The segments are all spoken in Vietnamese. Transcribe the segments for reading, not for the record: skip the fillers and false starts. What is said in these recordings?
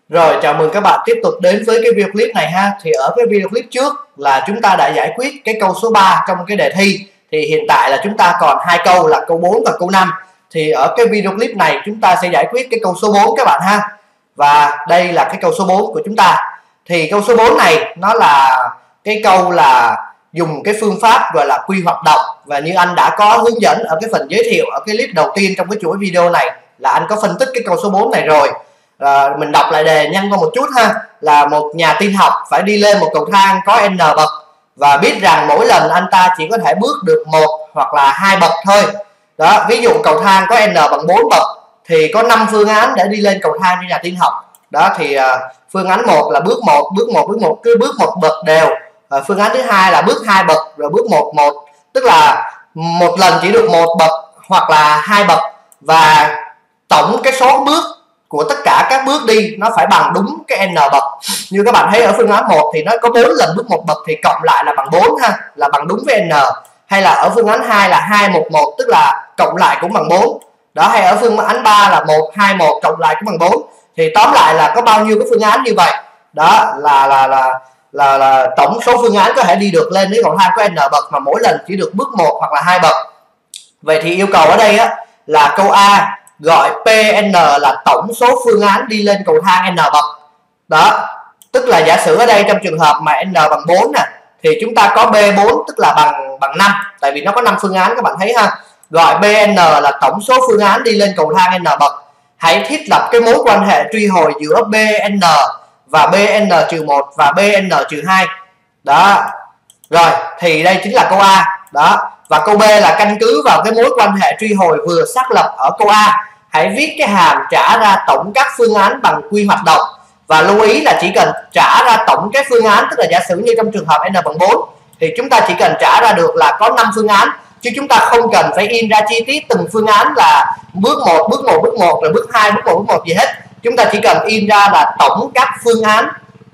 Rồi, chào mừng các bạn tiếp tục đến với cái video clip này ha. Thì ở cái video clip trước là chúng ta đã giải quyết cái câu số 3 trong cái đề thi. Thì hiện tại là chúng ta còn hai câu là câu 4 và câu 5. Thì ở cái video clip này chúng ta sẽ giải quyết cái câu số 4 các bạn ha. Và đây là cái câu số 4 của chúng ta. Thì câu số 4 này nó là cái câu là dùng cái phương pháp gọi là quy hoạch động. Và như anh đã có hướng dẫn ở cái phần giới thiệu ở cái clip đầu tiên trong cái chuỗi video này, là anh có phân tích cái câu số 4 này rồi. Mình đọc lại đề nhanh qua một chút ha. Là một nhà tin học phải đi lên một cầu thang có n bậc và biết rằng mỗi lần anh ta chỉ có thể bước được 1 hoặc là 2 bậc thôi. Đó, ví dụ cầu thang có n bằng 4 bậc thì có 5 phương án để đi lên cầu thang cho nhà tin học. Đó thì phương án 1 là bước 1, cứ bước 1 bậc đều. Phương án thứ hai là bước 2 bậc rồi bước 1 1, tức là một lần chỉ được 1 bậc hoặc là 2 bậc, và tổng cái số bước của tất cả các bước đi nó phải bằng đúng cái n bậc. Như các bạn thấy ở phương án 1 thì nó có 4 lần bước 1 bậc thì cộng lại là bằng 4 ha, là bằng đúng với n. Hay là ở phương án 2 là 2 1 1, tức là cộng lại cũng bằng 4. Đó, hay ở phương án 3 là 1 2 1 cộng lại cũng bằng 4. Thì tóm lại là có bao nhiêu cái phương án như vậy. Đó là tổng số phương án có thể đi được lên đến cầu thang có n bậc mà mỗi lần chỉ được bước 1 hoặc là 2 bậc. Vậy thì yêu cầu ở đây á là câu A gọi Pn là tổng số phương án đi lên cầu thang n bậc. Đó, tức là giả sử ở đây trong trường hợp mà n bằng 4 nè, thì chúng ta có B4 tức là bằng 5, tại vì nó có 5 phương án các bạn thấy ha. Gọi Bn là tổng số phương án đi lên cầu thang n bậc. Hãy thiết lập cái mối quan hệ truy hồi giữa Bn và Bn-1 và Bn-2. Đó. Rồi, thì đây chính là câu A. Đó. Và câu B là căn cứ vào cái mối quan hệ truy hồi vừa xác lập ở câu A, hãy viết cái hàm trả ra tổng các phương án bằng quy hoạch động. Và lưu ý là chỉ cần trả ra tổng cái phương án, tức là giả sử như trong trường hợp n bằng 4 thì chúng ta chỉ cần trả ra được là có 5 phương án, chứ chúng ta không cần phải in ra chi tiết từng phương án là bước 1 rồi bước 2 bước 1 gì hết. Chúng ta chỉ cần in ra là tổng các phương án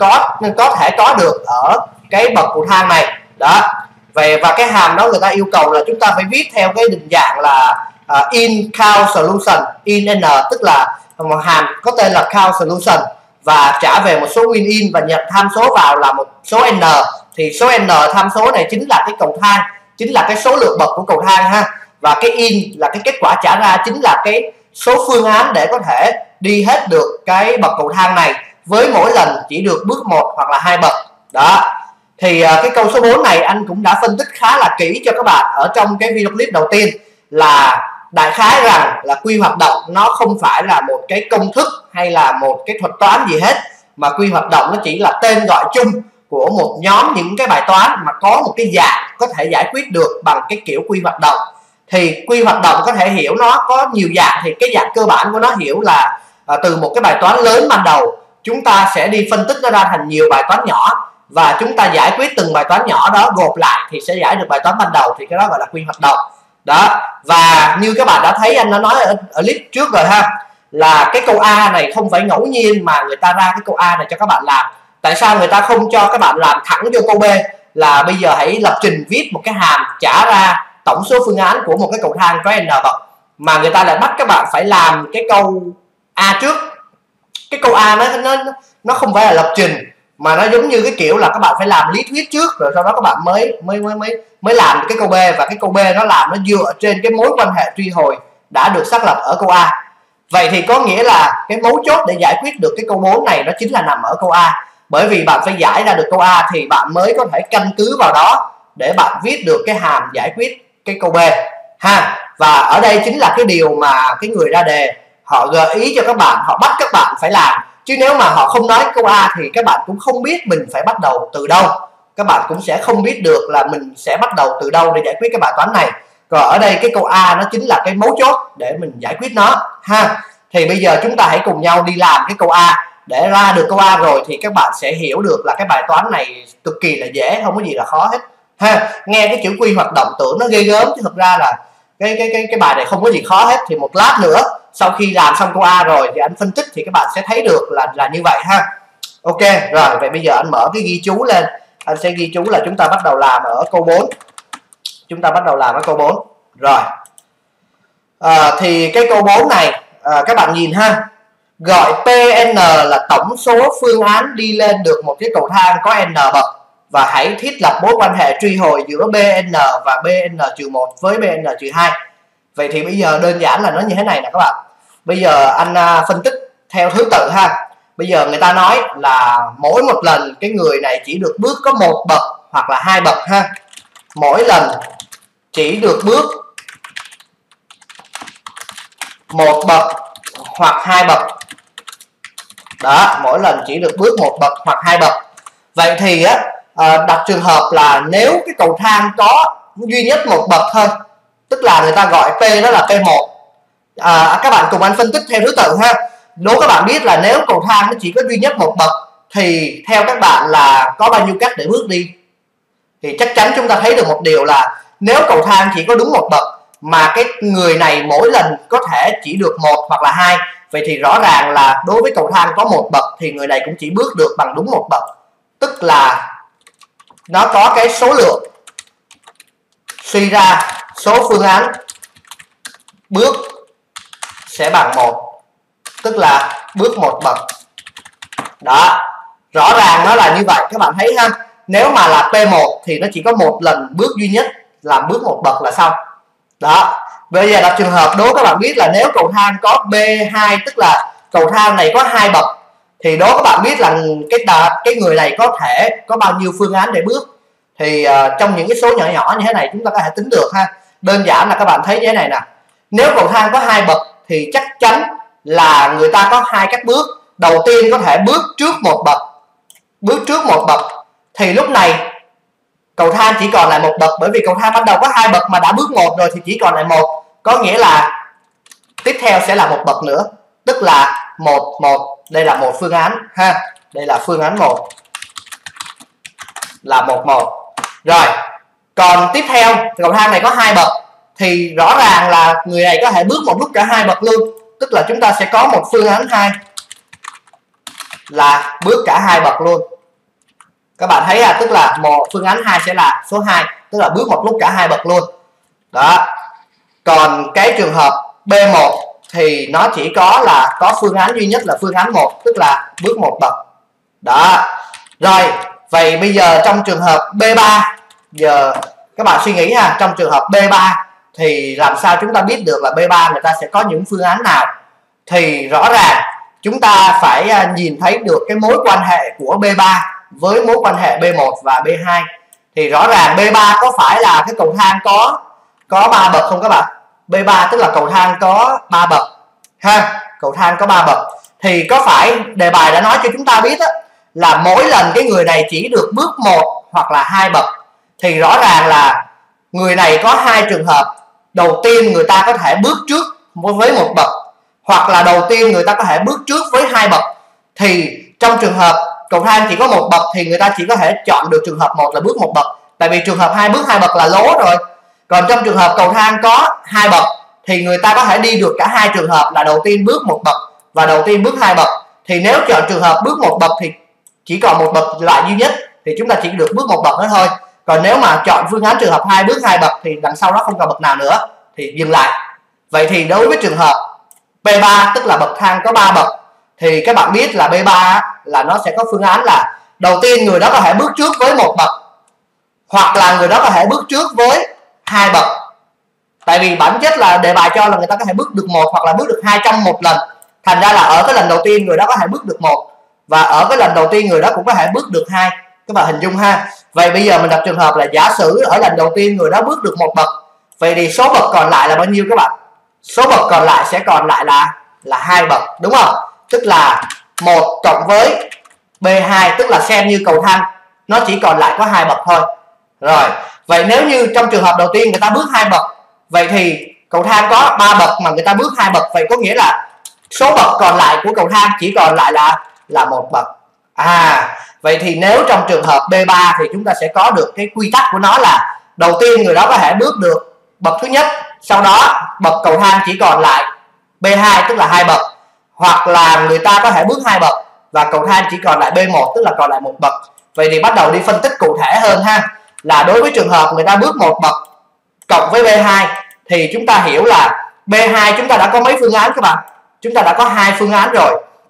có thể có được ở cái bậc cầu thang này. Đó. Và cái hàm đó người ta yêu cầu là chúng ta phải viết theo cái định dạng là in count solution, in n, tức là một hàm có tên là count solution, và trả về một số win in và nhập tham số vào là một số n. Thì số n tham số này chính là cái cầu thang, chính là cái số lượng bậc của cầu thang ha. Và cái in là cái kết quả trả ra chính là cái số phương án để có thể đi hết được cái bậc cầu thang này, với mỗi lần chỉ được bước 1 hoặc là 2 bậc. Đó. Thì cái câu số 4 này anh cũng đã phân tích khá là kỹ cho các bạn ở trong cái video clip đầu tiên, là đại khái rằng là quy hoạch động nó không phải là một cái công thức hay là một cái thuật toán gì hết, mà quy hoạch động nó chỉ là tên gọi chung của một nhóm những cái bài toán mà có một cái dạng có thể giải quyết được bằng cái kiểu quy hoạch động. Thì quy hoạch động có thể hiểu nó có nhiều dạng, thì cái dạng cơ bản của nó hiểu là từ một cái bài toán lớn ban đầu chúng ta sẽ đi phân tích nó ra thành nhiều bài toán nhỏ, và chúng ta giải quyết từng bài toán nhỏ đó gộp lại thì sẽ giải được bài toán ban đầu, thì cái đó gọi là quy hoạch động. Đó. Và như các bạn đã thấy anh đã nói ở clip trước rồi ha, là cái câu A này không phải ngẫu nhiên mà người ta ra cái câu A này cho các bạn làm. Tại sao người ta không cho các bạn làm thẳng cho câu B là bây giờ hãy lập trình viết một cái hàm trả ra tổng số phương án của một cái cầu thang có n bậc, mà người ta lại bắt các bạn phải làm cái câu A trước. Cái câu A nó không phải là lập trình, mà nó giống như cái kiểu là các bạn phải làm lý thuyết trước rồi sau đó các bạn mới làm cái câu B, và cái câu B nó làm nó dựa trên cái mối quan hệ truy hồi đã được xác lập ở câu A. Vậy thì có nghĩa là cái mấu chốt để giải quyết được cái câu 4 này nó chính là nằm ở câu A, bởi vì bạn phải giải ra được câu A thì bạn mới có thể căn cứ vào đó để bạn viết được cái hàm giải quyết cái câu B ha. Và ở đây chính là cái điều mà cái người ra đề họ gợi ý cho các bạn, họ bắt các bạn phải làm. Chứ nếu mà họ không nói câu A thì các bạn cũng không biết mình phải bắt đầu từ đâu. Các bạn cũng sẽ không biết được là mình sẽ bắt đầu từ đâu để giải quyết cái bài toán này. Còn ở đây cái câu A nó chính là cái mấu chốt để mình giải quyết nó ha. Thì bây giờ chúng ta hãy cùng nhau đi làm cái câu A. Để ra được câu A rồi thì các bạn sẽ hiểu được là cái bài toán này cực kỳ là dễ, không có gì là khó hết ha. Nghe cái chữ quy hoạch động tưởng nó ghê gớm, chứ thực ra là cái bài này không có gì khó hết. Thì một lát nữa sau khi làm xong câu A rồi thì anh phân tích thì các bạn sẽ thấy được là như vậy ha. Ok rồi, vậy bây giờ anh mở cái ghi chú lên, anh sẽ ghi chú là chúng ta bắt đầu làm ở câu 4. Chúng ta bắt đầu làm ở câu 4 rồi. Thì cái câu 4 này các bạn nhìn ha, gọi Pn là tổng số phương án đi lên được một cái cầu thang có n bậc, và hãy thiết lập mối quan hệ truy hồi giữa Bn và Bn-1 với Bn-2. Vậy thì bây giờ đơn giản là nó như thế này nè các bạn. Bây giờ anh phân tích theo thứ tự ha. Bây giờ người ta nói là mỗi một lần cái người này chỉ được bước có một bậc hoặc là hai bậc ha. Mỗi lần chỉ được bước một bậc hoặc hai bậc. Đó, mỗi lần chỉ được bước một bậc hoặc hai bậc. Vậy thì đặt trường hợp là nếu cái cầu thang có duy nhất một bậc thôi, tức là người ta gọi P đó là P1. Các bạn cùng anh phân tích theo thứ tự ha. Đố các bạn biết là nếu cầu thang nó chỉ có duy nhất một bậc thì theo các bạn là có bao nhiêu cách để bước đi? Thì chắc chắn chúng ta thấy được một điều là nếu cầu thang chỉ có đúng một bậc mà cái người này mỗi lần có thể chỉ được một hoặc là hai, vậy thì rõ ràng là đối với cầu thang có một bậc thì người này cũng chỉ bước được bằng đúng một bậc, tức là nó có cái số lượng suy ra số phương án bước sẽ bằng 1, tức là bước một bậc. Đó, rõ ràng nó là như vậy các bạn thấy ha. Nếu mà là P1 thì nó chỉ có một lần bước duy nhất, làm bước một bậc là xong. Đó, bây giờ đặt trường hợp đố các bạn biết là nếu cầu thang có B2, tức là cầu thang này có hai bậc, thì đố các bạn biết là cái người này có thể có bao nhiêu phương án để bước. Thì trong những cái số nhỏ nhỏ như thế này chúng ta có thể tính được ha. Đơn giản là các bạn thấy như thế này nè. Nếu cầu thang có hai bậc thì chắc chắn là người ta có hai cách bước. Đầu tiên có thể bước trước một bậc. Bước trước một bậc thì lúc này cầu thang chỉ còn lại một bậc, bởi vì cầu thang ban đầu có hai bậc mà đã bước một rồi thì chỉ còn lại một, có nghĩa là tiếp theo sẽ là một bậc nữa, tức là 1 1. Đây là một phương án ha. Đây là phương án 1 là 1 1. Rồi, còn tiếp theo cầu thang này có hai bậc thì rõ ràng là người này có thể bước một lúc cả hai bậc luôn, tức là chúng ta sẽ có một phương án 2 là bước cả hai bậc luôn. Các bạn thấy tức là một phương án 2 sẽ là số 2, tức là bước một lúc cả hai bậc luôn. Đó. Còn cái trường hợp B1 thì nó chỉ có phương án duy nhất là phương án 1, tức là bước một bậc. Đó. Rồi, vậy bây giờ trong trường hợp B3, giờ các bạn suy nghĩ ha, trong trường hợp B3 thì làm sao chúng ta biết được là B3 người ta sẽ có những phương án nào? Thì rõ ràng chúng ta phải nhìn thấy được cái mối quan hệ của B3 với mối quan hệ B1 và B2. Thì rõ ràng B3 có phải là cái cầu thang có 3 bậc không các bạn? B3 tức là cầu thang có 3 bậc ha, cầu thang có 3 bậc. Thì có phải đề bài đã nói cho chúng ta biết là mỗi lần cái người này chỉ được bước một hoặc là hai bậc, thì rõ ràng là người này có hai trường hợp. Đầu tiên người ta có thể bước trước với một bậc, hoặc là đầu tiên người ta có thể bước trước với hai bậc. Thì trong trường hợp cầu thang chỉ có một bậc thì người ta chỉ có thể chọn được trường hợp 1 là bước một bậc, tại vì trường hợp hai bước hai bậc là lố rồi. Còn trong trường hợp cầu thang có hai bậc thì người ta có thể đi được cả hai trường hợp là đầu tiên bước một bậc và đầu tiên bước hai bậc. Thì nếu chọn trường hợp bước một bậc thì chỉ còn một bậc loại duy nhất, thì chúng ta chỉ được bước một bậc nữa thôi. Còn nếu mà chọn phương án trường hợp hai bước hai bậc thì đằng sau đó không còn bậc nào nữa thì dừng lại. Vậy thì đối với trường hợp B3 tức là bậc thang có 3 bậc thì các bạn biết là B3 là nó sẽ có phương án là đầu tiên người đó có thể bước trước với một bậc, hoặc là người đó có thể bước trước với hai bậc. Tại vì bản chất là đề bài cho là người ta có thể bước được một hoặc là bước được hai trong một lần. Thành ra là ở cái lần đầu tiên người đó có thể bước được một, và ở cái lần đầu tiên người đó cũng có thể bước được hai. Các bạn hình dung ha. Vậy bây giờ mình đặt trường hợp là giả sử ở lần đầu tiên người đó bước được một bậc, vậy thì số bậc còn lại là bao nhiêu các bạn? Số bậc còn lại sẽ còn lại là hai bậc, đúng không? Tức là 1 cộng với B2, tức là xem như cầu thang nó chỉ còn lại có hai bậc thôi. Rồi, vậy nếu như trong trường hợp đầu tiên người ta bước hai bậc, vậy thì cầu thang có 3 bậc mà người ta bước hai bậc, vậy có nghĩa là số bậc còn lại của cầu thang chỉ còn lại là một bậc. Vậy thì nếu trong trường hợp B3 thì chúng ta sẽ có được cái quy tắc của nó là đầu tiên người đó có thể bước được bậc thứ nhất, sau đó bậc cầu thang chỉ còn lại B2 tức là hai bậc, hoặc là người ta có thể bước hai bậc và cầu thang chỉ còn lại B1 tức là còn lại một bậc. Vậy thì bắt đầu đi phân tích cụ thể hơn ha. Là đối với trường hợp người ta bước một bậc cộng với B2 thì chúng ta hiểu là B2 chúng ta đã có mấy phương án các bạn? Chúng ta đã có hai phương án rồi.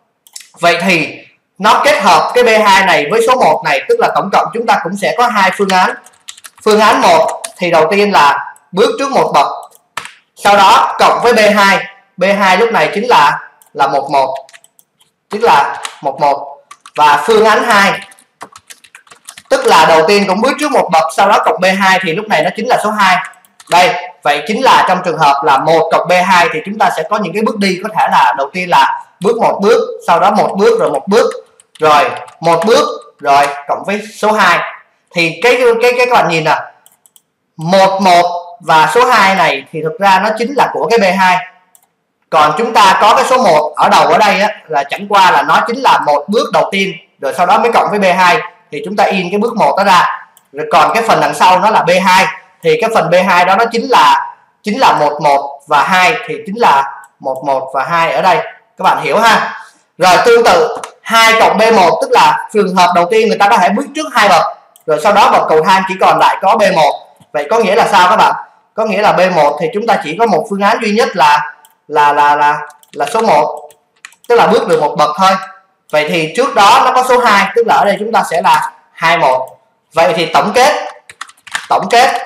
Vậy thì nó kết hợp cái B2 này với số 1 này, tức là tổng cộng chúng ta cũng sẽ có hai phương án. Phương án 1 thì đầu tiên là bước trước một bậc, sau đó cộng với B2. B2 lúc này chính là 11, tức là 11. Và phương án 2 tức là đầu tiên cũng bước trước một bậc, sau đó cộng B2 thì lúc này nó chính là số 2. Đây, vậy chính là trong trường hợp là 1 cộng B2 thì chúng ta sẽ có những cái bước đi, có thể là đầu tiên là bước một bước, sau đó một bước rồi một bước, rồi một bước rồi cộng với số 2. Thì cái các bạn nhìn nè, 11 và số 2 này thì thực ra nó chính là của cái B2. Còn chúng ta có cái số 1 ở đầu ở đây á, là chẳng qua là nó chính là một bước đầu tiên, rồi sau đó mới cộng với B2, thì chúng ta in cái bước 1 đó ra. Rồi còn cái phần đằng sau nó là B2, thì cái phần B2 đó nó chính là 11 và 2, thì chính là 11 và 2 ở đây. Các bạn hiểu ha? Rồi tương tự 2 cộng B1 tức là trường hợp đầu tiên người ta có thể bước trước 2 bậc, rồi sau đó bậc cầu thang chỉ còn lại có B1. Vậy có nghĩa là sao các bạn? Có nghĩa là B1 thì chúng ta chỉ có một phương án duy nhất là số 1, tức là bước được một bậc thôi. Vậy thì trước đó nó có số 2, tức là ở đây chúng ta sẽ là 21. Vậy thì tổng kết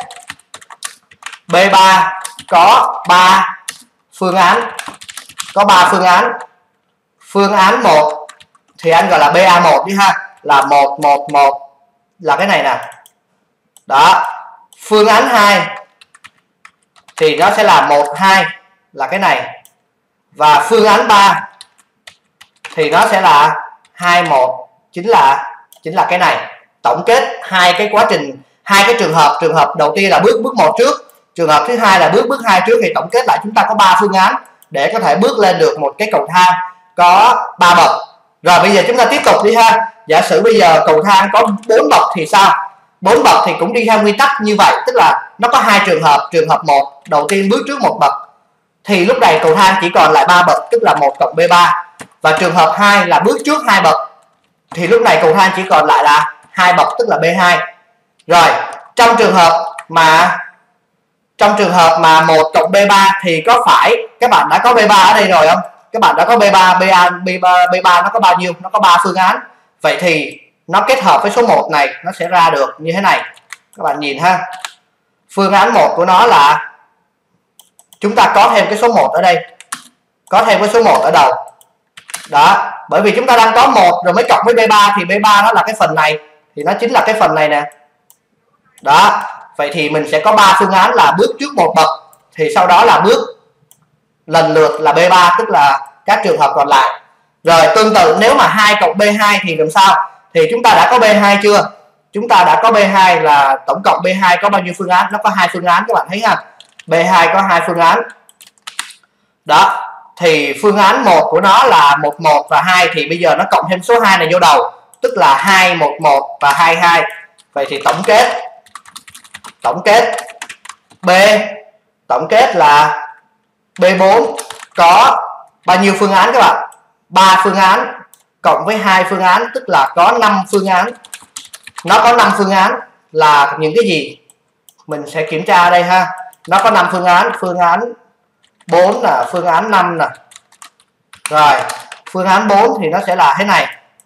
B3 có 3 phương án. Phương án 1 thì anh gọi là BA1 đi ha, là 111 là cái này nè. Đó. Phương án 2 thì nó sẽ là 12 là cái này. Và phương án 3 thì nó sẽ là 21 chính là cái này. Tổng kết hai cái quá trình, hai cái trường hợp đầu tiên là bước 1 trước, trường hợp thứ hai là bước 2 trước, thì tổng kết lại chúng ta có 3 phương án để có thể bước lên được một cái cầu thang có 3 bậc. Rồi bây giờ chúng ta tiếp tục đi ha. Giả sử bây giờ cầu thang có 4 bậc thì sao? 4 bậc thì cũng đi theo nguyên tắc như vậy, tức là nó có hai trường hợp. Trường hợp 1 đầu tiên bước trước một bậc thì lúc này cầu thang chỉ còn lại 3 bậc, tức là 1 cộng B3. Và trường hợp 2 là bước trước 2 bậc thì lúc này cầu thang chỉ còn lại là 2 bậc, tức là B2. Rồi trong trường hợp mà 1 cộng B3 thì có phải các bạn đã có B3 ở đây rồi không? Các bạn đã có B3 nó có bao nhiêu? Nó có 3 phương án. Vậy thì nó kết hợp với số 1 này nó sẽ ra được như thế này. Các bạn nhìn ha. Phương án 1 của nó là chúng ta có thêm cái số 1 ở đây. Có thêm cái số 1 ở đầu. Đó, bởi vì chúng ta đang có 1 rồi mới cộng với B3 thì B3 nó là cái phần này, thì nó chính là cái phần này nè. Đó, vậy thì mình sẽ có 3 phương án là bước trước một bậc, thì sau đó là bước lần lượt là B3, tức là các trường hợp còn lại. Rồi tương tự nếu mà 2 cộng B2 thì làm sao? Thì chúng ta đã có B2 chưa? Chúng ta đã có B2 là tổng cộng B2 có bao nhiêu phương án? Nó có 2 phương án các bạn thấy ha. B2 có 2 phương án. Đó, thì phương án 1 của nó là 11 và 2, thì bây giờ nó cộng thêm số 2 này vô đầu, tức là 211 và 22. Vậy thì tổng kết B, tổng kết là B4 có bao nhiêu phương án các bạn? 3 phương án cộng với 2 phương án, tức là có 5 phương án. Nó có 5 phương án là những cái gì? Mình sẽ kiểm tra ở đây ha. Nó có 5 phương án. Phương án 4 là phương án 5 nè. Rồi, phương án 4 thì nó sẽ là thế này.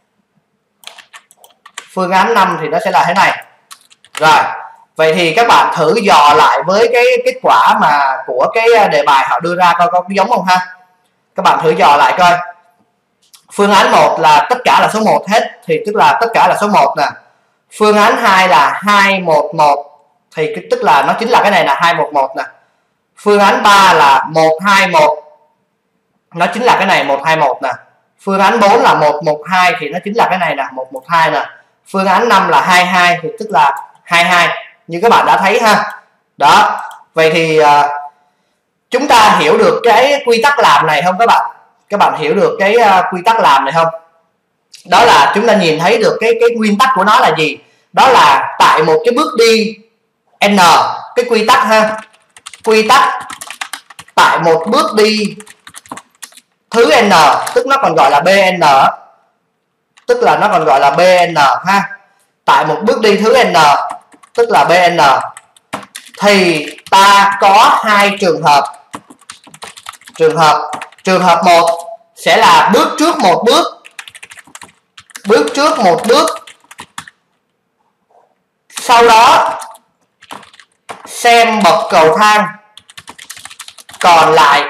Phương án 5 thì nó sẽ là thế này. Rồi, vậy thì các bạn thử dò lại với cái kết quả mà của cái đề bài họ đưa ra coi có giống không ha. Các bạn thử dò lại coi. Phương án 1 là tất cả là số 1 hết, thì tức là tất cả là số 1 nè. Phương án 2 là 211 thì tức là nó chính là cái này là 211 nè. Phương án 3 là 121, nó chính là cái này 121 nè. Phương án 4 là 112 thì nó chính là cái này nè, 112 nè. Phương án 5 là 22 thì tức là 22, như các bạn đã thấy ha. Đó, vậy thì chúng ta hiểu được cái quy tắc làm này không các bạn? Các bạn hiểu được cái quy tắc làm này không? Đó là chúng ta nhìn thấy được cái nguyên tắc của nó là gì? Đó là tại một cái bước đi n, cái quy tắc ha. Quy tắc tại một bước đi thứ n, tức nó còn gọi là bn, tức là nó còn gọi là bn ha. Tại một bước đi thứ n, tức là bn, thì ta có 2 trường hợp. Trường hợp 1 sẽ là bước trước một bước, bước trước một bước, sau đó xem bậc cầu thang còn lại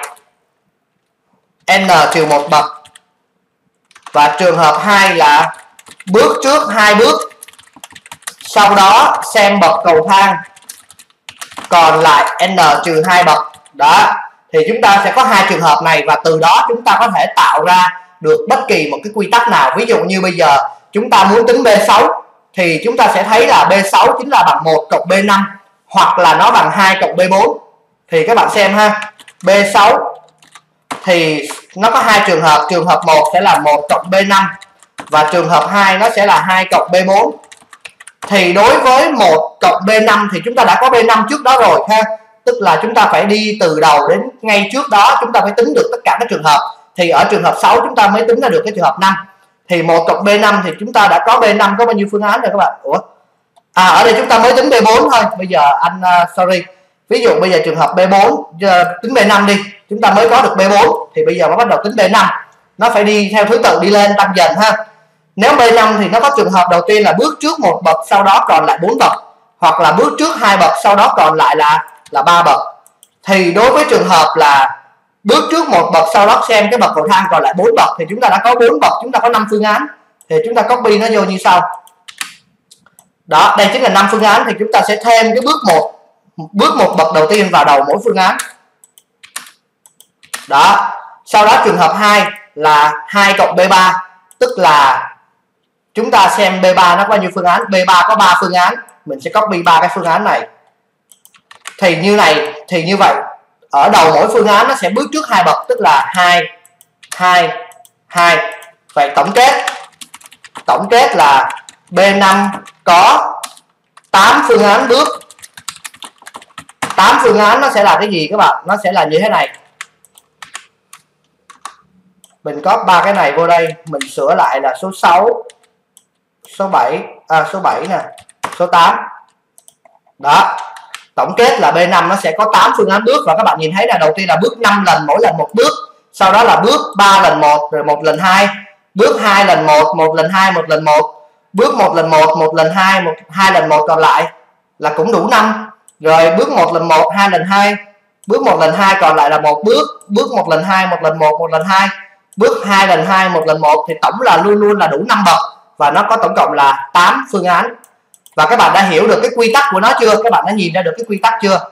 n-1 bậc. Và trường hợp 2 là bước trước 2 bước, sau đó xem bậc cầu thang còn lại n-2 bậc. Đó, thì chúng ta sẽ có hai trường hợp này, và từ đó chúng ta có thể tạo ra được bất kỳ một cái quy tắc nào. Ví dụ như bây giờ chúng ta muốn tính B6 thì chúng ta sẽ thấy là B6 chính là bằng 1 cộng B5, hoặc là nó bằng 2 cộng B4. Thì các bạn xem ha, B6 thì nó có hai trường hợp. Trường hợp 1 sẽ là 1 cộng B5 và trường hợp 2 nó sẽ là 2 cộng B4. Thì đối với 1 cộng B5 thì chúng ta đã có B5 trước đó rồi ha. Tức là chúng ta phải đi từ đầu đến ngay trước đó, chúng ta phải tính được tất cả các trường hợp. Thì ở trường hợp 6 chúng ta mới tính ra được cái trường hợp 5. Thì 1 cộng B5 thì chúng ta đã có B5 có bao nhiêu phương án rồi các bạn? Ủa? Ở đây chúng ta mới tính B4 thôi. Bây giờ anh sorry. Ví dụ bây giờ trường hợp B4 tính B5 đi, chúng ta mới có được B4 thì bây giờ mới bắt đầu tính B5. Nó phải đi theo thứ tự đi lên tăng dần ha. Nếu B5 thì nó có trường hợp đầu tiên là bước trước một bậc sau đó còn lại 4 bậc, hoặc là bước trước 2 bậc sau đó còn lại là 3 bậc. Thì đối với trường hợp là bước trước một bậc sau đó xem cái bậc cầu thang còn lại 4 bậc thì chúng ta đã có 4 bậc, chúng ta có 5 phương án. Thì chúng ta copy nó vô như sau. Đó, đây chính là 5 phương án. Thì chúng ta sẽ thêm cái bước một bậc đầu tiên vào đầu mỗi phương án. Đó, sau đó trường hợp 2 là 2 cộng B3, tức là chúng ta xem B3 nó có bao nhiêu phương án. B3 có 3 phương án, mình sẽ copy 3 cái phương án này. Thì như vậy ở đầu mỗi phương án nó sẽ bước trước 2 bậc, tức là 2 2 2. Vậy tổng kết là B5 có 8 phương án bước. 8 phương án nó sẽ là cái gì các bạn? Nó sẽ là như thế này. Mình có 3 cái này vô đây, mình sửa lại là số 6, số 7, số 7 nè, số 8. Đó. Tổng kết là B5 nó sẽ có 8 phương án bước, và các bạn nhìn thấy là đầu tiên là bước 5 lần, mỗi lần một bước, sau đó là bước 3 lần 1 rồi 1 lần 2, bước 2 lần 1, 1 lần 2, 1 lần 1, bước 1 lần 1, 1 lần 2, 2 lần 1 còn lại là cũng đủ 5. Rồi bước 1 lần 1, 2 lần 2, bước 1 lần 2 còn lại là 1 bước, bước 1 lần 2, 1 lần 1, 1 lần 2, bước 2 lần 2, 1 lần 1, thì tổng là luôn luôn là đủ 5 bậc, và nó có tổng cộng là 8 phương án. Và các bạn đã hiểu được cái quy tắc của nó chưa? Các bạn đã nhìn ra được cái quy tắc chưa?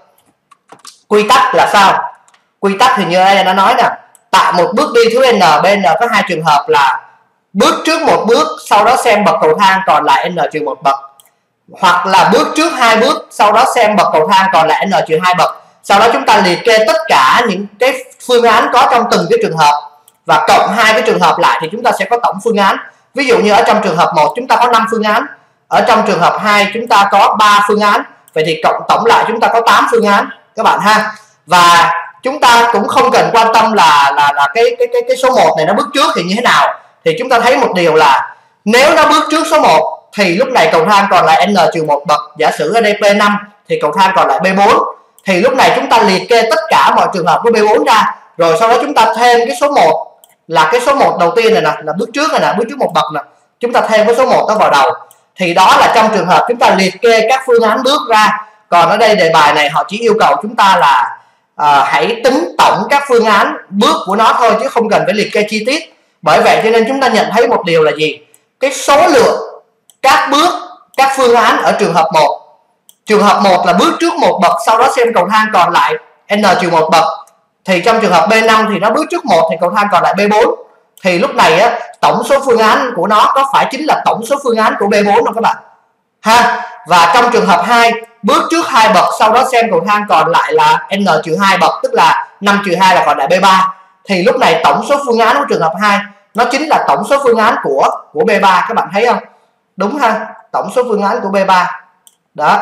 Quy tắc là sao? Quy tắc thì như đây nó nói nè, tại một bước đi thứ n, bên n có hai trường hợp là bước trước một bước, sau đó xem bậc cầu thang còn lại n-1 bậc, hoặc là bước trước 2 bước, sau đó xem bậc cầu thang còn lại n-2 bậc. Sau đó chúng ta liệt kê tất cả những cái phương án có trong từng cái trường hợp và cộng hai cái trường hợp lại thì chúng ta sẽ có tổng phương án. Ví dụ như ở trong trường hợp 1 chúng ta có 5 phương án, ở trong trường hợp 2 chúng ta có 3 phương án, vậy thì cộng tổng lại chúng ta có 8 phương án các bạn ha. Và chúng ta cũng không cần quan tâm là cái số 1 này nó bước trước thì như thế nào. Thì chúng ta thấy một điều là nếu nó bước trước số 1 thì lúc này cầu thang còn lại n-1 bậc. Giả sử ở đây P5 thì cầu thang còn lại B4, thì lúc này chúng ta liệt kê tất cả mọi trường hợp của B4 ra, rồi sau đó chúng ta thêm cái số 1 là cái số 1 đầu tiên này nè, là bước trước này nè, bước trước một bậc nè, chúng ta thêm cái số 1 đó vào đầu. Thì đó là trong trường hợp chúng ta liệt kê các phương án bước ra. Còn ở đây đề bài này họ chỉ yêu cầu chúng ta là hãy tính tổng các phương án bước của nó thôi, chứ không cần phải liệt kê chi tiết. Bởi vậy cho nên chúng ta nhận thấy một điều là gì? Cái số lượng các bước, các phương án ở trường hợp 1. Trường hợp 1 là bước trước một bậc, sau đó xem cầu thang còn lại n-1 bậc. Thì trong trường hợp B5 thì nó bước trước 1 thì cầu thang còn lại B4. Thì lúc này á, tổng số phương án của nó có phải chính là tổng số phương án của B4 không các bạn? Ha. Và trong trường hợp 2, bước trước 2 bậc, sau đó xem cầu thang còn lại là n-2 bậc, tức là 5-2 là còn lại B3. Thì lúc này tổng số phương án của trường hợp 2 nó chính là tổng số phương án của B3, các bạn thấy không? Đúng ha, tổng số phương án của B3. Đó.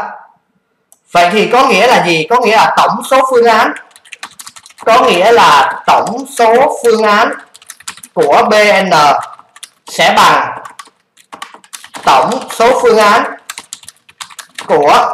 Vậy thì có nghĩa là gì? Có nghĩa là tổng số phương án, có nghĩa là tổng số phương án của BN sẽ bằng tổng số phương án của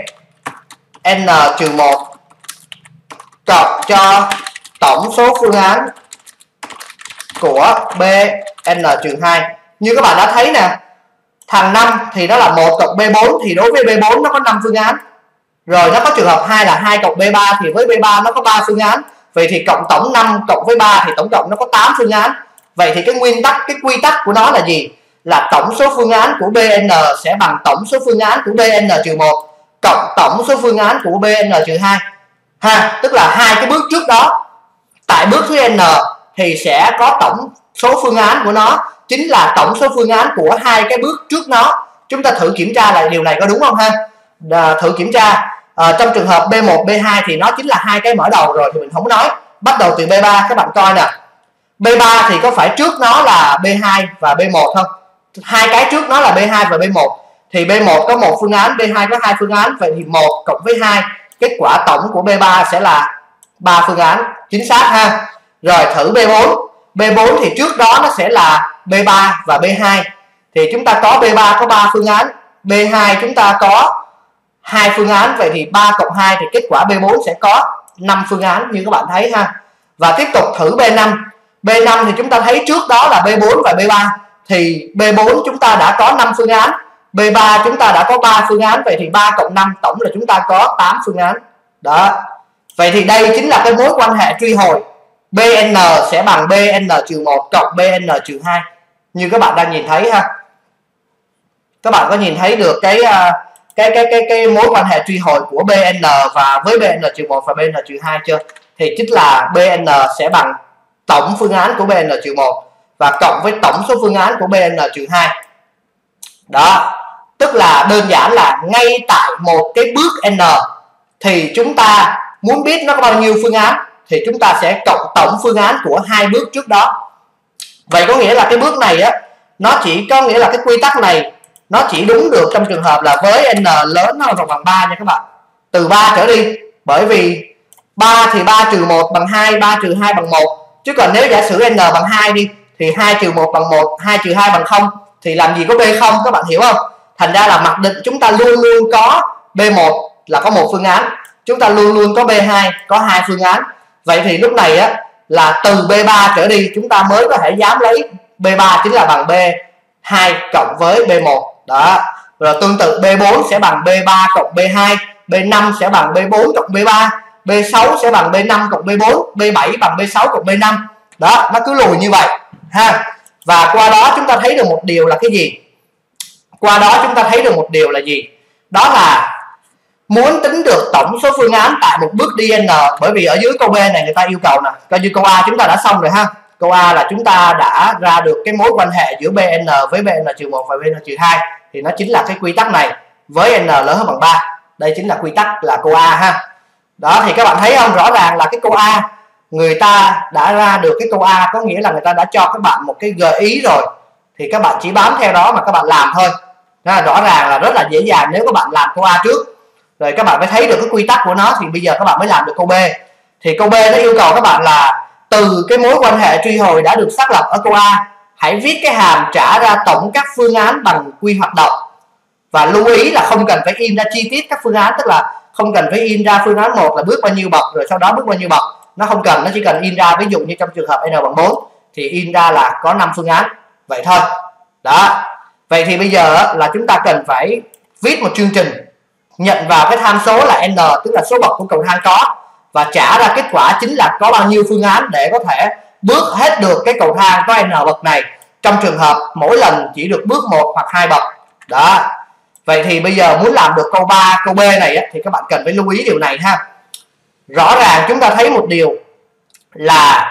BN-1 cộng cho tổng số phương án của BN-2. như các bạn đã thấy nè, thằng 5 thì nó là 1 cộng B4, thì đối với B4 nó có 5 phương án. Rồi nó có trường hợp 2 là 2 cộng B3, thì với B3 nó có 3 phương án. Vậy thì cộng tổng 5 cộng với 3 thì tổng cộng nó có 8 phương án. Vậy thì cái nguyên tắc, cái quy tắc của nó là gì? Là tổng số phương án của BN sẽ bằng tổng số phương án của BN-1 cộng tổng số phương án của BN-2 ha, tức là hai cái bước trước đó. Tại bước thứ n thì sẽ có tổng số phương án của nó chính là tổng số phương án của hai cái bước trước nó. Chúng ta thử kiểm tra lại điều này có đúng không ha? Thử kiểm tra. Trong trường hợp B1, B2 thì nó chính là hai cái mở đầu rồi thì mình không nói. Bắt đầu từ B3, các bạn coi nè. B3 thì có phải trước nó là B2 và B1 không? Hai cái trước nó là B2 và B1. Thì B1 có một phương án, B2 có hai phương án. Vậy thì 1 cộng với 2, kết quả tổng của B3 sẽ là 3 phương án. Chính xác ha. Rồi thử B4. B4 thì trước đó nó sẽ là B3 và B2. Thì chúng ta có B3 có 3 phương án, B2 chúng ta có 2 phương án. Vậy thì 3 cộng 2 thì kết quả B4 sẽ có 5 phương án như các bạn thấy ha. Và tiếp tục thử B5. B5 thì chúng ta thấy trước đó là B4 và B3. Thì B4 chúng ta đã có 5 phương án, B3 chúng ta đã có 3 phương án. Vậy thì 3 cộng 5 tổng là chúng ta có 8 phương án. Đó. Vậy thì đây chính là cái mối quan hệ truy hồi. BN sẽ bằng BN-1 cộng BN-2 như các bạn đang nhìn thấy ha. Các bạn có nhìn thấy được cái mối quan hệ truy hồi của BN và với BN-1 và BN-2 chưa? Thì chính là BN sẽ bằng tổng phương án của BN-1 và cộng với tổng số phương án của BN-2. Đó, tức là đơn giản là ngay tại một cái bước N thì chúng ta muốn biết nó có bao nhiêu phương án thì chúng ta sẽ cộng tổng phương án của hai bước trước đó. Vậy có nghĩa là cái bước này á, nó chỉ có nghĩa là cái quy tắc này nó chỉ đúng được trong trường hợp là với N lớn hơn hoặc bằng 3 nha các bạn. Từ 3 trở đi. Bởi vì 3 thì 3 trừ 1 bằng 2, 3 trừ 2 bằng 1. Chứ còn nếu giả sử N bằng 2 đi thì 2 trừ 1 bằng 1, 2 trừ 2 bằng 0 thì làm gì có B0, các bạn hiểu không? Thành ra là mặc định chúng ta luôn luôn có B1 là có một phương án, chúng ta luôn luôn có B2 có hai phương án. Vậy thì lúc này á là từ B3 trở đi chúng ta mới có thể dám lấy B3 chính là bằng B2 cộng với B1. Đó. Rồi tương tự B4 sẽ bằng B3 cộng B2, B5 sẽ bằng B4 cộng B3, B6 sẽ bằng B5 cộng B4, B7 bằng B6 cộng B5. Đó, nó cứ lùi như vậy ha. Và qua đó chúng ta thấy được một điều là cái gì? Qua đó chúng ta thấy được một điều là gì? Đó là muốn tính được tổng số phương án tại một bước DN. Bởi vì ở dưới câu B này người ta yêu cầu nè, coi như câu A chúng ta đã xong rồi ha. Câu A là chúng ta đã ra được cái mối quan hệ giữa BN với BN-1 và BN-2. Thì nó chính là cái quy tắc này, với N lớn hơn bằng 3. Đây chính là quy tắc là câu A ha. Đó thì các bạn thấy không? Rõ ràng là cái câu A người ta đã ra được cái câu A, có nghĩa là người ta đã cho các bạn một cái gợi ý rồi. Thì các bạn chỉ bám theo đó mà các bạn làm thôi. Rõ ràng là rất là dễ dàng nếu các bạn làm câu A trước. Rồi các bạn mới thấy được cái quy tắc của nó thì bây giờ các bạn mới làm được câu B. Thì câu B nó yêu cầu các bạn là từ cái mối quan hệ truy hồi đã được xác lập ở câu A, hãy viết cái hàm trả ra tổng các phương án bằng quy hoạt động. Và lưu ý là không cần phải in ra chi tiết các phương án, tức là không cần phải in ra phương án 1 là bước bao nhiêu bậc rồi sau đó bước bao nhiêu bậc. Nó không cần, nó chỉ cần in ra ví dụ như trong trường hợp N bằng 4 thì in ra là có 5 phương án. Vậy thôi. Đó. Vậy thì bây giờ là chúng ta cần phải viết một chương trình nhận vào cái tham số là N, tức là số bậc của cầu thang có, và trả ra kết quả chính là có bao nhiêu phương án để có thể bước hết được cái cầu thang có N bậc này, trong trường hợp mỗi lần chỉ được bước 1 hoặc 2 bậc. Đó. Vậy thì bây giờ muốn làm được câu 3, câu B này á, thì các bạn cần phải lưu ý điều này ha. Rõ ràng chúng ta thấy một điều là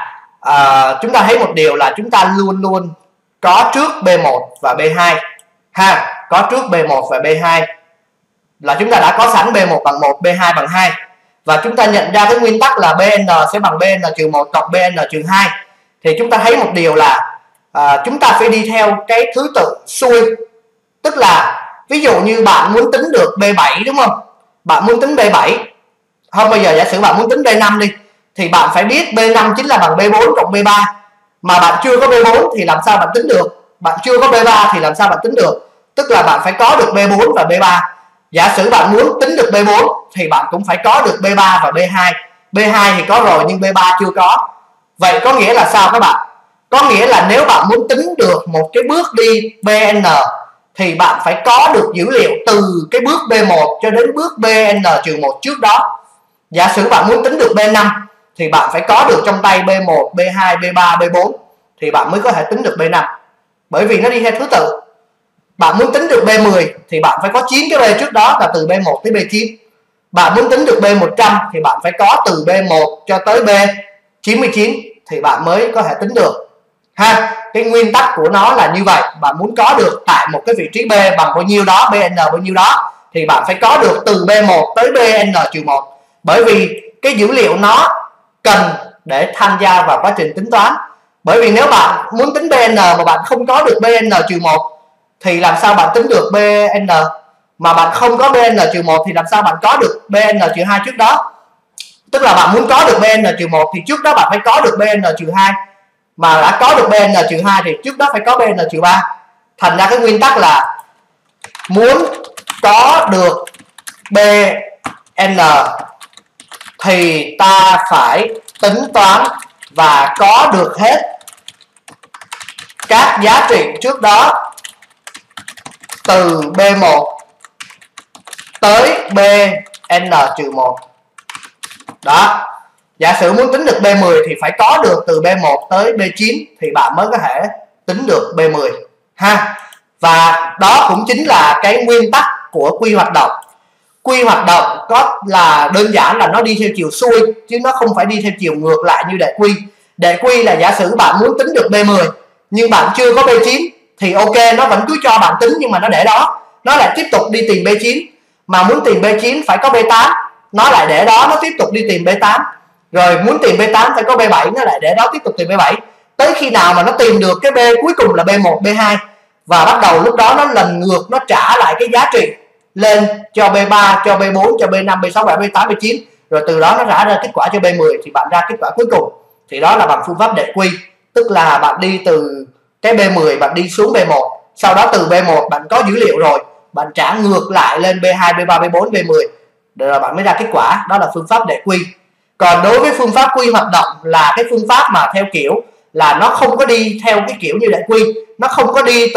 chúng ta luôn luôn có trước B1 và B2 ha, có trước B1 và B2 là chúng ta đã có sẵn B1 bằng 1, B2 bằng 2. Và chúng ta nhận ra cái nguyên tắc là BN sẽ bằng BN-1 cộng BN-2. Thì chúng ta thấy một điều là chúng ta phải đi theo cái thứ tự xuôi. Tức là ví dụ như bạn muốn tính được B7 đúng không? Bạn muốn tính B7. Không, bây giờ giả sử bạn muốn tính B5 đi. Thì bạn phải biết B5 chính là bằng B4 cộng B3. Mà bạn chưa có B4 thì làm sao bạn tính được? Bạn chưa có B3 thì làm sao bạn tính được? Tức là bạn phải có được B4 và B3. Giả sử bạn muốn tính được B4 thì bạn cũng phải có được B3 và B2. B2 thì có rồi nhưng B3 chưa có. Vậy có nghĩa là sao các bạn? Có nghĩa là nếu bạn muốn tính được một cái bước đi BN thì bạn phải có được dữ liệu từ cái bước B1 cho đến bước BN-1 trước đó. Giả sử bạn muốn tính được B5 thì bạn phải có được trong tay B1, B2, B3, B4 thì bạn mới có thể tính được B5. Bởi vì nó đi theo thứ tự. Bạn muốn tính được B10 thì bạn phải có 9 cái B trước đó là từ B1 tới B9. Bạn muốn tính được B100 thì bạn phải có từ B1 cho tới B99 thì bạn mới có thể tính được. Ha, cái nguyên tắc của nó là như vậy. Bạn muốn có được tại một cái vị trí B bằng bao nhiêu đó, BN bao nhiêu đó thì bạn phải có được từ B1 tới BN-1. Bởi vì cái dữ liệu nó cần để tham gia vào quá trình tính toán. Bởi vì nếu bạn muốn tính BN mà bạn không có được BN-1 thì làm sao bạn tính được BN, mà bạn không có BN-1 thì làm sao bạn có được BN-2 trước đó. Tức là bạn muốn có được BN-1 thì trước đó bạn phải có được BN-2, mà đã có được BN-2 thì trước đó phải có BN-3. Thành ra cái nguyên tắc là muốn có được BN thì ta phải tính toán và có được hết các giá trị trước đó từ B1 tới BN-1. Đó. Giả sử muốn tính được B10 thì phải có được từ B1 tới B9 thì bạn mới có thể tính được B10 ha. Và đó cũng chính là cái nguyên tắc của quy hoạch động. Quy hoạch động có là đơn giản là nó đi theo chiều xuôi chứ nó không phải đi theo chiều ngược lại như đệ quy. Đệ quy là giả sử bạn muốn tính được B10 nhưng bạn chưa có B9 thì ok, nó vẫn cứ cho bạn tính nhưng mà nó để đó, nó lại tiếp tục đi tìm B9. Mà muốn tìm B9 phải có B8, nó lại để đó, nó tiếp tục đi tìm B8. Rồi muốn tìm B8 phải có B7, nó lại để đó tiếp tục tìm B7. Tới khi nào mà nó tìm được cái B cuối cùng là B1, B2 và bắt đầu lúc đó nó lần ngược, nó trả lại cái giá trị lên cho B3, cho B4, cho B5, B6, B7, B8, B9, rồi từ đó nó trả ra kết quả cho B10 thì bạn ra kết quả cuối cùng. Thì đó là bằng phương pháp đệ quy, tức là bạn đi từ cái B10 bạn đi xuống B1, sau đó từ B1 bạn có dữ liệu rồi, bạn trả ngược lại lên B2, B3, B4, B10 rồi bạn mới ra kết quả. Đó là phương pháp đệ quy. Còn đối với phương pháp quy hoạch động là cái phương pháp mà theo kiểu là nó không có đi theo cái kiểu như đệ quy, nó không có đi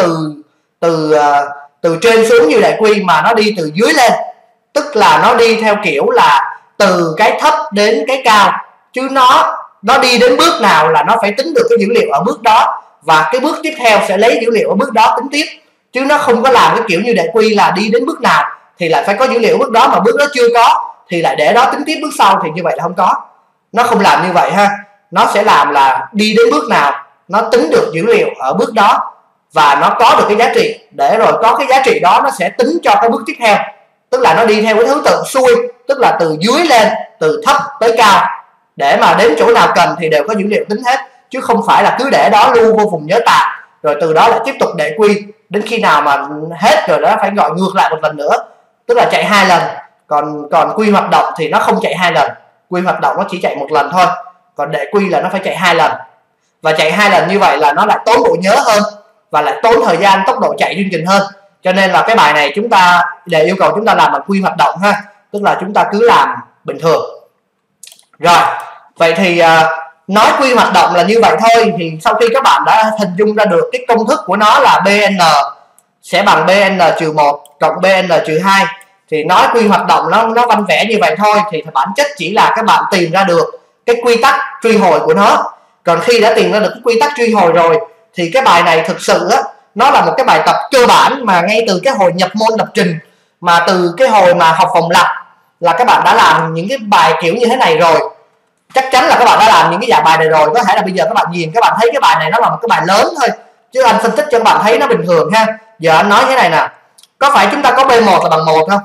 từ trên xuống như đệ quy mà nó đi từ dưới lên, tức là nó đi theo kiểu là từ cái thấp đến cái cao, chứ nó đi đến bước nào là nó phải tính được cái dữ liệu ở bước đó và cái bước tiếp theo sẽ lấy dữ liệu ở bước đó tính tiếp, chứ nó không có làm cái kiểu như đệ quy là đi đến bước nào thì lại phải có dữ liệu bước đó mà bước đó chưa có thì lại để đó tính tiếp bước sau, thì như vậy là không có. Nó không làm như vậy ha. Nó sẽ làm là đi đến bước nào nó tính được dữ liệu ở bước đó và nó có được cái giá trị, để rồi có cái giá trị đó nó sẽ tính cho cái bước tiếp theo. Tức là nó đi theo cái thứ tự xuôi, tức là từ dưới lên, từ thấp tới cao, để mà đến chỗ nào cần thì đều có dữ liệu tính hết, chứ không phải là cứ để đó lưu vô vùng nhớ tạm rồi từ đó lại tiếp tục đệ quy đến khi nào mà hết rồi đó phải gọi ngược lại một lần nữa, tức là chạy 2 lần. Còn quy hoạch động thì nó không chạy 2 lần, quy hoạch động nó chỉ chạy 1 lần thôi, còn đệ quy là nó phải chạy 2 lần. Và chạy 2 lần như vậy là nó lại tốn bộ nhớ hơn và lại tốn thời gian, tốc độ chạy chương trình hơn. Cho nên là cái bài này chúng ta để yêu cầu chúng ta làm bằng quy hoạch động ha, tức là chúng ta cứ làm bình thường. Rồi, vậy thì nói quy hoạch động là như vậy thôi. Thì sau khi các bạn đã hình dung ra được cái công thức của nó là BN sẽ bằng BN-1 cộng BN-2 thì nói quy hoạch động nó văn vẽ như vậy thôi, thì bản chất chỉ là các bạn tìm ra được cái quy tắc truy hồi của nó. Còn khi đã tìm ra được cái quy tắc truy hồi rồi thì cái bài này thực sự á, nó là một cái bài tập cơ bản mà ngay từ cái hồi nhập môn lập trình, mà từ cái hồi mà học phòng lập là các bạn đã làm những cái bài kiểu như thế này rồi. Chắc chắn là các bạn đã làm những cái dạng bài này rồi. Có thể là bây giờ các bạn nhìn các bạn thấy cái bài này nó là một cái bài lớn thôi, chứ anh phân tích cho các bạn thấy nó bình thường ha. Giờ anh nói thế này nè, có phải chúng ta có B1 là bằng 1 không?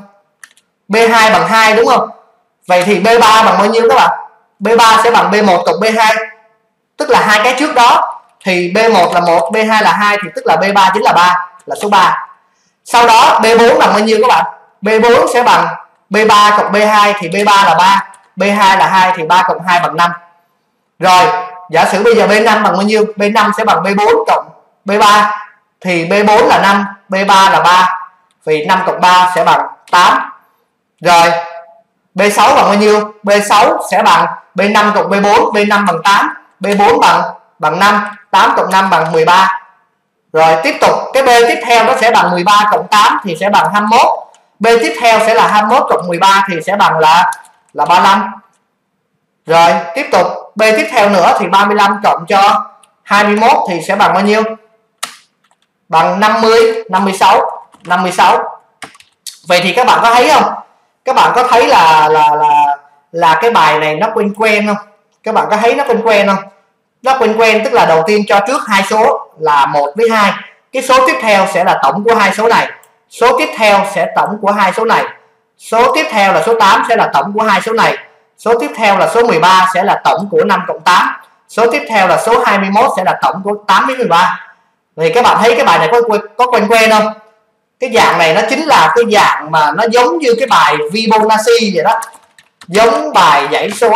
B2 bằng 2 đúng không? Vậy thì B3 bằng bao nhiêu các bạn? B3 sẽ bằng B1 cộng B2, tức là hai cái trước đó. Thì B1 là 1, B2 là 2 thì tức là B3 chính là 3, là số 3. Sau đó B4 bằng bao nhiêu các bạn? B4 sẽ bằng B3 cộng B2 thì B3 là 3, B2 là 2 thì 3 cộng 2 bằng 5. Rồi, giả sử bây giờ B5 bằng bao nhiêu? B5 sẽ bằng B4 cộng B3 thì B4 là 5, B3 là 3, vì 5 cộng 3 sẽ bằng 8. Rồi, B6 bằng bao nhiêu? B6 sẽ bằng B5 cộng B4, B5 bằng 8, B4 bằng bằng 5, 8 cộng 5 bằng 13. Rồi tiếp tục cái B tiếp theo nó sẽ bằng 13 cộng 8 thì sẽ bằng 21. B tiếp theo sẽ là 21 cộng 13 thì sẽ bằng là 35. Rồi tiếp tục B tiếp theo nữa thì 35 cộng cho 21 thì sẽ bằng bao nhiêu? Bằng 50, 56. Vậy thì các bạn có thấy không? Các bạn có thấy là cái bài này nó quen không? Các bạn có thấy nó quen không? Nó quen tức là đầu tiên cho trước hai số là 1 với 2. Cái số tiếp theo sẽ là tổng của hai số này. Số tiếp theo sẽ tổng của hai số này. Số tiếp theo là số 8 sẽ là tổng của hai số này. Số tiếp theo là số 13 sẽ là tổng của 5 cộng 8. Số tiếp theo là số 21 sẽ là tổng của 8 với 13. Thì các bạn thấy cái bài này có quen không? Cái dạng này nó chính là cái dạng mà nó giống như cái bài Fibonacci vậy đó. Giống bài dãy số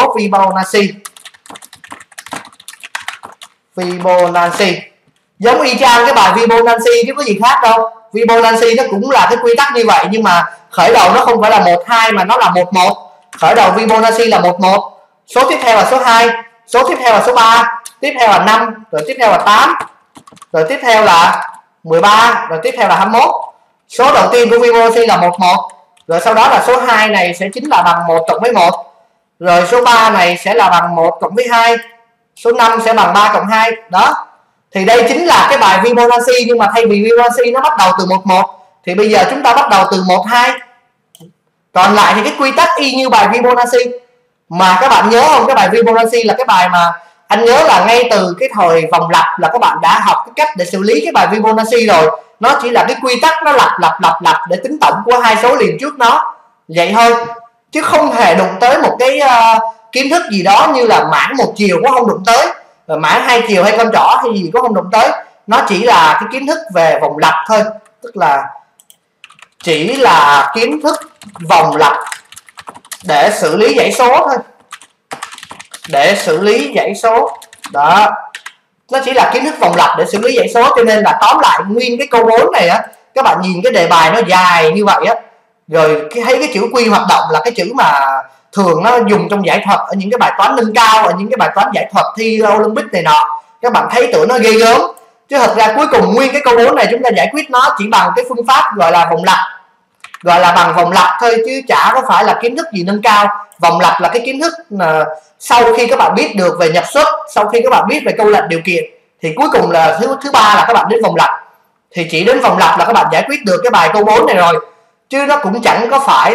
Fibonacci. Giống y chang cái bài Fibonacci chứ có gì khác đâu. Fibonacci nó cũng là cái quy tắc như vậy, nhưng mà khởi đầu nó không phải là 1-2 mà nó là 1-1. Khởi đầu Fibonacci là 1-1. Số tiếp theo là số 2, số tiếp theo là số 3, tiếp theo là 5, rồi tiếp theo là 8, rồi tiếp theo là 13, rồi tiếp theo là 21. Số đầu tiên của Fibonacci là 11, rồi sau đó là số 2 này sẽ chính là bằng 1 cộng với 1, rồi số 3 này sẽ là bằng 1 cộng với 2, số 5 sẽ bằng 3 cộng 2. Đó, thì đây chính là cái bài Fibonacci, nhưng mà thay vì Fibonacci nó bắt đầu từ 11 thì bây giờ chúng ta bắt đầu từ 12. Còn lại thì cái quy tắc y như bài Fibonacci. Mà các bạn nhớ không, cái bài Fibonacci là cái bài mà anh nhớ là ngay từ cái thời vòng lặp là các bạn đã học cái cách để xử lý cái bài Fibonacci rồi. Nó chỉ là cái quy tắc nó lặp để tính tổng của hai số liền trước nó, vậy thôi, chứ không hề đụng tới một cái kiến thức gì đó như là mảng một chiều cũng không đụng tới, mảng hai chiều hay con trỏ hay gì cũng không đụng tới. Nó chỉ là cái kiến thức về vòng lặp thôi, tức là chỉ là kiến thức vòng lặp để xử lý dãy số thôi, để xử lý dãy số đó. Nó chỉ là kiến thức vòng lặp để xử lý dãy số, cho nên là tóm lại nguyên cái câu 4 này á, các bạn nhìn cái đề bài nó dài như vậy á, rồi thấy cái chữ quy hoạt động là cái chữ mà thường nó dùng trong giải thuật ở những cái bài toán nâng cao, ở những cái bài toán giải thuật thi Olympic này nọ. Các bạn thấy tưởng nó ghê gớm, chứ thật ra cuối cùng nguyên cái câu 4 này chúng ta giải quyết nó chỉ bằng cái phương pháp gọi là vòng lặp, gọi là bằng vòng lặp thôi, chứ chả có phải là kiến thức gì nâng cao. Vòng lặp là cái kiến thức mà sau khi các bạn biết được về nhập xuất, sau khi các bạn biết về câu lệnh điều kiện, thì cuối cùng là thứ ba là các bạn đến vòng lặp. Thì chỉ đến vòng lặp là các bạn giải quyết được cái bài câu 4 này rồi, chứ nó cũng chẳng có phải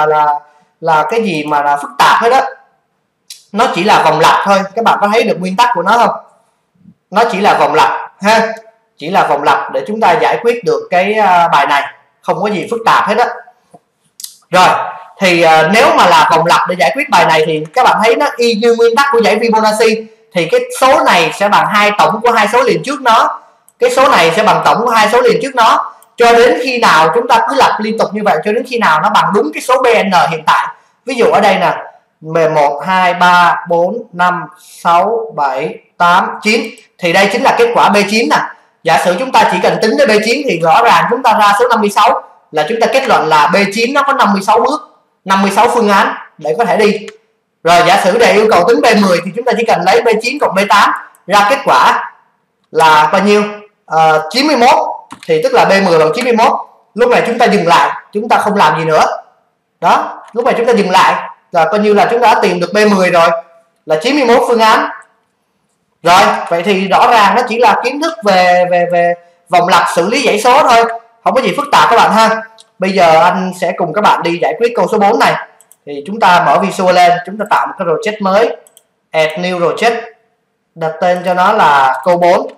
là cái gì mà là phức tạp hết đó. Nó chỉ là vòng lặp thôi. Các bạn có thấy được nguyên tắc của nó không? Nó chỉ là vòng lặp ha, chỉ là vòng lặp để chúng ta giải quyết được cái bài này, không có gì phức tạp hết đó. Rồi thì nếu mà là vòng lặp để giải quyết bài này thì các bạn thấy nó y như nguyên tắc của dãy Fibonacci. Thì cái số này sẽ bằng hai tổng của hai số liền trước nó, cái số này sẽ bằng tổng của hai số liền trước nó, cho đến khi nào chúng ta cứ lặp liên tục như vậy cho đến khi nào nó bằng đúng cái số BN hiện tại. Ví dụ ở đây nè, 11, 2, 3, 4, 5, 6, 7, 8, 9 thì đây chính là kết quả B9 nè. Giả sử chúng ta chỉ cần tính đến B9 thì rõ ràng chúng ta ra số 56 là chúng ta kết luận là B9 nó có 56 bước, 56 phương án để có thể đi. Rồi giả sử để yêu cầu tính B10 thì chúng ta chỉ cần lấy B9 cộng B8 ra kết quả là bao nhiêu? 91, thì tức là B10 bằng 91. Lúc này chúng ta dừng lại, chúng ta không làm gì nữa. Đó, lúc này chúng ta dừng lại là coi như là chúng ta đã tìm được B10 rồi, là 91 phương án. Rồi, vậy thì rõ ràng nó chỉ là kiến thức về vòng lặp xử lý dãy số thôi, không có gì phức tạp các bạn ha. Bây giờ anh sẽ cùng các bạn đi giải quyết câu số 4 này. Thì chúng ta mở Visual lên, chúng ta tạo một cái project mới, add new project, đặt tên cho nó là câu 4.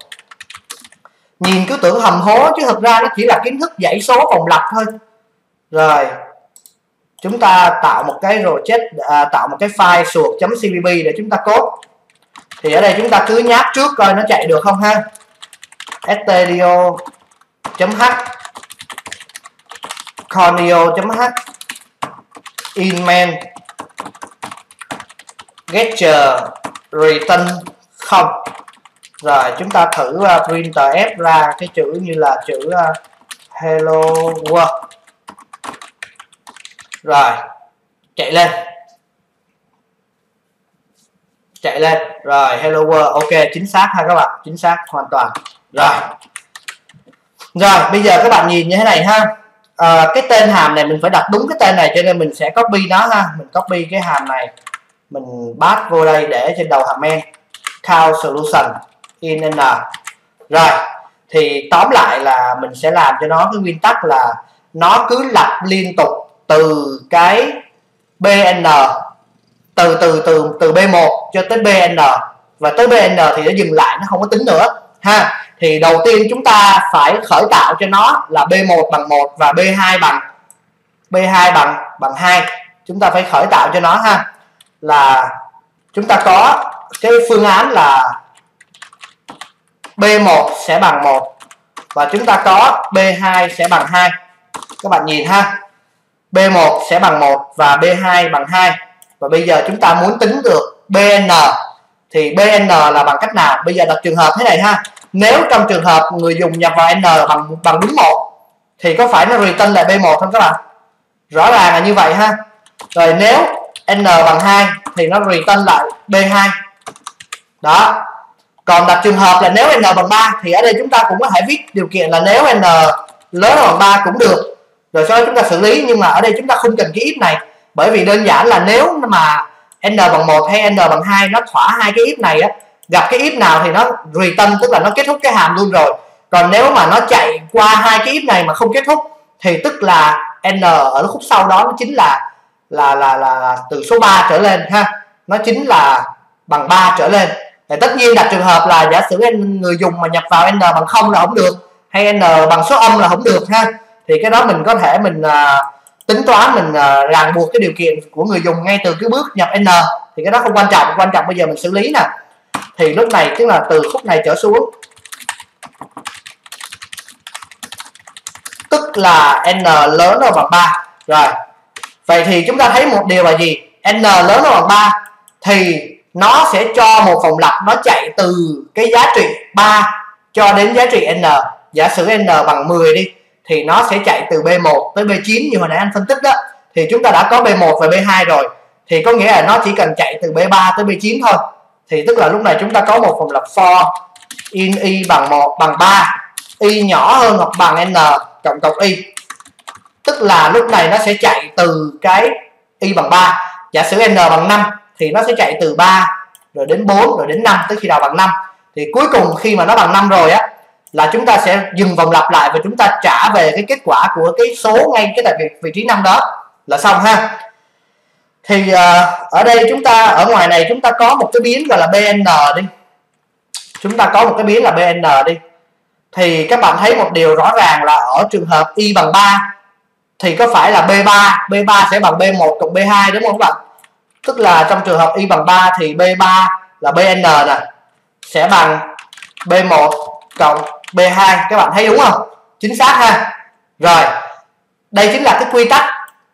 Nhìn cứ tưởng hầm hố chứ thực ra nó chỉ là kiến thức dãy số vòng lặp thôi. Rồi chúng ta tạo một cái project, tạo một cái file suột.cpp để chúng ta code. Thì ở đây chúng ta cứ nháp trước coi nó chạy được không ha. stdio.h conio.h in main getter return 0. Rồi chúng ta thử printf ra cái chữ như là chữ hello world. Rồi chạy lên. chạy lên. Rồi hello world, ok, chính xác ha các bạn, chính xác hoàn toàn. Rồi bây giờ các bạn nhìn như thế này ha. Cái tên hàm này mình phải đặt đúng cái tên này, cho nên mình sẽ copy nó ha. Mình copy cái hàm này, mình paste vô đây để trên đầu hàm main count solution in n. Rồi thì tóm lại là mình sẽ làm cho nó cái nguyên tắc là nó cứ lặp liên tục từ cái bn, từ b1 cho tới bn, và tới bn thì nó dừng lại, nó không có tính nữa ha. Thì đầu tiên chúng ta phải khởi tạo cho nó là b1 bằng 1 và b2 bằng 2. Chúng ta phải khởi tạo cho nó ha, là chúng ta có cái phương án là b1 sẽ bằng 1 và chúng ta có b2 sẽ bằng 2. Các bạn nhìn ha, b1 sẽ bằng 1 và b2 bằng 2. Và bây giờ chúng ta muốn tính được bn thì bn là bằng cách nào? Bây giờ đặt trường hợp thế này ha. Nếu trong trường hợp người dùng nhập vào n bằng đúng 1 thì có phải nó return lại b1 không các bạn? Rõ ràng là như vậy ha. Rồi nếu n bằng 2 thì nó return lại b2. Đó. Còn đặt trường hợp là nếu n bằng 3 thì ở đây chúng ta cũng có thể viết điều kiện là nếu n lớn hơn bằng 3 cũng được. Rồi sau đó chúng ta xử lý, nhưng mà ở đây chúng ta không cần cái if này, bởi vì đơn giản là nếu mà n bằng 1 hay n bằng 2 nó thỏa hai cái if này á, gặp cái if nào thì nó return, tức là nó kết thúc cái hàm luôn rồi. Còn nếu mà nó chạy qua hai cái if này mà không kết thúc thì tức là n ở khúc sau đó nó chính là từ số 3 trở lên ha, nó chính là bằng 3 trở lên. Thì tất nhiên đặt trường hợp là giả sử người dùng mà nhập vào n bằng 0 là không được, hay n bằng số âm là không được ha. Thì cái đó mình có thể mình tính toán, mình ràng buộc cái điều kiện của người dùng ngay từ cái bước nhập n, thì cái đó không quan trọng. Quan trọng bây giờ mình xử lý nè. Thì lúc này tức là từ khúc này trở xuống, tức là n lớn hơn bằng 3. Rồi vậy thì chúng ta thấy một điều là gì? N lớn hơn bằng 3 thì nó sẽ cho một vòng lặp nó chạy từ cái giá trị 3 cho đến giá trị n. Giả sử n bằng 10 đi thì nó sẽ chạy từ b1 tới b9 như hồi nãy anh phân tích đó. Thì chúng ta đã có b1 và b2 rồi, thì có nghĩa là nó chỉ cần chạy từ b3 tới b9 thôi. Thì tức là lúc này chúng ta có một vòng lặp for in y bằng 1 bằng 3, y nhỏ hơn hoặc bằng n cộng cộng y. Tức là lúc này nó sẽ chạy từ cái y bằng 3. Giả sử n bằng 5 thì nó sẽ chạy từ 3 rồi đến 4 rồi đến 5 tới khi nào bằng 5. Thì cuối cùng khi mà nó bằng 5 rồi á là chúng ta sẽ dừng vòng lặp lại và chúng ta trả về cái kết quả của cái số ngay cái tại vị trí 5 đó là xong ha. Thì ở đây chúng ta ở ngoài này chúng ta có một cái biến gọi là bn đi. Chúng ta có một cái biến là bn đi. Thì các bạn thấy một điều rõ ràng là ở trường hợp y bằng 3 thì có phải là b3 sẽ bằng b1 cộng b2 đúng không các bạn? Tức là trong trường hợp y bằng 3 thì b3 là bn nè sẽ bằng b1 cộng b2. Các bạn thấy đúng không? Chính xác ha. Rồi đây chính là cái quy tắc,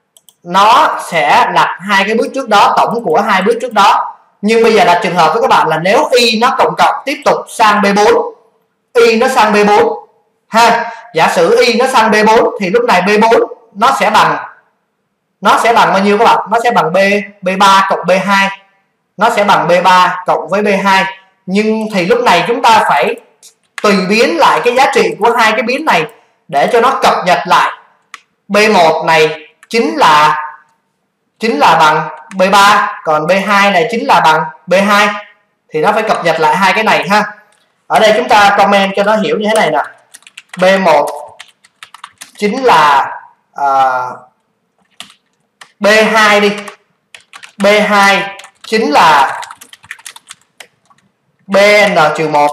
nó sẽ lặp hai cái bước trước đó, tổng của hai bước trước đó. Nhưng bây giờ là trường hợp với các bạn là nếu y nó cộng tiếp tục sang b4, y nó sang b4 ha. Giả sử y nó sang b4 thì lúc này b4 nó sẽ bằng bao nhiêu các bạn? Nó sẽ bằng b3 cộng b2. Nó sẽ bằng b3 cộng với b2. Nhưng thì lúc này chúng ta phải tùy biến lại cái giá trị của hai cái biến này để cho nó cập nhật lại. B1 này chính là bằng B3, còn B2 này chính là bằng B2. Thì nó phải cập nhật lại hai cái này ha. Ở đây chúng ta comment cho nó hiểu như thế này nè. B1 chính là B2 đi. B2 chính là BN-1.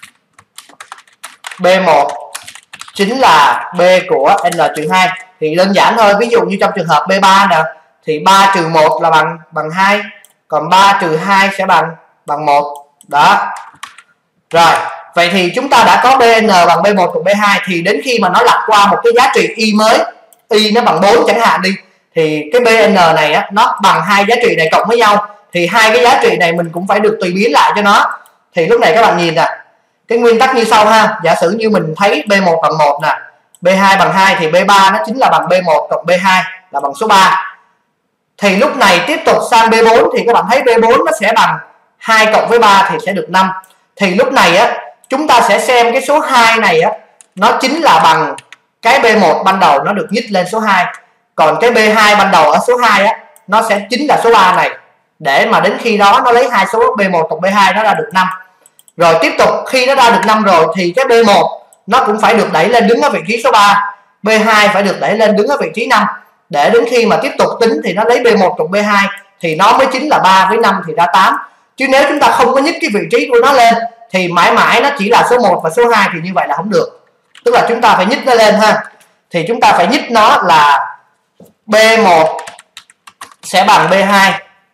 B1 chính là B của N-2. Thì đơn giản thôi, ví dụ như trong trường hợp B3 nè thì 3 trừ 1 là bằng 2, còn 3 trừ 2 sẽ bằng 1. Đó. Rồi, vậy thì chúng ta đã có BN bằng B1 cộng B2 thì đến khi mà nó lặp qua một cái giá trị y mới, y nó bằng 4 chẳng hạn đi, thì cái BN này á, nó bằng hai giá trị này cộng với nhau, thì hai cái giá trị này mình cũng phải được tùy biến lại cho nó. Thì lúc này các bạn nhìn nè, cái nguyên tắc như sau ha. Giả sử như mình thấy B1 bằng 1 nè, B2 bằng 2 thì B3 nó chính là bằng B1 cộng B2 là bằng số 3. Thì lúc này tiếp tục sang B4 thì các bạn thấy B4 nó sẽ bằng 2 cộng với 3 thì sẽ được 5. Thì lúc này á chúng ta sẽ xem cái số 2 này á nó chính là bằng cái B1 ban đầu nó được nhích lên số 2. Còn cái B2 ban đầu ở số 2 á nó sẽ chính là số 3 này. Để mà đến khi đó nó lấy hai số B1 cộng B2 nó ra được 5. Rồi tiếp tục khi nó ra được 5 rồi thì cái B1 nó cũng phải được đẩy lên đứng ở vị trí số 3. B2 phải được đẩy lên đứng ở vị trí 5. Để đến khi mà tiếp tục tính thì nó lấy B1 cộng B2 thì nó mới chính là 3 với 5 thì ra 8. Chứ nếu chúng ta không có nhích cái vị trí của nó lên thì mãi mãi nó chỉ là số 1 và số 2 thì như vậy là không được. Tức là chúng ta phải nhích nó lên ha. Thì chúng ta phải nhích nó là B1 sẽ bằng B2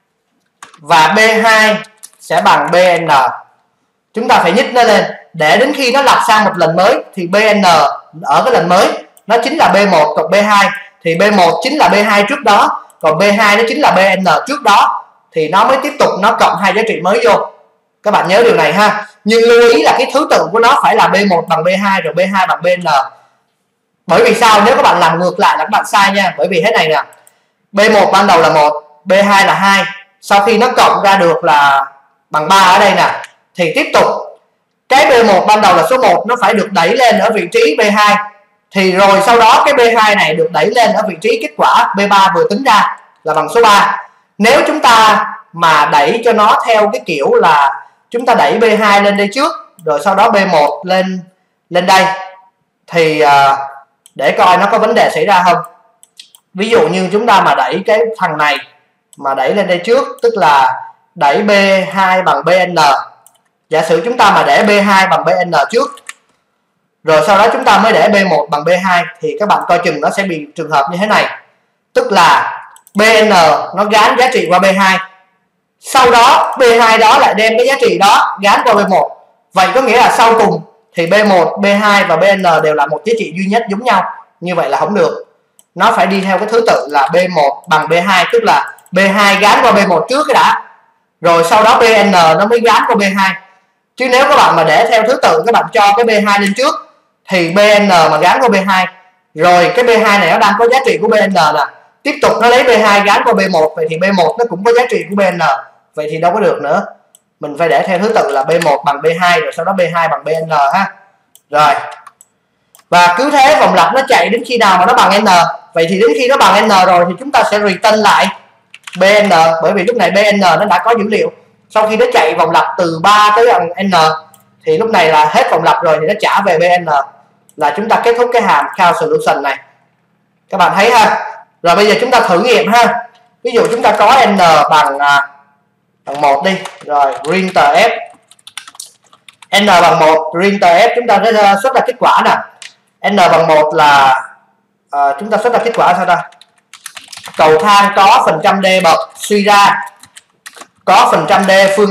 và B2 sẽ bằng BN. Chúng ta phải nhích nó lên để đến khi nó lặp sang một lần mới thì BN ở cái lần mới nó chính là B1 cộng B2. Thì B1 chính là B2 trước đó, còn B2 nó chính là BN trước đó. Thì nó mới tiếp tục nó cộng hai giá trị mới vô. Các bạn nhớ điều này ha. Nhưng lưu ý là cái thứ tự của nó phải là B1 bằng B2 rồi B2 bằng BN. Bởi vì sao? Nếu các bạn làm ngược lại là các bạn sai nha. Bởi vì thế này nè, B1 ban đầu là 1, B2 là 2. Sau khi nó cộng ra được là bằng 3 ở đây nè, thì tiếp tục cái B1 ban đầu là số 1 nó phải được đẩy lên ở vị trí B2. Thì rồi sau đó cái B2 này được đẩy lên ở vị trí kết quả B3 vừa tính ra là bằng số 3. Nếu chúng ta mà đẩy cho nó theo cái kiểu là chúng ta đẩy B2 lên đây trước rồi sau đó B1 lên đây thì để coi nó có vấn đề xảy ra không. Ví dụ như chúng ta mà đẩy cái thằng này mà đẩy lên đây trước, tức là đẩy B2 bằng BN. Giả sử chúng ta mà để B2 bằng BN trước rồi sau đó chúng ta mới để B1 bằng B2 thì các bạn coi chừng nó sẽ bị trường hợp như thế này. Tức là BN nó gán giá trị qua B2, sau đó B2 đó lại đem cái giá trị đó gán qua B1. Vậy có nghĩa là sau cùng thì B1, B2 và BN đều là một giá trị duy nhất giống nhau. Như vậy là không được. Nó phải đi theo cái thứ tự là B1 bằng B2, tức là B2 gán qua B1 trước cái đã, rồi sau đó BN nó mới gán qua B2. Chứ nếu các bạn mà để theo thứ tự các bạn cho cái B2 lên trước thì BN mà gán qua B2, rồi cái B2 này nó đang có giá trị của BN nè, tiếp tục nó lấy B2 gán qua B1, vậy thì B1 nó cũng có giá trị của BN. Vậy thì đâu có được nữa. Mình phải để theo thứ tự là B1 bằng B2 rồi sau đó B2 bằng BN ha. Rồi. Và cứ thế vòng lặp nó chạy đến khi nào mà nó bằng N. Vậy thì đến khi nó bằng N rồi thì chúng ta sẽ return lại BN, bởi vì lúc này BN nó đã có dữ liệu. Sau khi nó chạy vòng lặp từ 3 tới bằng N thì lúc này là hết vòng lặp rồi thì nó trả về BN, là chúng ta kết thúc cái hàm count solution này. Các bạn thấy ha. Rồi bây giờ chúng ta thử nghiệm ha. Ví dụ chúng ta có N bằng 1 đi. Rồi printf N bằng 1, printf chúng ta sẽ xuất ra kết quả nè. N bằng 1 là chúng ta xuất ra kết quả sao ta? Cầu thang có phần trăm D bậc suy ra, có phần trăm D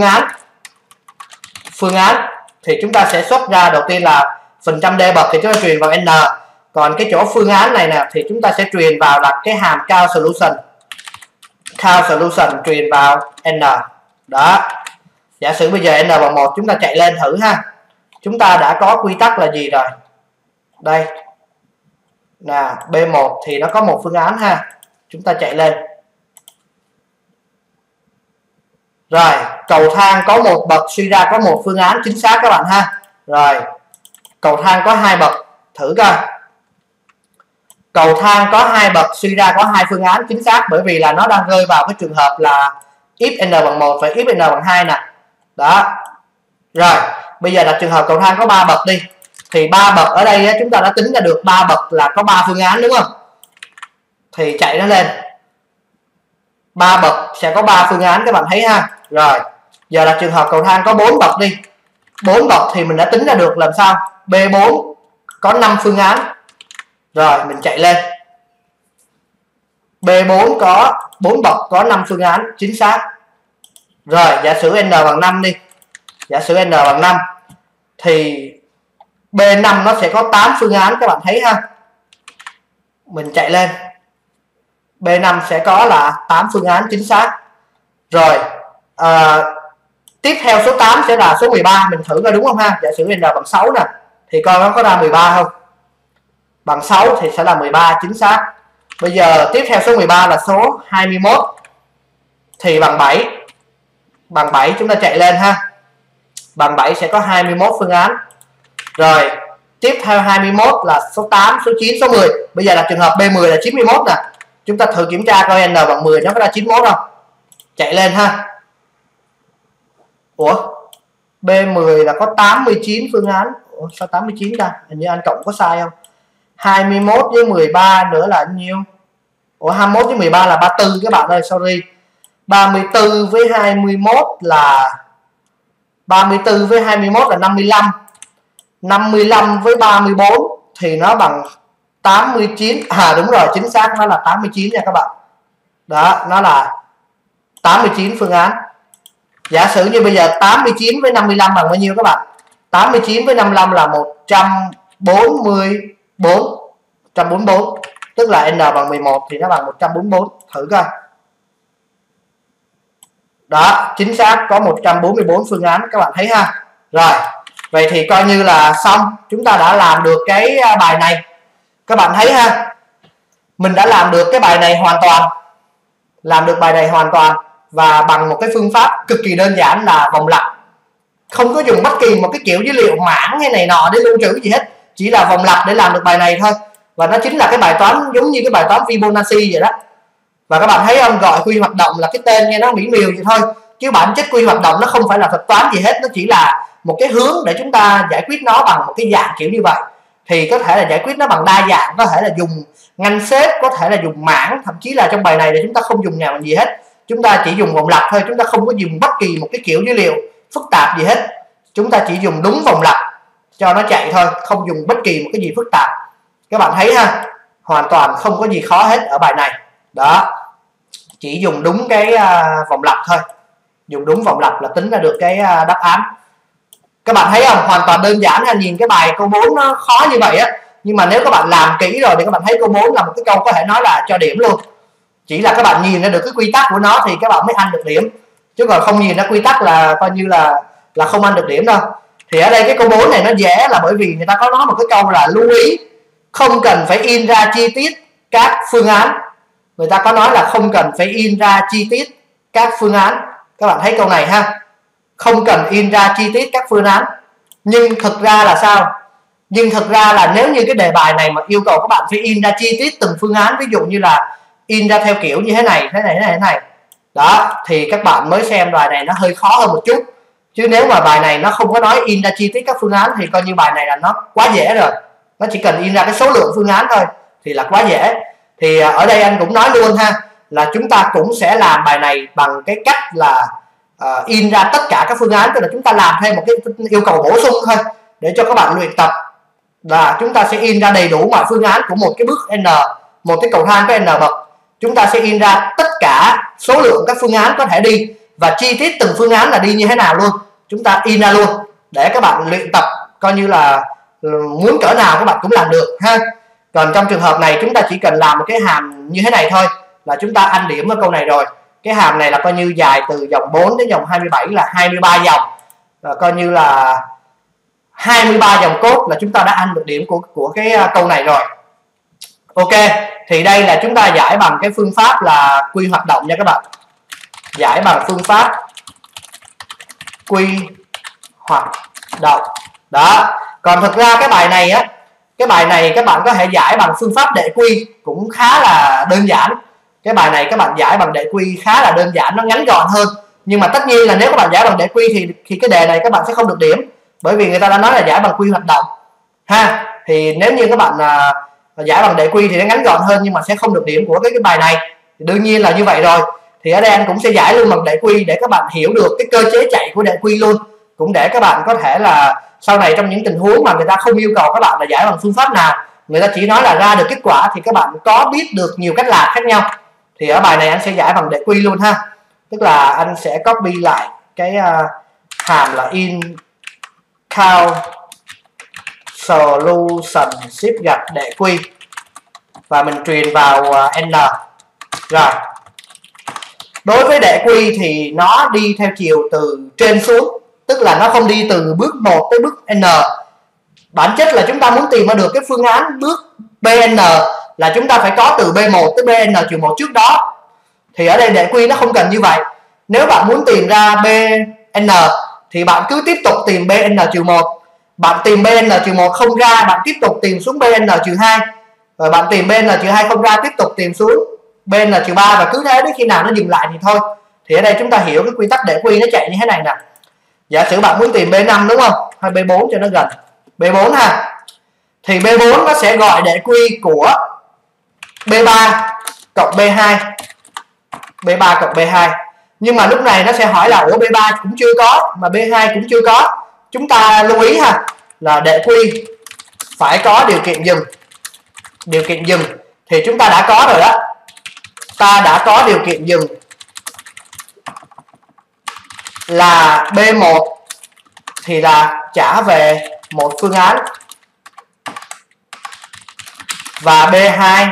phương án thì chúng ta sẽ xuất ra đầu tiên là phần trăm D bậc thì chúng ta truyền vào N. Còn cái chỗ phương án này nè thì chúng ta sẽ truyền vào là cái hàm count solution truyền vào N. Đó. Giả sử bây giờ N bằng 1 chúng ta chạy lên thử ha. Chúng ta đã có quy tắc là gì rồi? Đây. Nè, B1 thì nó có một phương án ha. Chúng ta chạy lên. Rồi, cầu thang có một bậc suy ra có một phương án chính xác các bạn ha. Rồi, cầu thang có 2 bậc, thử coi. Cầu thang có 2 bậc suy ra có 2 phương án chính xác, bởi vì là nó đang rơi vào cái trường hợp là if n bằng 1 và if n bằng 2 nè. Đó. Rồi, bây giờ là trường hợp cầu thang có 3 bậc đi. Thì 3 bậc ở đây chúng ta đã tính ra được 3 bậc là có 3 phương án đúng không? Thì chạy nó lên. 3 bậc sẽ có 3 phương án các bạn thấy ha. Rồi, giờ là trường hợp cầu thang có 4 bậc đi. 4 bậc thì mình đã tính ra được làm sao? B4 có 5 phương án. Rồi, mình chạy lên. B4 có 4 bậc có 5 phương án chính xác. Rồi, giả sử n bằng 5 đi. Giả sử n bằng 5 thì B5 nó sẽ có 8 phương án các bạn thấy ha. Mình chạy lên. B5 sẽ có là 8 phương án chính xác. Rồi, tiếp theo số 8 sẽ là số 13, mình thử coi đúng không ha. Giả sử n bằng 6 nè thì coi nó có ra 13 không? Bằng 6 thì sẽ là 13 chính xác. Bây giờ tiếp theo số 13 là số 21 thì bằng 7. bằng 7 chúng ta chạy lên ha. Bằng 7 sẽ có 21 phương án. Rồi tiếp theo 21 là số 8, số 9, số 10. Bây giờ là trường hợp B10 là 91 nè. Chúng ta thử kiểm tra coi n bằng 10 nó có ra 91 không. Chạy lên ha. Ủa B10 là có 89 phương án. Ủa sao 89 ta? Hình như anh cộng có sai không? 21 với 13 nữa là nhiêu? Ủa 21 với 13 là 34 các bạn ơi, sorry. 34 với 21 là 34 với 21 là 55. 55 với 34 thì nó bằng 89. À đúng rồi, chính xác nó là 89 nha các bạn. Đó, nó là 89 phương án. Giả sử như bây giờ 89 với 55 bằng bao nhiêu các bạn? 89 với 55 là 144. Tức là n bằng 11 thì nó bằng 144. Thử coi. Đó, chính xác có 144 phương án các bạn thấy ha. Rồi, vậy thì coi như là xong. Chúng ta đã làm được cái bài này. Các bạn thấy ha. Mình đã làm được cái bài này hoàn toàn. Làm được bài này hoàn toàn. Và bằng một cái phương pháp cực kỳ đơn giản là vòng lặp. Không có dùng bất kỳ một cái kiểu dữ liệu mảng hay này nọ để lưu trữ gì hết. Chỉ là vòng lặp để làm được bài này thôi. Và nó chính là cái bài toán giống như cái bài toán Fibonacci vậy đó. Và các bạn thấy không, gọi quy hoạt động là cái tên nghe nó mỹ miều vậy thôi, chứ bản chất quy hoạt động nó không phải là thuật toán gì hết. Nó chỉ là một cái hướng để chúng ta giải quyết nó bằng một cái dạng kiểu như vậy. Thì có thể là giải quyết nó bằng đa dạng, có thể là dùng ngăn xếp, có thể là dùng mảng, thậm chí là trong bài này thì chúng ta không dùng nào gì hết, chúng ta chỉ dùng vòng lặp thôi. Chúng ta không có dùng bất kỳ một cái kiểu dữ liệu phức tạp gì hết, chúng ta chỉ dùng đúng vòng lặp cho nó chạy thôi, không dùng bất kỳ một cái gì phức tạp. Các bạn thấy ha, hoàn toàn không có gì khó hết ở bài này. Đó, chỉ dùng đúng cái vòng lặp thôi, dùng đúng vòng lặp là tính ra được cái đáp án. Các bạn thấy không, hoàn toàn đơn giản ha. Nhìn cái bài câu 4 nó khó như vậy á, nhưng mà nếu các bạn làm kỹ rồi thì các bạn thấy câu 4 là một cái câu có thể nói là cho điểm luôn. Chỉ là các bạn nhìn ra được cái quy tắc của nó thì các bạn mới ăn được điểm, chứ còn không nhìn ra quy tắc là coi như là không ăn được điểm đâu. Thì ở đây cái câu 4 này nó dễ là bởi vì người ta có nói một cái câu là lưu ý không cần phải in ra chi tiết các phương án. Người ta có nói là không cần phải in ra chi tiết các phương án. Các bạn thấy câu này ha, không cần in ra chi tiết các phương án. Nhưng thực ra là sao? Nhưng thực ra là nếu như cái đề bài này mà yêu cầu các bạn phải in ra chi tiết từng phương án, ví dụ như là in ra theo kiểu như thế này, thế này đó, thì các bạn mới xem bài này nó hơi khó hơn một chút. Chứ nếu mà bài này nó không có nói in ra chi tiết các phương án thì coi như bài này là nó quá dễ rồi. Nó chỉ cần in ra cái số lượng phương án thôi thì là quá dễ. Thì ở đây anh cũng nói luôn ha, là chúng ta cũng sẽ làm bài này bằng cái cách là in ra tất cả các phương án. Tức là chúng ta làm thêm một cái yêu cầu bổ sung thôi để cho các bạn luyện tập, là chúng ta sẽ in ra đầy đủ mọi phương án của một cái bước n, một cái cầu thang có n bậc. Chúng ta sẽ in ra tất cả số lượng các phương án có thể đi, và chi tiết từng phương án là đi như thế nào luôn, chúng ta in ra luôn để các bạn luyện tập, coi như là muốn cỡ nào các bạn cũng làm được ha. Còn trong trường hợp này chúng ta chỉ cần làm một cái hàm như thế này thôi là chúng ta ăn điểm ở câu này rồi. Cái hàm này là coi như dài từ dòng 4 đến dòng 27 là 23 dòng, coi như là 23 dòng code là chúng ta đã ăn được điểm của cái câu này rồi. Ok, thì đây là chúng ta giải bằng cái phương pháp là quy hoạt động nha các bạn. Giải bằng phương pháp quy hoạt động. Đó, còn thực ra cái bài này á, cái bài này các bạn có thể giải bằng phương pháp đệ quy cũng khá là đơn giản. Cái bài này các bạn giải bằng đệ quy khá là đơn giản, nó ngắn gọn hơn. Nhưng mà tất nhiên là nếu các bạn giải bằng đệ quy thì cái đề này các bạn sẽ không được điểm, bởi vì người ta đã nói là giải bằng quy hoạt động ha. Thì nếu như các bạn giải bằng đệ quy thì nó ngắn gọn hơn nhưng mà sẽ không được điểm của cái bài này, thì đương nhiên là như vậy rồi. Thì ở đây anh cũng sẽ giải luôn bằng đệ quy để các bạn hiểu được cái cơ chế chạy của đệ quy luôn, cũng để các bạn có thể là sau này trong những tình huống mà người ta không yêu cầu các bạn là giải bằng phương pháp nào, người ta chỉ nói là ra được kết quả, thì các bạn có biết được nhiều cách làm khác nhau. Thì ở bài này anh sẽ giải bằng đệ quy luôn ha. Tức là anh sẽ copy lại cái hàm là in count solution ship gạch đệ quy và mình truyền vào n. Rồi, đối với đệ quy thì nó đi theo chiều từ trên xuống, tức là nó không đi từ bước 1 tới bước n. Bản chất là chúng ta muốn tìm ra được cái phương án bước bn là chúng ta phải có từ b1 tới bn-1 trước đó. Thì ở đây đệ quy nó không cần như vậy. Nếu bạn muốn tìm ra BN thì bạn cứ tiếp tục tìm BN-1. Bạn tìm BN-1 không ra, bạn tiếp tục tìm xuống BN-2. Rồi bạn tìm BN-2 không ra, tiếp tục tìm xuống BN-3, và cứ thế đến khi nào nó dừng lại thì thôi. Thì ở đây chúng ta hiểu cái quy tắc để quy nó chạy như thế này nè. Giả sử bạn muốn tìm B5 đúng không? Hay B4 cho nó gần. B4 ha. Thì B4 nó sẽ gọi để quy của B3 cộng B2. B3 cộng B2. Nhưng mà lúc này nó sẽ hỏi là ủa B3 cũng chưa có mà B2 cũng chưa có. Chúng ta lưu ý ha, là để quy phải có điều kiện dừng. Điều kiện dừng thì chúng ta đã có rồi đó. Ta đã có điều kiện dừng là B1 thì là trả về một phương án, và B2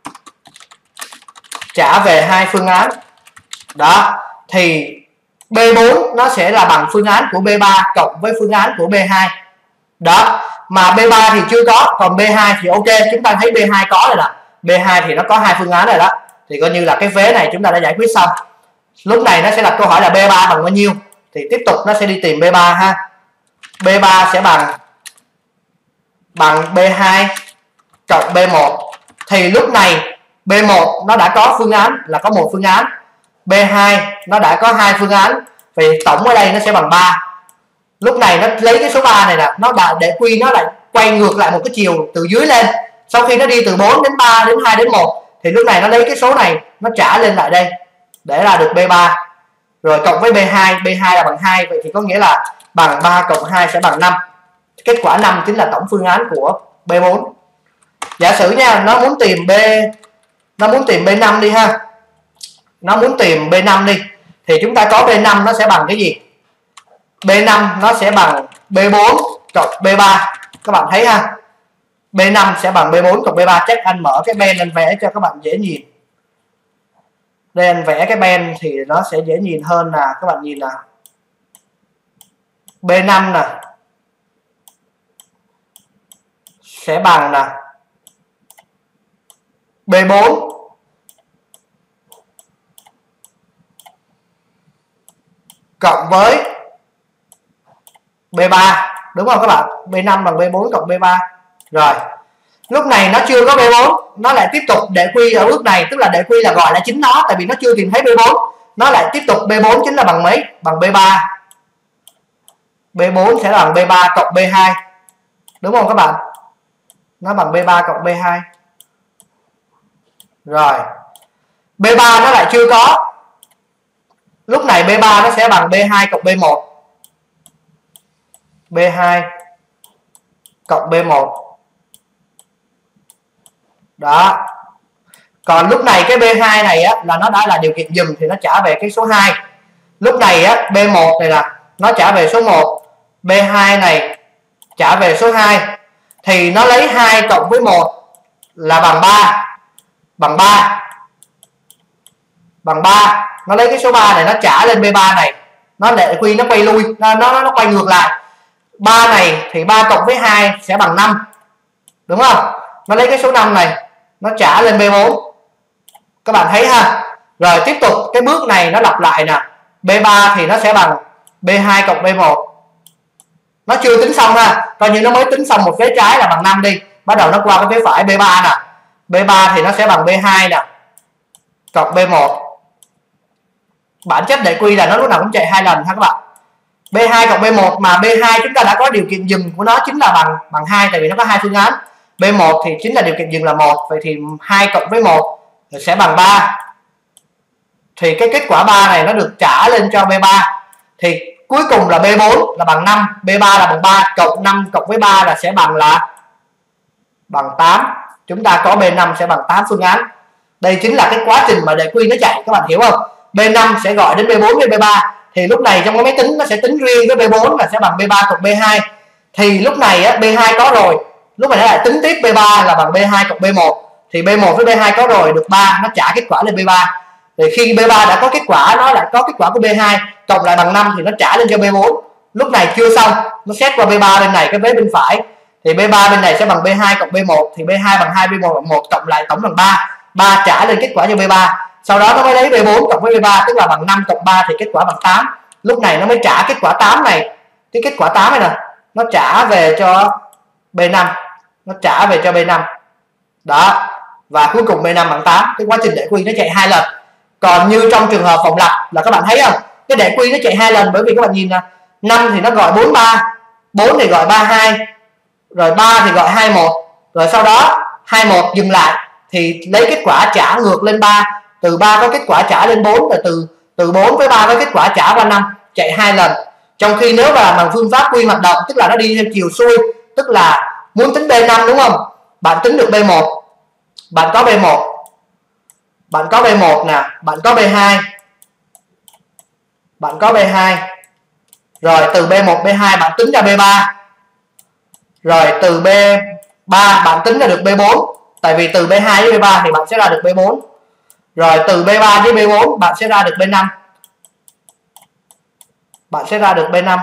trả về hai phương án. Đó, thì B4 nó sẽ là bằng phương án của B3 cộng với phương án của B2. Đó, mà B3 thì chưa có, còn B2 thì ok, chúng ta thấy B2 có rồi nè. B2 thì nó có hai phương án rồi đó. Thì coi như là cái vế này chúng ta đã giải quyết xong. Lúc này nó sẽ là câu hỏi là B3 bằng bao nhiêu. Thì tiếp tục nó sẽ đi tìm B3 ha. B3 sẽ bằng B2 cộng B1. Thì lúc này B1 nó đã có phương án là có một phương án, B2 nó đã có hai phương án, vì tổng ở đây nó sẽ bằng 3. Lúc này nó lấy cái số 3 này nè, nó đã để quy nó lại quay ngược lại một cái chiều từ dưới lên. Sau khi nó đi từ 4 đến 3 đến 2 đến 1 thì lúc này nó lấy cái số này nó trả lên lại đây để là được B3. Rồi cộng với B2, B2 là bằng 2, vậy thì có nghĩa là bằng 3 cộng 2 sẽ bằng 5. Kết quả 5 chính là tổng phương án của B4. Giả sử nha, nó muốn tìm B5 đi ha. Nó muốn tìm B5 đi thì chúng ta có B5 nó sẽ bằng cái gì? B5 nó sẽ bằng B4 cộng B3. Các bạn thấy ha, B5 sẽ bằng B4 cộng B3. Chắc anh mở cái ben anh vẽ cho các bạn dễ nhìn. Đây anh vẽ cái ben thì nó sẽ dễ nhìn hơn là các bạn nhìn nào. B5 nè sẽ bằng là B4 cộng với B3, đúng không các bạn? B5 bằng B4 cộng B3. Rồi, lúc này nó chưa có B4, nó lại tiếp tục để quy ở bước này, tức là để quy là gọi là chính nó, tại vì nó chưa tìm thấy B4. Nó lại tiếp tục B4 chính là bằng mấy? Bằng B3. B4 sẽ bằng B3 cộng B2. Đúng không các bạn? Nó bằng B3 cộng B2. Rồi, B3 nó lại chưa có. Lúc này B3 nó sẽ bằng B2 cộng B1. B2 cộng B1. Đó. Còn lúc này cái B2 này á, là nó đã là điều kiện dừng thì nó trả về cái số 2. Lúc này á, B1 này là nó trả về số 1, B2 này trả về số 2. Thì nó lấy 2 cộng với 1 là bằng 3. Bằng 3. Bằng 3. Nó lấy cái số 3 này nó trả lên B3 này. Nó để quy nó quay lui, nó quay ngược lại. 3 này thì 3 cộng với 2 sẽ bằng 5. Đúng không? Nó lấy cái số 5 này nó trả lên B4. Các bạn thấy ha. Rồi tiếp tục cái bước này nó lặp lại nè. B3 thì nó sẽ bằng B2 cộng B1. Nó chưa tính xong ha. Coi như nó mới tính xong một vế trái là bằng 5 đi. Bắt đầu nó qua cái vế phải B3 nè. B3 thì nó sẽ bằng B2 nè cộng B1. Bản chất để quy là nó lúc nào cũng chạy hai lần ha các bạn. B2 cộng B1 mà B2 chúng ta đã có điều kiện dừng của nó chính là bằng 2, tại vì nó có hai phương án. B1 thì chính là điều kiện dừng là 1, vậy thì 2 cộng với 1 sẽ bằng 3. Thì cái kết quả 3 này nó được trả lên cho B3. Thì cuối cùng là B4 là bằng 5, B3 là bằng 3, cộng 5 cộng với 3 là sẽ bằng 8. Chúng ta có B5 sẽ bằng 8 phương án. Đây chính là cái quá trình mà đề quy nó chạy, các bạn hiểu không? B5 sẽ gọi đến B4 với B3. Thì lúc này trong cái máy tính nó sẽ tính riêng với B4 là sẽ bằng B3 cộng B2. Thì lúc này á, B2 có rồi, lúc này nó lại tính tiếp B3 là bằng B2 cộng B1. Thì B1 với B2 có rồi, được 3, nó trả kết quả lên B3. Thì khi B3 đã có kết quả, nó lại có kết quả của B2 cộng lại bằng 5 thì nó trả lên cho B4. Lúc này chưa xong, nó xét qua B3 bên này, cái vế bên phải. Thì B3 bên này sẽ bằng B2 cộng B1. Thì B2 bằng 2, B1 bằng 1, cộng lại tổng bằng 3. 3 trả lên kết quả cho B3. sau đó nó mới lấy B4 cộng với B3 tức là bằng 5 cộng 3 thì kết quả bằng 8. Lúc này nó mới trả kết quả 8 này, cái kết quả 8 này nè, nó trả về cho B5, nó trả về cho B5 đó, và cuối cùng B5 bằng 8. Cái quá trình để quy nó chạy 2 lần. Còn như trong trường hợp vòng lặp là các bạn thấy không, cái để quy nó chạy 2 lần, bởi vì các bạn nhìn là 5 thì nó gọi 43, 4 thì gọi 32, rồi 3 thì gọi 21, rồi sau đó 21 dừng lại thì lấy kết quả trả ngược lên 3, từ 3 có kết quả trả lên 4, rồi từ 4 với 3 có kết quả trả qua 5, chạy 2 lần. Trong khi nếu mà bằng phương pháp quy hoạt động, tức là nó đi theo chiều xuôi, tức là muốn tính B5 đúng không, bạn tính được B1, bạn có B1, bạn có B1 nè, bạn có B2, bạn có B2, rồi từ B1 B2 bạn tính ra B3, rồi từ B3 bạn tính ra được B4, tại vì từ B2 với B3 thì bạn sẽ ra được B4, rồi từ B3 với B4 bạn sẽ ra được B5, bạn sẽ ra được B5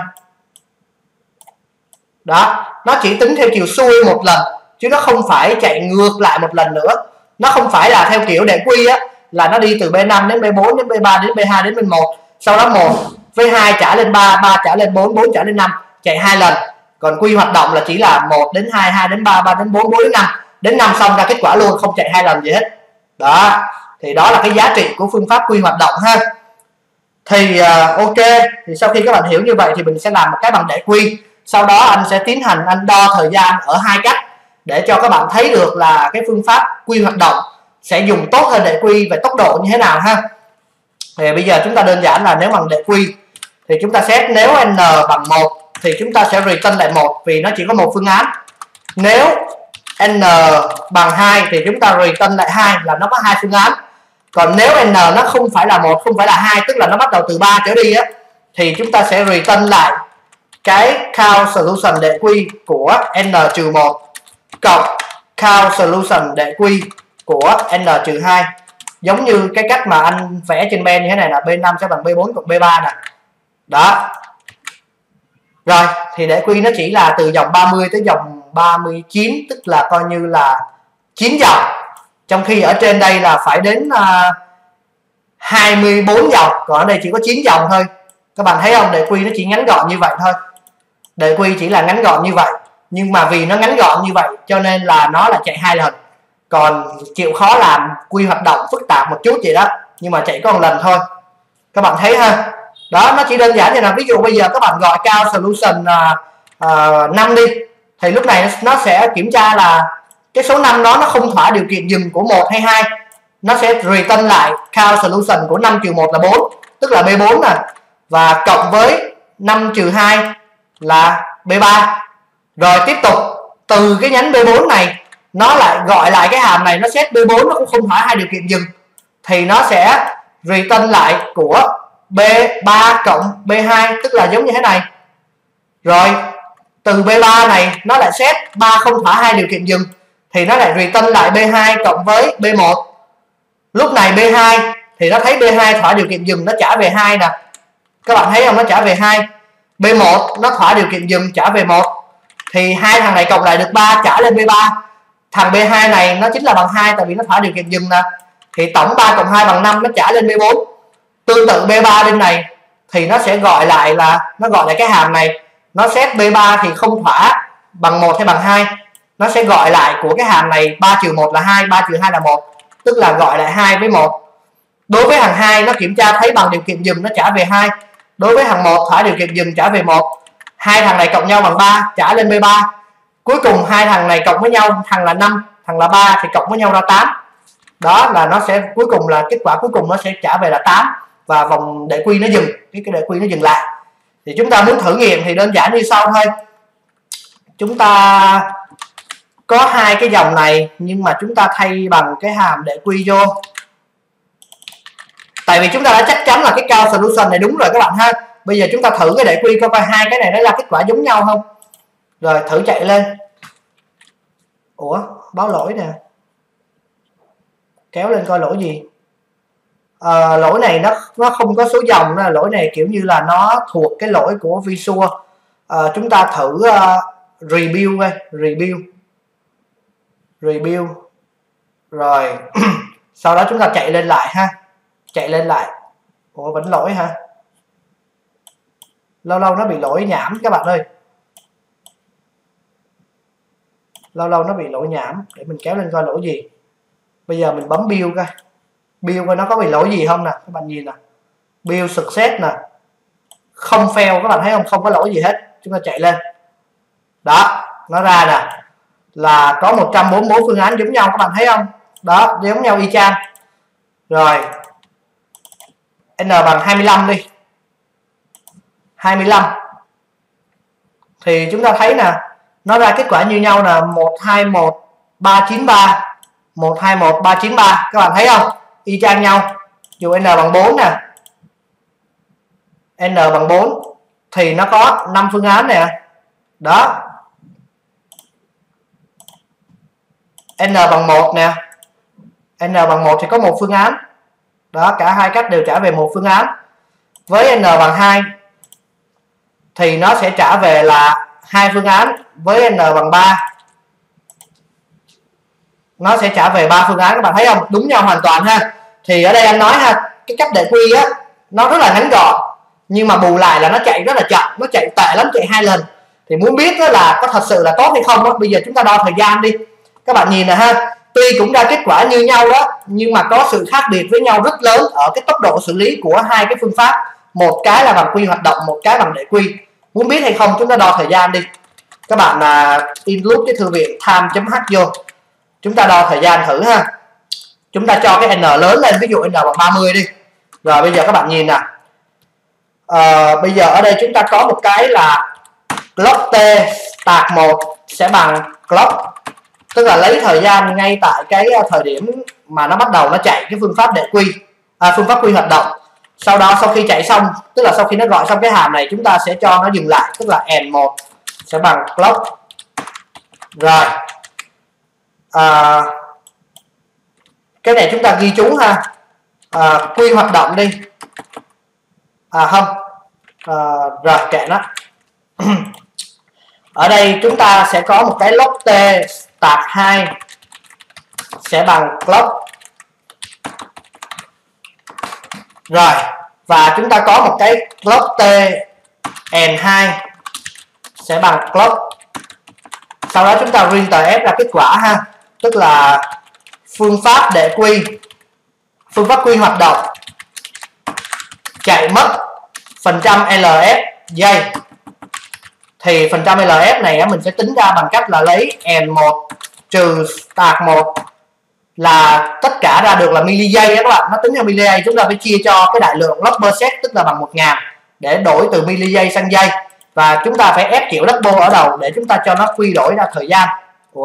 đó. Nó chỉ tính theo chiều xuôi một lần chứ nó không phải chạy ngược lại một lần nữa. Nó không phải là theo kiểu để quy á, là nó đi từ B5 đến B4 đến B3 đến B2 đến B1, sau đó 1 với 2 trả lên 3, 3 trả lên 4, 4 trả lên 5, chạy 2 lần. Còn quy hoạt động là chỉ là 1 đến 2, 2 đến 3, 3 đến 4, 4 đến 5, đến 5 xong ra kết quả luôn, không chạy 2 lần gì hết đó. Thì đó là cái giá trị của phương pháp quy hoạt động ha. Thì ok, thì sau khi các bạn hiểu như vậy thì mình sẽ làm một cái bằng để quy. Sau đó anh sẽ tiến hành anh đo thời gian ở hai cách để cho các bạn thấy được là cái phương pháp quy hoạt động sẽ dùng tốt hơn để quy về tốc độ như thế nào ha. Thì bây giờ chúng ta đơn giản là nếu bằng để quy thì chúng ta xét nếu n bằng 1 thì chúng ta sẽ return lại 1 vì nó chỉ có một phương án. Nếu n bằng 2 thì chúng ta return lại 2 là nó có hai phương án. Còn nếu n nó không phải là 1, không phải là 2, tức là nó bắt đầu từ 3 trở đi á, thì chúng ta sẽ return lại cái count solution để quy của n-1 cộng count solution để quy của n-2. Giống như cái cách mà anh vẽ trên bên như thế này là B5 sẽ bằng B4 cộng B3 nè. Đó. Rồi, thì để quy nó chỉ là từ dòng 30 tới dòng 39, tức là coi như là 9 dòng. Trong khi ở trên đây là phải đến 24 dòng, còn ở đây chỉ có 9 dòng thôi. Các bạn thấy không? Đề quy nó chỉ ngắn gọn như vậy thôi. Đề quy chỉ là ngắn gọn như vậy. Nhưng mà vì nó ngắn gọn như vậy cho nên là nó là chạy 2 lần. Còn chịu khó làm quy hoạt động phức tạp một chút vậy đó, nhưng mà chạy có một lần thôi. Các bạn thấy ha. Đó, nó chỉ đơn giản như là ví dụ bây giờ các bạn gọi count solution 5 đi, thì lúc này nó sẽ kiểm tra là cái số 5 đó nó không thỏa điều kiện dừng của 1 hay 2. Nó sẽ return lại count solution của 5 trừ 1 là 4, tức là B4 nè, và cộng với 5 trừ 2 là B3. Rồi tiếp tục từ cái nhánh B4 này nó lại gọi lại cái hàm này, nó set B4 nó cũng không thỏa hai điều kiện dừng thì nó sẽ return lại của B3 cộng B2, tức là giống như thế này. Rồi từ B3 này nó lại set 3 không thỏa hai điều kiện dừng thì nó lại return lại B2 cộng với B1. Lúc này B2 thì nó thấy B2 thỏa điều kiện dừng, nó trả về 2 nè. Các bạn thấy không, nó trả về 2. B1 nó thỏa điều kiện dừng trả về 1. Thì hai thằng này cộng lại được 3 trả lên B3. Thằng B2 này nó chính là bằng 2 tại vì nó thỏa điều kiện dừng nè. Thì tổng 3 cộng 2 bằng 5, nó trả lên B4. Tương tự B3 bên này thì nó sẽ gọi lại là nó gọi lại cái hàm này, nó set B3 thì không thỏa bằng 1 hay bằng 2, nó sẽ gọi lại của cái hàm này 3 trừ 1 là 2, 3 trừ 2 là 1, tức là gọi lại 2 với 1. Đối với hàng 2 nó kiểm tra thấy bằng điều kiện dừng nó trả về 2. Đối với hàng 1 thỏa điều kiện dừng trả về 1. Hai thằng này cộng nhau bằng 3 trả lên B3. Cuối cùng hai thằng này cộng với nhau, thằng là 5, thằng là 3 thì cộng với nhau ra 8. Đó là nó sẽ cuối cùng là kết quả cuối cùng nó sẽ trả về là 8 và vòng để quy nó dừng, cái để quy nó dừng lại. Thì chúng ta muốn thử nghiệm thì đơn giản như sau thôi. Chúng ta có hai cái dòng này nhưng mà chúng ta thay bằng cái hàm để quy vô. Tại vì chúng ta đã chắc chắn là cái count solution này đúng rồi các bạn ha. Bây giờ chúng ta thử cái để quy coi hai cái này nó ra kết quả giống nhau không. Rồi thử chạy lên. Ủa, báo lỗi nè. Kéo lên coi lỗi gì. Lỗi này nó không có số dòng, lỗi này kiểu như là nó thuộc cái lỗi của Visual. Chúng ta thử rebuild coi, rebuild rồi sau đó chúng ta chạy lên lại ha. chạy lên lại. Ủa vẫn lỗi ha, lâu lâu nó bị lỗi nhảm các bạn ơi, lâu lâu nó bị lỗi nhảm. Để mình kéo lên coi lỗi gì. Bây giờ mình bấm build coi, build coi nó có bị lỗi gì không nè. Các bạn nhìn nè, build success nè, không fail, các bạn thấy không, không có lỗi gì hết. Chúng ta chạy lên đó, nó ra nè là có 144 phương án giống nhau, các bạn thấy không, đó giống nhau y chang. Rồi n bằng 25 đi, 25 thì chúng ta thấy nè, nó ra kết quả như nhau là 121393, 121393, các bạn thấy không, y chang nhau. Dù n bằng 4 nè, n bằng 4 thì nó có 5 phương án nè, đó. N bằng 1 nè, n bằng 1 thì có một phương án, đó, cả hai cách đều trả về một phương án. Với n bằng 2 thì nó sẽ trả về là hai phương án. Với n bằng 3 nó sẽ trả về 3 phương án, các bạn thấy không, đúng nhau hoàn toàn ha. Thì ở đây anh nói ha, cái cách để quy á nó rất là ngắn gọn, nhưng mà bù lại là nó chạy rất là chậm, nó chạy tệ lắm, chạy 2 lần. Thì muốn biết đó là có thật sự là tốt hay không đó, bây giờ chúng ta đo thời gian đi. Các bạn nhìn nè ha, tuy cũng ra kết quả như nhau đó, nhưng mà có sự khác biệt với nhau rất lớn ở cái tốc độ xử lý của hai cái phương pháp. Một cái là bằng quy hoạt động, một cái bằng để quy. Muốn biết hay không chúng ta đo thời gian đi. Các bạn include cái thư viện time.h vô, chúng ta đo thời gian thử ha. Chúng ta cho cái n lớn lên, ví dụ n bằng 30 đi. Rồi bây giờ các bạn nhìn nè, bây giờ ở đây chúng ta có một cái là clock t start 1 sẽ bằng clock, tức là lấy thời gian ngay tại cái thời điểm mà nó bắt đầu nó chạy cái phương pháp để quy, phương pháp quy hoạt động. Sau đó sau khi chạy xong, tức là sau khi nó gọi xong cái hàm này, chúng ta sẽ cho nó dừng lại, tức là n1 sẽ bằng clock. Rồi cái này chúng ta ghi chú ha, quy hoạt động đi, không, rồi kệ nó. Ở đây chúng ta sẽ có một cái log t start 2 sẽ bằng clock. Rồi và chúng ta có một cái clock t end 2 sẽ bằng clock. Sau đó chúng ta printf ra kết quả ha, tức là phương pháp để quy, phương pháp quy hoạt động chạy mất phần trăm LF giây. Thì phần trăm LF này mình sẽ tính ra bằng cách là lấy n1 trừ start 1 là tất cả ra được là mili giây các bạn. Nó tính ra mili giây, chúng ta phải chia cho cái đại lượng log per set, tức là bằng 1000 để đổi từ mili giây sang giây. Và chúng ta phải ép kiểu double ở đầu để chúng ta cho nó quy đổi ra thời gian.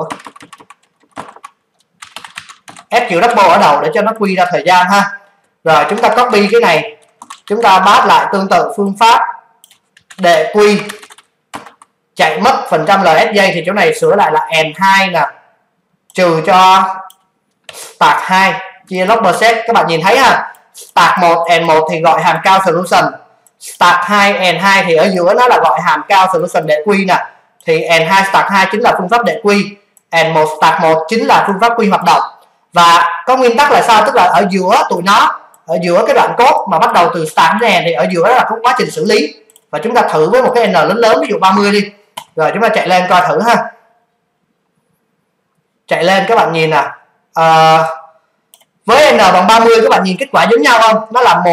Ép kiểu double ở đầu để cho nó quy ra thời gian ha. Rồi chúng ta copy cái này, chúng ta pass lại tương tự phương pháp để quy chạy mất phần trăm LS giây, thì chỗ này sửa lại là n2 nè trừ cho start 2 chia log per set. Các bạn nhìn thấy ha, start 1 n1 thì gọi hàm cao solution, start 2 n2 thì ở giữa nó là gọi hàm cao solution để quy nè. Thì n2 start 2 chính là phương pháp để quy, n1 start 1 chính là phương pháp quy hoạt động. Và có nguyên tắc là sao, tức là ở giữa tụi nó, ở giữa cái đoạn code mà bắt đầu từ start đến n thì ở giữa đó là có quá trình xử lý. Và chúng ta thử với một cái n lớn lớn, ví dụ 30 đi. Rồi chúng ta chạy lên coi thử ha. Chạy lên các bạn nhìn nè, với n bằng 30 các bạn nhìn kết quả giống nhau không? Nó là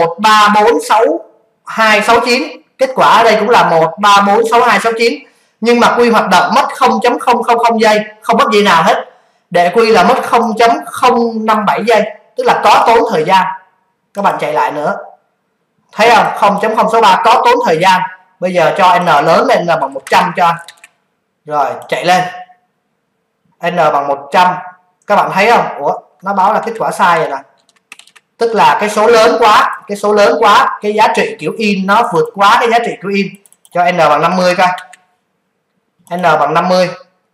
1346269. Kết quả ở đây cũng là 1346269. Nhưng mà quy hoạt động mất 0.000 giây, không mất giây nào hết. Để quy là mất 0.057 giây, tức là có tốn thời gian. Các bạn chạy lại nữa, thấy không, 0.063 có tốn thời gian. Bây giờ cho n lớn lên là bằng 100 cho anh. Rồi chạy lên, n bằng 100. Các bạn thấy không, nó báo là kết quả sai rồi nè, tức là cái số lớn quá, cái giá trị kiểu in nó vượt quá cái giá trị kiểu in. Cho n bằng 50 coi, n bằng 50.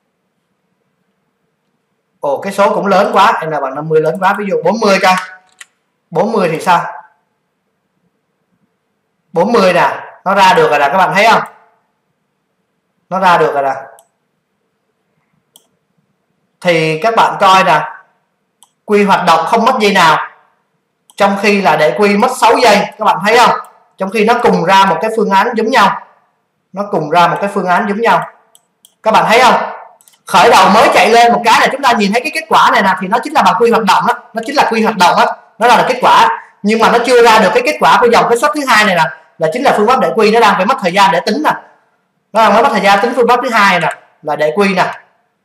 Cái số cũng lớn quá, n bằng 50 lớn quá, ví dụ 40 coi. 40 thì sao, 40 nè, nó ra được rồi nè, các bạn thấy không, nó ra được rồi nè. Thì các bạn coi nè, quy hoạt động không mất giây nào, trong khi là đệ quy mất 6 giây, các bạn thấy không? Trong khi nó cùng ra một cái phương án giống nhau, các bạn thấy không? Khởi đầu mới chạy lên một cái là chúng ta nhìn thấy cái kết quả này nè, thì nó chính là bài quy hoạt động đó, nó chính là quy hoạt động đó, nó là kết quả, nhưng mà nó chưa ra được cái kết quả của dòng cái suất thứ hai này nè, là chính là phương pháp đệ quy nó đang phải mất thời gian để tính nè, nó đang mất thời gian tính phương pháp thứ hai nè, là đệ quy nè.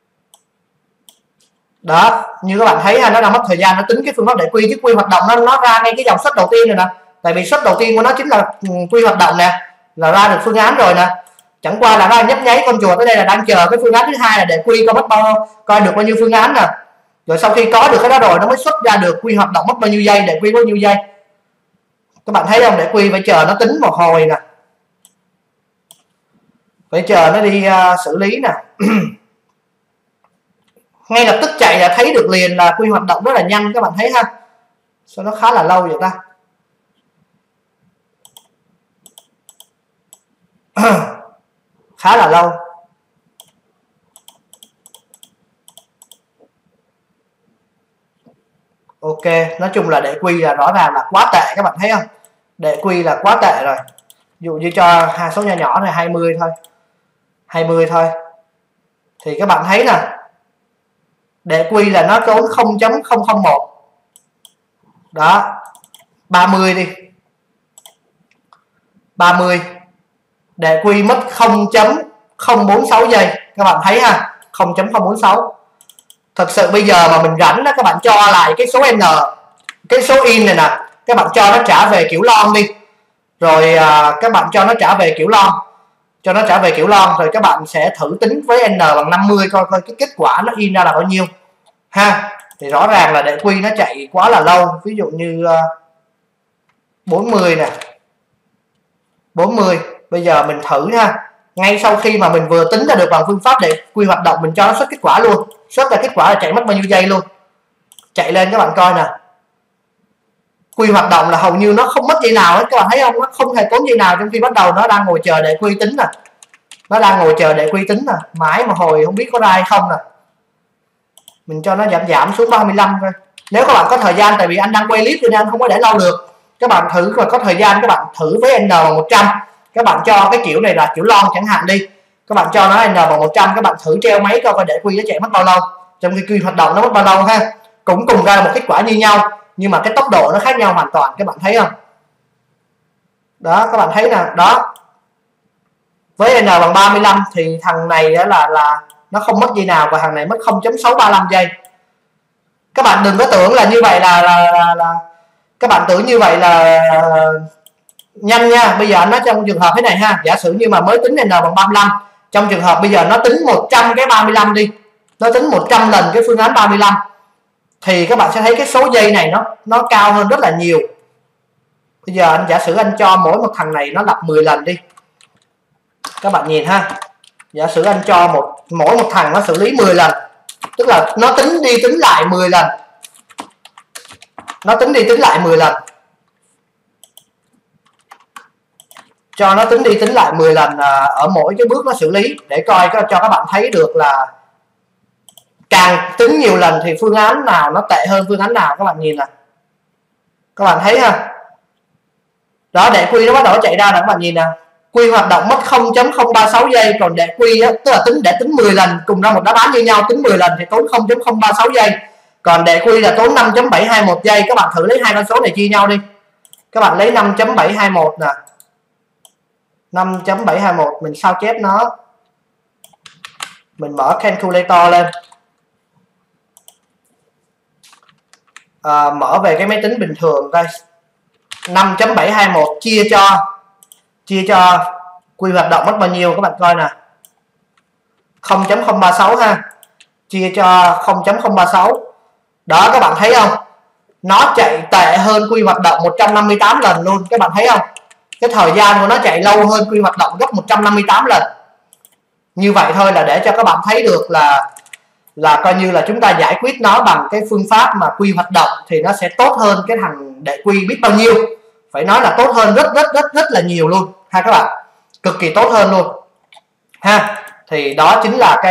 Đó, như các bạn thấy ha, nó đang mất thời gian nó tính cái phương pháp đệ quy, chứ quy hoạt động nó ra ngay cái dòng suất đầu tiên này nè, tại vì suất đầu tiên của nó chính là quy hoạt động nè, là ra được phương án rồi nè. Chẳng qua là nó nhấp nháy con chuột ở đây là đang chờ cái phương án thứ hai là đệ quy coi được bao nhiêu phương án nè, rồi sau khi có được cái đó rồi nó mới xuất ra được quy hoạt động mất bao nhiêu giây, đệ quy bao nhiêu giây. Các bạn thấy không? Đệ quy phải chờ nó tính một hồi nè, phải chờ nó đi xử lý nè. Ngay lập tức chạy là thấy được liền là quy hoạt động rất là nhanh, các bạn thấy ha. Sao nó khá là lâu vậy ta? Khá là lâu. Ok, nói chung là đệ quy là rõ ràng là quá tệ, các bạn thấy không? Đệ quy là quá tệ rồi. Ví dụ như cho hai số nhỏ nhỏ này 20 thôi, thì các bạn thấy nè, đệ quy là nó tốn 0.001. Đó, 30 đi, 30, đệ quy mất 0.046 giây, các bạn thấy ha, 0.046. Thật sự bây giờ mà mình rảnh đó, các bạn cho lại cái số n, cái số in này nè, các bạn cho nó trả về kiểu lon đi, rồi các bạn cho nó trả về kiểu lon, rồi các bạn sẽ thử tính với n bằng 50 coi cái kết quả nó in ra là bao nhiêu ha. Thì rõ ràng là đệ quy nó chạy quá là lâu. Ví dụ như 40 nè, 40, bây giờ mình thử ha, ngay sau khi mà mình vừa tính ra được bằng phương pháp để quy hoạt động, mình cho nó xuất kết quả luôn, xuất ra kết quả là chạy mất bao nhiêu giây luôn. Chạy lên các bạn coi nè, quy hoạt động là hầu như nó không mất giây nào hết, các bạn thấy không? Nó không hề tốn giây nào, trong khi bắt đầu nó đang ngồi chờ để quy tính nè, mãi mà hồi không biết có ra hay không nè. Mình cho nó giảm xuống 35 thôi, nếu các bạn có thời gian, tại vì anh đang quay clip cho nên anh không có để lâu được. Các bạn thử, mà có thời gian các bạn thử với n bằng 100, các bạn cho cái kiểu này là kiểu lon chẳng hạn đi, các bạn cho nó n bằng 100, các bạn thử treo máy coi để quy nó chạy mất bao lâu, trong khi quy hoạt động nó mất bao lâu ha. Cũng cùng ra một kết quả như nhau, nhưng mà cái tốc độ nó khác nhau hoàn toàn, các bạn thấy không? Đó, các bạn thấy nè, đó, với n bằng 35 thì thằng này là nó không mất giây nào, và thằng này mất 0.635 giây. Các bạn đừng có tưởng là như vậy là các bạn tưởng như vậy là nhanh nha. Bây giờ nó trong trường hợp thế này ha, giả sử như mà mới tính n bằng 35, trong trường hợp bây giờ nó tính 100 cái 35 đi, nó tính 100 lần cái phương án 35, thì các bạn sẽ thấy cái số giây này nó cao hơn rất là nhiều. Bây giờ anh giả sử anh cho mỗi một thằng này nó lặp 10 lần đi, các bạn nhìn ha, giả sử anh cho mỗi một thằng nó xử lý 10 lần, tức là nó tính đi tính lại 10 lần, cho nó tính đi tính lại 10 lần ở mỗi cái bước nó xử lý, để coi cho các bạn thấy được là càng tính nhiều lần thì phương án nào nó tệ hơn phương án nào. Các bạn nhìn nè, các bạn thấy ha, đó, đệ quy nó bắt đầu chạy ra là các bạn nhìn nè, quy hoạt động mất 0.036 giây, còn đệ quy á, tức là để tính 10 lần cùng ra một đáp án như nhau, tính 10 lần thì tốn 0.036 giây, còn đệ quy là tốn 5.721 giây. Các bạn thử lấy hai con số này chia nhau đi, các bạn lấy 5.721 nè, 5.721, mình sao chép nó, mình mở calculator lên, mở về cái máy tính bình thường đây, 5.721 chia cho quy hoạt động mất bao nhiêu, các bạn coi nè, 0.036 ha, chia cho 0.036. Đó, các bạn thấy không, nó chạy tệ hơn quy hoạt động 158 lần luôn, các bạn thấy không? Cái thời gian của nó chạy lâu hơn quy hoạt động gấp 158 lần. Như vậy thôi là để cho các bạn thấy được là coi như là chúng ta giải quyết nó bằng cái phương pháp mà quy hoạt động thì nó sẽ tốt hơn cái thằng đệ quy biết bao nhiêu, phải nói là tốt hơn rất là nhiều luôn ha các bạn, cực kỳ tốt hơn luôn ha. Thì đó chính là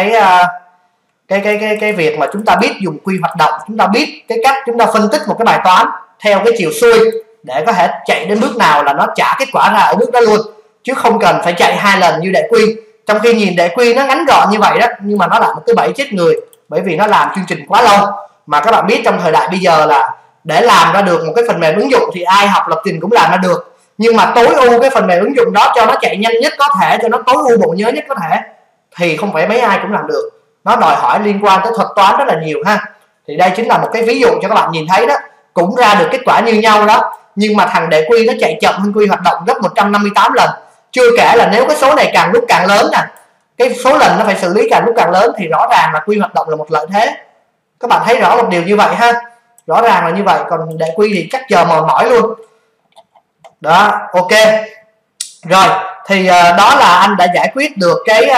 cái việc mà chúng ta biết dùng quy hoạt động, chúng ta biết cái cách chúng ta phân tích một cái bài toán theo cái chiều xuôi để có thể chạy đến bước nào là nó trả kết quả ra ở bước đó luôn, chứ không cần phải chạy 2 lần như đệ quy. Trong khi nhìn đệ quy nó ngắn gọn như vậy đó, nhưng mà nó là một cái bẫy chết người, bởi vì nó làm chương trình quá lâu. Mà các bạn biết trong thời đại bây giờ là để làm ra được một cái phần mềm ứng dụng thì ai học lập trình cũng làm ra được, nhưng mà tối ưu cái phần mềm ứng dụng đó cho nó chạy nhanh nhất có thể, cho nó tối ưu bộ nhớ nhất có thể thì không phải mấy ai cũng làm được, nó đòi hỏi liên quan tới thuật toán rất là nhiều ha. Thì đây chính là một cái ví dụ cho các bạn nhìn thấy đó, cũng ra được kết quả như nhau đó, nhưng mà thằng đệ quy nó chạy chậm hơn quy hoạt động gấp 158 lần. Chưa kể là nếu cái số này càng lúc càng lớn nè, cái số lần nó phải xử lý càng lúc càng lớn thì rõ ràng là quy hoạt động là một lợi thế. Các bạn thấy rõ một điều như vậy ha, rõ ràng là như vậy. Còn đệ quy thì chắc chờ mòn mỏi luôn đó. Ok rồi, thì đó là anh đã giải quyết được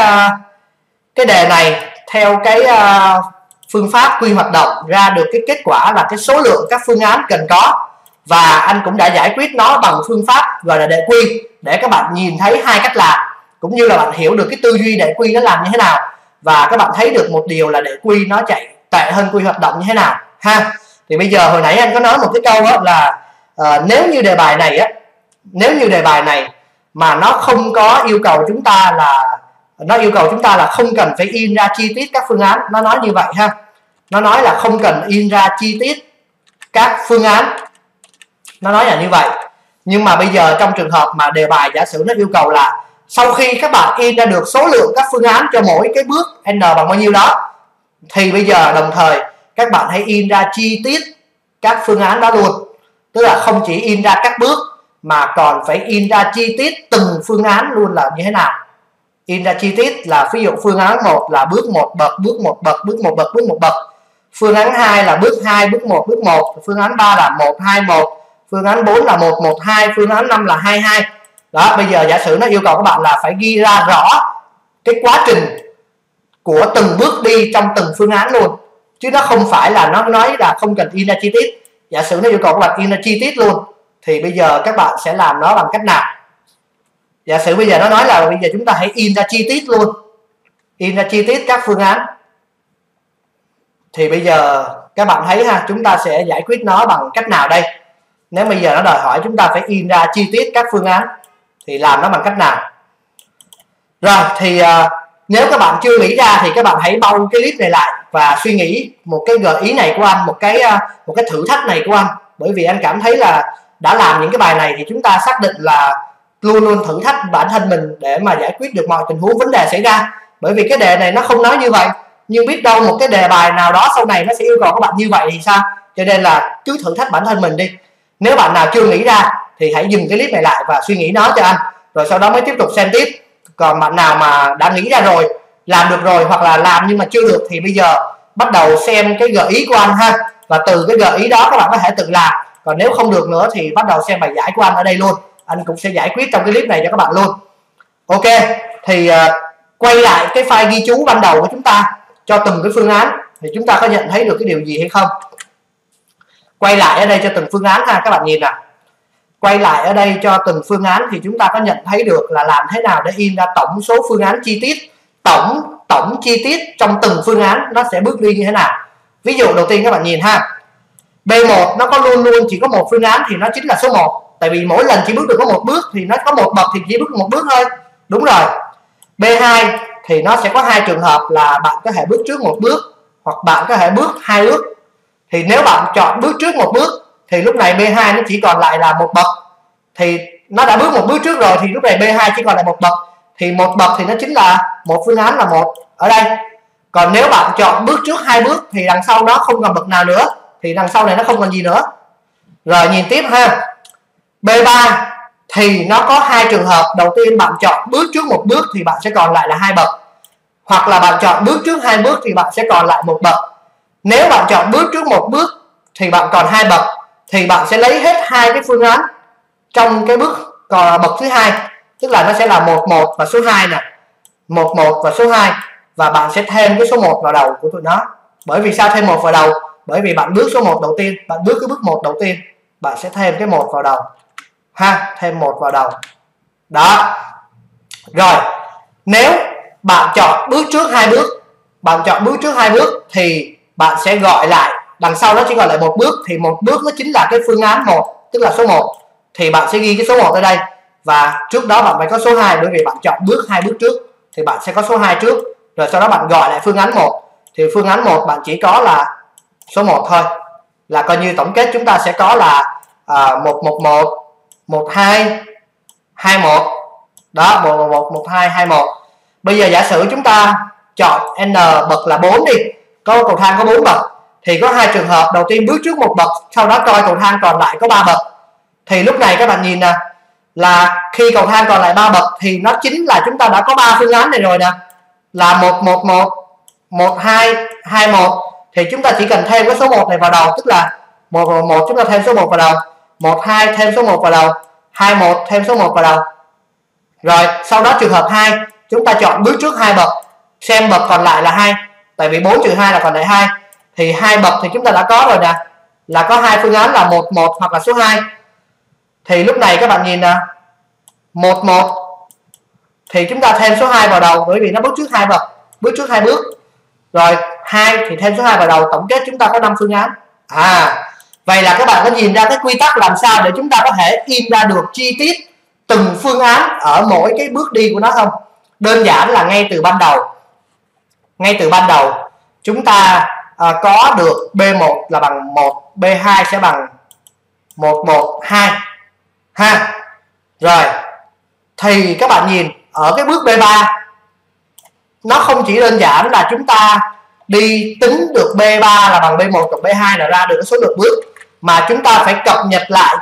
cái đề này theo cái phương pháp quy hoạt động, ra được cái kết quả là cái số lượng các phương án cần có, và anh cũng đã giải quyết nó bằng phương pháp gọi là đệ quy để các bạn nhìn thấy hai cách làm, cũng như là bạn hiểu được cái tư duy đệ quy nó làm như thế nào, và các bạn thấy được một điều là đệ quy nó chạy tệ hơn quy hoạt động như thế nào ha. Thì bây giờ hồi nãy anh có nói một cái câu đó là nếu như đề bài này á, nếu như đề bài này mà nó không có yêu cầu chúng ta là, nó yêu cầu chúng ta là không cần phải in ra chi tiết các phương án, nó nói như vậy ha, nó nói là không cần in ra chi tiết các phương án, nó nói là như vậy. Nhưng mà bây giờ trong trường hợp mà đề bài giả sử nó yêu cầu là sau khi các bạn in ra được số lượng các phương án cho mỗi cái bước n bằng bao nhiêu đó, thì bây giờ đồng thời các bạn hãy in ra chi tiết các phương án đó luôn, tức là không chỉ in ra các bước mà còn phải in ra chi tiết từng phương án luôn là như thế nào. In ra chi tiết là ví dụ phương án 1 là bước 1 bậc, bước 1 bậc, bước 1 bậc, bước 1 bậc. Phương án 2 là bước 2, bước 1, bước 1. Phương án 3 là 1 2 1. Phương án 4 là 1 1 2, phương án 5 là 2 2. Đó, bây giờ giả sử nó yêu cầu các bạn là phải ghi ra rõ cái quá trình của từng bước đi trong từng phương án luôn, chứ nó không phải là nó nói là không cần in ra chi tiết. Giả sử nó yêu cầu các bạn in ra chi tiết luôn thì bây giờ các bạn sẽ làm nó bằng cách nào? Giả sử bây giờ nó nói là bây giờ chúng ta hãy in ra chi tiết luôn, in ra chi tiết các phương án, thì bây giờ các bạn thấy ha, chúng ta sẽ giải quyết nó bằng cách nào đây? Nếu bây giờ nó đòi hỏi chúng ta phải in ra chi tiết các phương án thì làm nó bằng cách nào? Rồi thì nếu các bạn chưa nghĩ ra thì các bạn hãy bao cái clip này lại và suy nghĩ một cái gợi ý này của anh, một cái thử thách này của anh. Bởi vì anh cảm thấy là đã làm những cái bài này thì chúng ta xác định là luôn luôn thử thách bản thân mình để mà giải quyết được mọi tình huống vấn đề xảy ra. Bởi vì cái đề này nó không nói như vậy, nhưng biết đâu một cái đề bài nào đó sau này nó sẽ yêu cầu các bạn như vậy thì sao? Cho nên là cứ thử thách bản thân mình đi. Nếu bạn nào chưa nghĩ ra thì hãy dừng cái clip này lại và suy nghĩ nó cho anh, rồi sau đó mới tiếp tục xem tiếp. Còn bạn nào mà đã nghĩ ra rồi, làm được rồi, hoặc là làm nhưng mà chưa được thì bây giờ bắt đầu xem cái gợi ý của anh ha, và từ cái gợi ý đó các bạn có thể tự làm. Còn nếu không được nữa thì bắt đầu xem bài giải của anh ở đây luôn, anh cũng sẽ giải quyết trong cái clip này cho các bạn luôn. Ok, thì quay lại cái file ghi chú ban đầu của chúng ta cho từng cái phương án thì chúng ta có nhận thấy được cái điều gì hay không? Quay lại ở đây cho từng phương án ha, các bạn nhìn nào. Quay lại ở đây cho từng phương án thì chúng ta có nhận thấy được là làm thế nào để in ra tổng số phương án chi tiết, tổng chi tiết trong từng phương án nó sẽ bước đi như thế nào. Ví dụ đầu tiên các bạn nhìn ha, B1 nó có luôn luôn chỉ có một phương án thì nó chính là số 1, tại vì mỗi lần chỉ bước được có một bước thì nó có một bậc thì chỉ bước một bước thôi. Đúng rồi. B2 thì nó sẽ có hai trường hợp là bạn có thể bước trước một bước hoặc bạn có thể bước hai bước. Thì nếu bạn chọn bước trước một bước thì lúc này B2 nó chỉ còn lại là một bậc, thì nó đã bước một bước trước rồi thì lúc này B2 chỉ còn lại một bậc, thì một bậc thì nó chính là một phương án là một ở đây. Còn nếu bạn chọn bước trước hai bước thì đằng sau nó không còn bậc nào nữa, thì đằng sau này nó không còn gì nữa. Rồi nhìn tiếp ha, B3 thì nó có hai trường hợp. Đầu tiên bạn chọn bước trước một bước thì bạn sẽ còn lại là hai bậc, hoặc là bạn chọn bước trước hai bước thì bạn sẽ còn lại một bậc. Nếu bạn chọn bước trước một bước thì bạn còn hai bậc, thì bạn sẽ lấy hết hai cái phương án trong cái bước còn bậc thứ hai, tức là nó sẽ là 11 và số 2 nè, 11 và số 2, và bạn sẽ thêm cái số 1 vào đầu của tụi nó. Bởi vì sao thêm 1 vào đầu? Bởi vì bạn bước số 1 đầu tiên, bạn bước cái bước 1 đầu tiên, bạn sẽ thêm cái 1 vào đầu ha, thêm 1 vào đầu. Đó. Rồi, nếu bạn chọn bước trước hai bước, bạn chọn bước trước hai bước thì bạn sẽ gọi lại đằng sau nó chỉ còn lại một bước, thì một bước nó chính là cái phương án 1, tức là số 1. Thì bạn sẽ ghi cái số 1 ở đây, và trước đó bạn phải có số 2, bởi vì bạn chọn bước 2 bước trước thì bạn sẽ có số 2 trước, rồi sau đó bạn gọi lại phương án 1. Thì phương án 1 bạn chỉ có là số 1 thôi, là coi như tổng kết chúng ta sẽ có là 111 12 21. Đó, 111 12 21. Bây giờ giả sử chúng ta chọn n bậc là 4 đi, có cầu thang có 4 bậc, thì có hai trường hợp. Đầu tiên bước trước một bậc, sau đó coi cầu thang còn lại có 3 bậc. Thì lúc này các bạn nhìn nè, là khi cầu thang còn lại 3 bậc thì nó chính là chúng ta đã có 3 phương án này rồi nè, là 111 12 21. Thì chúng ta chỉ cần thêm cái số 1 này vào đầu, tức là 111 chúng ta thêm số 1 vào đầu, 12 thêm số 1 vào đầu, 21 thêm số 1 vào đầu. Rồi sau đó trường hợp 2, chúng ta chọn bước trước 2 bậc, xem bậc còn lại là 2, tại vì 4 trừ 2 là còn lại 2. Thì 2 bậc thì chúng ta đã có rồi nè, là có 2 phương án là 11 hoặc là số 2. Thì lúc này các bạn nhìn nè, 11 thì chúng ta thêm số 2 vào đầu, bởi vì nó bước trước 2 bậc, bước trước 2 bước. Rồi 2 thì thêm số 2 vào đầu, tổng kết chúng ta có 5 phương án. Vậy là các bạn có nhìn ra cái quy tắc làm sao để chúng ta có thể in ra được chi tiết từng phương án ở mỗi cái bước đi của nó không? Đơn giản là ngay từ ban đầu chúng ta có được B1 là bằng 1, B2 sẽ bằng 112 ha. Rồi thì các bạn nhìn ở cái bước B3, nó không chỉ đơn giản là chúng ta đi tính được B3 là bằng B1 cộng B2 là ra được cái số lượng bước, mà chúng ta phải cập nhật lại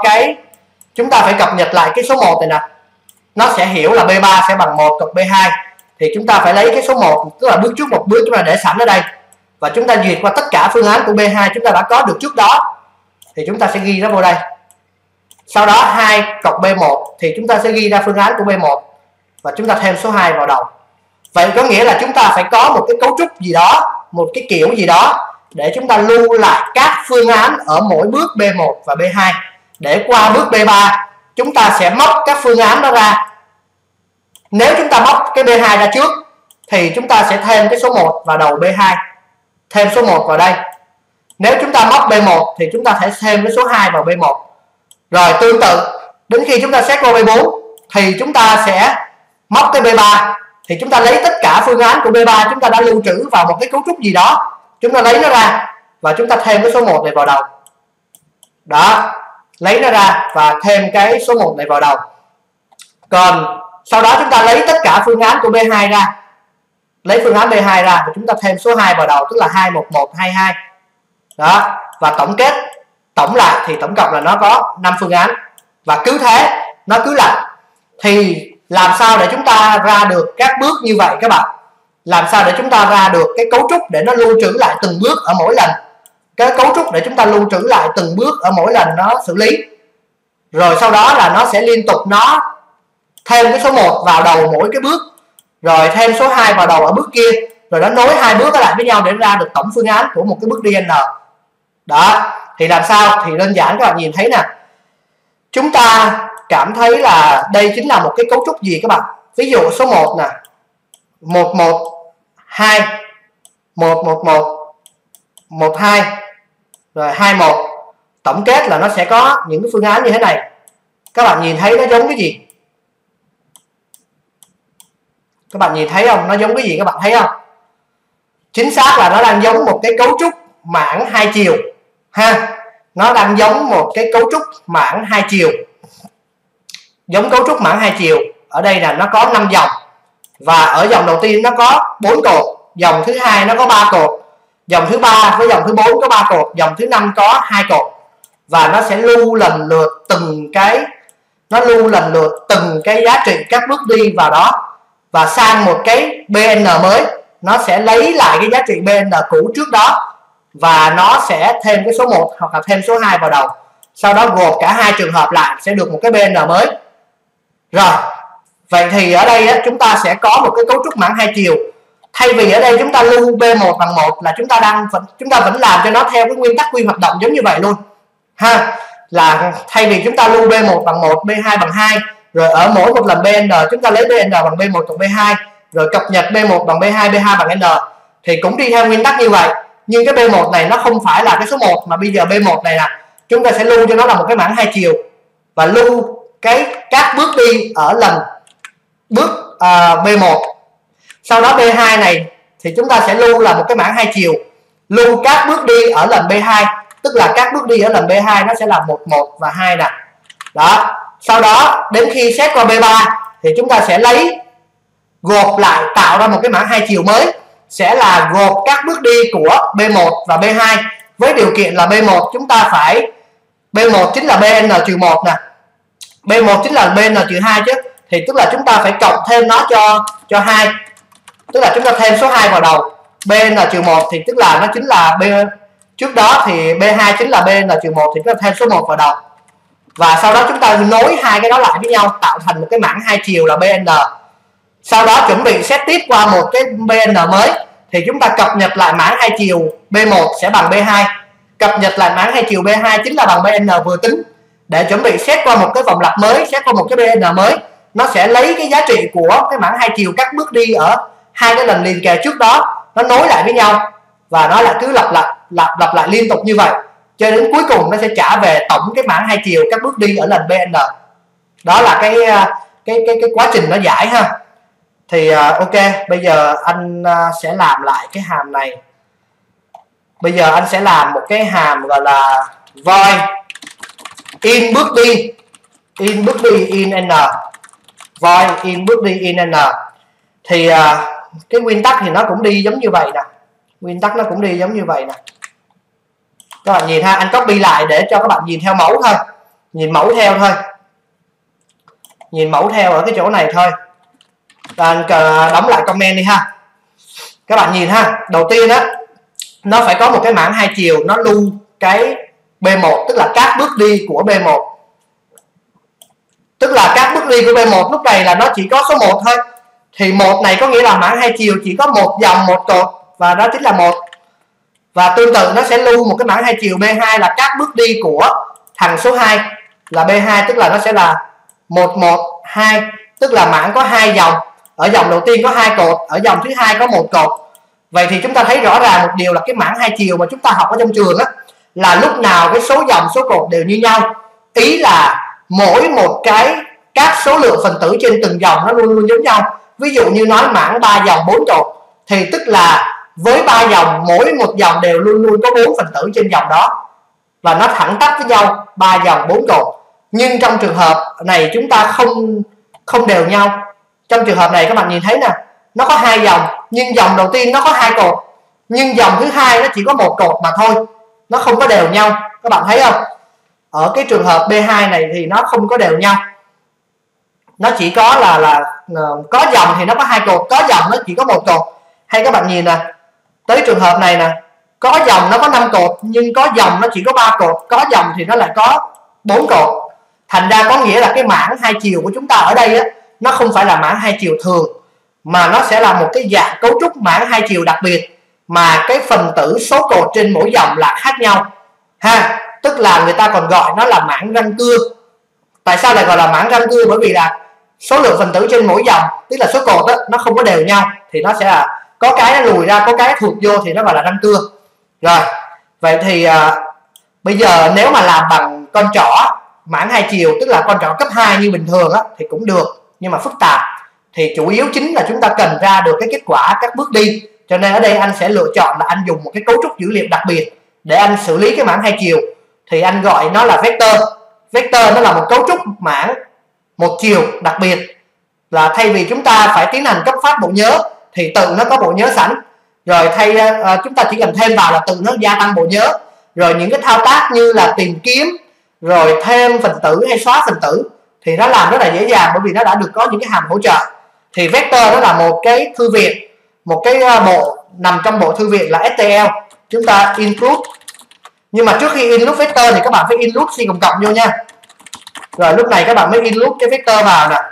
cái số 1 này nè. Nó sẽ hiểu là B3 sẽ bằng 1 cộng B2, thì chúng ta phải lấy cái số 1, tức là bước trước một bước chúng ta để sẵn ở đây, và chúng ta duyệt qua tất cả phương án của B2 chúng ta đã có được trước đó, thì chúng ta sẽ ghi nó vô đây. Sau đó 2 cộng B1 thì chúng ta sẽ ghi ra phương án của B1 và chúng ta thêm số 2 vào đầu. Vậy có nghĩa là chúng ta phải có một cái cấu trúc gì đó, một cái kiểu gì đó để chúng ta lưu lại các phương án ở mỗi bước B1 và B2, để qua bước B3 chúng ta sẽ móc các phương án đó ra. Nếu chúng ta móc cái B2 ra trước thì chúng ta sẽ thêm cái số 1 vào đầu B2, thêm số 1 vào đây. Nếu chúng ta móc B1 thì chúng ta sẽ thêm cái số 2 vào B1. Rồi tương tự đến khi chúng ta xét qua B4 thì chúng ta sẽ móc cái B3, thì chúng ta lấy tất cả phương án của B3 chúng ta đã lưu trữ vào một cái cấu trúc gì đó, chúng ta lấy nó ra và chúng ta thêm cái số 1 này vào đầu. Đó, lấy nó ra và thêm cái số 1 này vào đầu. Còn sau đó chúng ta lấy tất cả phương án của B2 ra, lấy phương án B2 ra và chúng ta thêm số 2 vào đầu, tức là 21122. Đó, và tổng lại thì tổng cộng là nó có 5 phương án, và cứ thế nó cứ lại. Thì làm sao để chúng ta ra được các bước như vậy các bạn? Làm sao để chúng ta ra được cái cấu trúc để nó lưu trữ lại từng bước ở mỗi lần? Cái cấu trúc để chúng ta lưu trữ lại từng bước ở mỗi lần nó xử lý. Rồi sau đó là nó sẽ liên tục nó thêm cái số 1 vào đầu mỗi cái bước, rồi thêm số 2 vào đầu ở bước kia, rồi nó nối hai bước lại với nhau để ra được tổng phương án của một cái bước đi N. Đó, thì làm sao? Thì đơn giản các bạn nhìn thấy nè, chúng ta cảm thấy là đây chính là một cái cấu trúc gì các bạn? Ví dụ số 1 nè, 112 111 12 rồi 21. Tổng kết là nó sẽ có những cái phương án như thế này. Các bạn nhìn thấy nó giống cái gì? Các bạn nhìn thấy không? Nó giống cái gì các bạn thấy không? Chính xác là nó đang giống một cái cấu trúc mảng hai chiều ha. Nó đang giống một cái cấu trúc mảng hai chiều. Giống cấu trúc mảng hai chiều. Ở đây là nó có 5 dòng, và ở dòng đầu tiên nó có 4 cột, dòng thứ hai nó có 3 cột, dòng thứ ba với dòng thứ 4 có 3 cột, dòng thứ 5 có 2 cột, và nó sẽ lưu lần lượt từng cái giá trị các bước đi vào đó, và sang một cái BN mới nó sẽ lấy lại cái giá trị BN cũ trước đó, và nó sẽ thêm cái số 1 hoặc là thêm số 2 vào đầu, sau đó gộp cả hai trường hợp lại sẽ được một cái BN mới. Rồi, vậy thì ở đây á, chúng ta sẽ có một cái cấu trúc mảng hai chiều. Thay vì ở đây chúng ta lưu B1 bằng 1 là chúng ta vẫn làm cho nó theo cái nguyên tắc quy hoạt động giống như vậy luôn ha. Là thay vì chúng ta lưu B1 bằng 1, B2 bằng 2, rồi ở mỗi một lần BN chúng ta lấy BN bằng B1 cộng B2, rồi cập nhật B1 bằng B2, B2 bằng N, thì cũng đi theo nguyên tắc như vậy. nhưng cái B1 này nó không phải là cái số 1, mà bây giờ B1 này nè chúng ta sẽ lưu cho nó là một cái mảng hai chiều, và lưu các bước đi ở lần bước B1. Sau đó B2 này thì chúng ta sẽ lưu là một cái mảng hai chiều, lưu các bước đi ở lần B2, tức là các bước đi ở lần B2 nó sẽ là 1 và 2 nè. Đó, sau đó đến khi xét qua B3 thì chúng ta sẽ lấy gộp lại tạo ra một cái mảng hai chiều mới, sẽ là gộp các bước đi của B1 và B2, với điều kiện là B1 chúng ta phải, B1 chính là BN-1 nè, B1 chính là BN-2 chứ, thì tức là chúng ta phải cộng thêm nó cho 2, tức là chúng ta thêm số 2 vào đầu. BN-1 thì tức là nó chính là trước đó thì B2 chính là BN-1 thì chúng ta thêm số 1 vào đầu, và sau đó chúng ta nối hai cái đó lại với nhau tạo thành một cái mảng hai chiều là BN. Sau đó chuẩn bị xét tiếp qua một cái BN mới, thì chúng ta cập nhật lại mảng hai chiều B1 sẽ bằng B2, cập nhật lại mảng hai chiều B2 chính là bằng BN vừa tính, để chuẩn bị xét qua một cái vòng lặp mới, xét qua một cái BN mới, nó sẽ lấy cái giá trị của cái mảng hai chiều các bước đi ở hai cái lần liền kề trước đó, nó nối lại với nhau, và nó lại cứ lặp lại liên tục như vậy cho đến cuối cùng nó sẽ trả về tổng cái mảng hai chiều các bước đi ở lần BN. Đó là cái quá trình nó giải ha. Thì ok, bây giờ anh sẽ làm lại cái hàm này. Bây giờ anh sẽ làm một cái hàm gọi là void in bước đi in n, void in bước đi in n. Thì cái nguyên tắc thì nó cũng đi giống như vậy nè, nguyên tắc nó cũng đi giống như vậy nè. Các bạn nhìn ha, anh copy lại để cho các bạn nhìn theo mẫu thôi, nhìn mẫu theo thôi, nhìn mẫu theo ở cái chỗ này thôi. Anh đóng lại comment đi ha. Các bạn nhìn ha, đầu tiên á nó phải có một cái mảng hai chiều, nó lưu cái B1, tức là các bước đi của B1, tức là các bước đi của B1 lúc này là nó chỉ có số 1 thôi, thì 1 này có nghĩa là mảng hai chiều chỉ có một dòng một cột, và đó chính là 1. Và tương tự nó sẽ lưu một cái mảng hai chiều B2 là các bước đi của thằng số 2 là B2, tức là nó sẽ là 1 1 2, tức là mảng có hai dòng, ở dòng đầu tiên có hai cột, ở dòng thứ hai có một cột. Vậy thì chúng ta thấy rõ ràng một điều là cái mảng hai chiều mà chúng ta học ở trong trường á, là lúc nào cái số dòng số cột đều như nhau, ý là mỗi một cái các số lượng phần tử trên từng dòng nó luôn luôn giống nhau. Ví dụ như nói mảng 3 dòng 4 cột thì tức là với 3 dòng, mỗi một dòng đều luôn luôn có 4 phần tử trên dòng đó, và nó thẳng tắp với nhau 3 dòng 4 cột. Nhưng trong trường hợp này chúng ta không đều nhau. Trong trường hợp này các bạn nhìn thấy nè, nó có hai dòng, nhưng dòng đầu tiên nó có hai cột, nhưng dòng thứ hai nó chỉ có một cột mà thôi, nó không có đều nhau. Các bạn thấy không? Ở cái trường hợp B2 này thì nó không có đều nhau, nó chỉ có là có dòng thì nó có hai cột, có dòng nó chỉ có một cột. Hay các bạn nhìn nè, tới trường hợp này nè, có dòng nó có 5 cột, nhưng có dòng nó chỉ có 3 cột, có dòng thì nó lại có 4 cột. Thành ra có nghĩa là cái mảng hai chiều của chúng ta ở đây á, nó không phải là mảng hai chiều thường, mà nó sẽ là một cái dạng cấu trúc mảng hai chiều đặc biệt, mà cái phần tử số cột trên mỗi dòng là khác nhau ha. Tức là người ta còn gọi nó là mảng răng cưa. Tại sao lại gọi là mảng răng cưa? Bởi vì là số lượng phần tử trên mỗi dòng, tức là số cột đó, nó không có đều nhau, thì nó sẽ là có cái nó lùi ra, có cái thuộc vô, thì nó gọi là răng cưa. Rồi, vậy thì bây giờ nếu mà làm bằng con trỏ mảng hai chiều, tức là con trỏ cấp 2 như bình thường á, thì cũng được, nhưng mà phức tạp. Thì chủ yếu chính là chúng ta cần ra được cái kết quả các bước đi, cho nên ở đây anh sẽ lựa chọn là anh dùng một cái cấu trúc dữ liệu đặc biệt để anh xử lý cái mảng hai chiều. Thì anh gọi nó là vector. Vector nó là một cấu trúc mảng một chiều đặc biệt, là thay vì chúng ta phải tiến hành cấp phát bộ nhớ thì tự nó có bộ nhớ sẵn, rồi chúng ta chỉ cần thêm vào là tự nó gia tăng bộ nhớ. Rồi những cái thao tác như là tìm kiếm, rồi thêm phần tử hay xóa phần tử thì nó làm rất là dễ dàng, bởi vì nó đã được có những cái hàm hỗ trợ. Thì vector đó là một cái thư viện, một cái bộ nằm trong bộ thư viện là STL, chúng ta include. Nhưng mà trước khi include vector thì các bạn phải include C cộng cộng vô nha. Rồi lúc này các bạn mới include cái vector vào nè,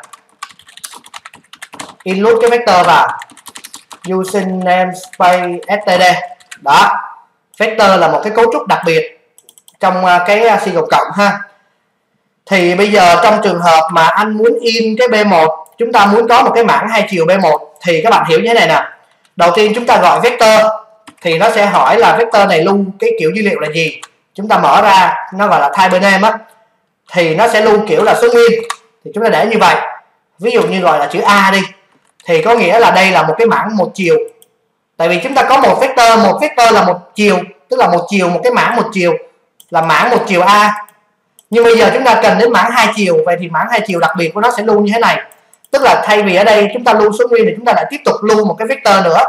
include cái vector vào using namespace std. Đó, vector là một cái cấu trúc đặc biệt trong cái C cộng cộng ha. Thì bây giờ trong trường hợp mà anh muốn in cái B1, chúng ta muốn có một cái mảng hai chiều B1, thì các bạn hiểu như thế này nè. Đầu tiên chúng ta gọi vector thì nó sẽ hỏi là vector này lưu cái kiểu dữ liệu là gì. Chúng ta mở ra, nó gọi là type name á, thì nó sẽ lưu kiểu là số nguyên, thì chúng ta để như vậy. Ví dụ như gọi là chữ A đi, thì có nghĩa là đây là một cái mảng một chiều, tại vì chúng ta có một vector là một chiều, tức là một chiều, một cái mảng một chiều là mảng một chiều A. Nhưng bây giờ chúng ta cần đến mảng hai chiều, vậy thì mảng hai chiều đặc biệt của nó sẽ lưu như thế này, tức là thay vì ở đây chúng ta lưu số nguyên thì chúng ta lại tiếp tục lưu một cái vector nữa.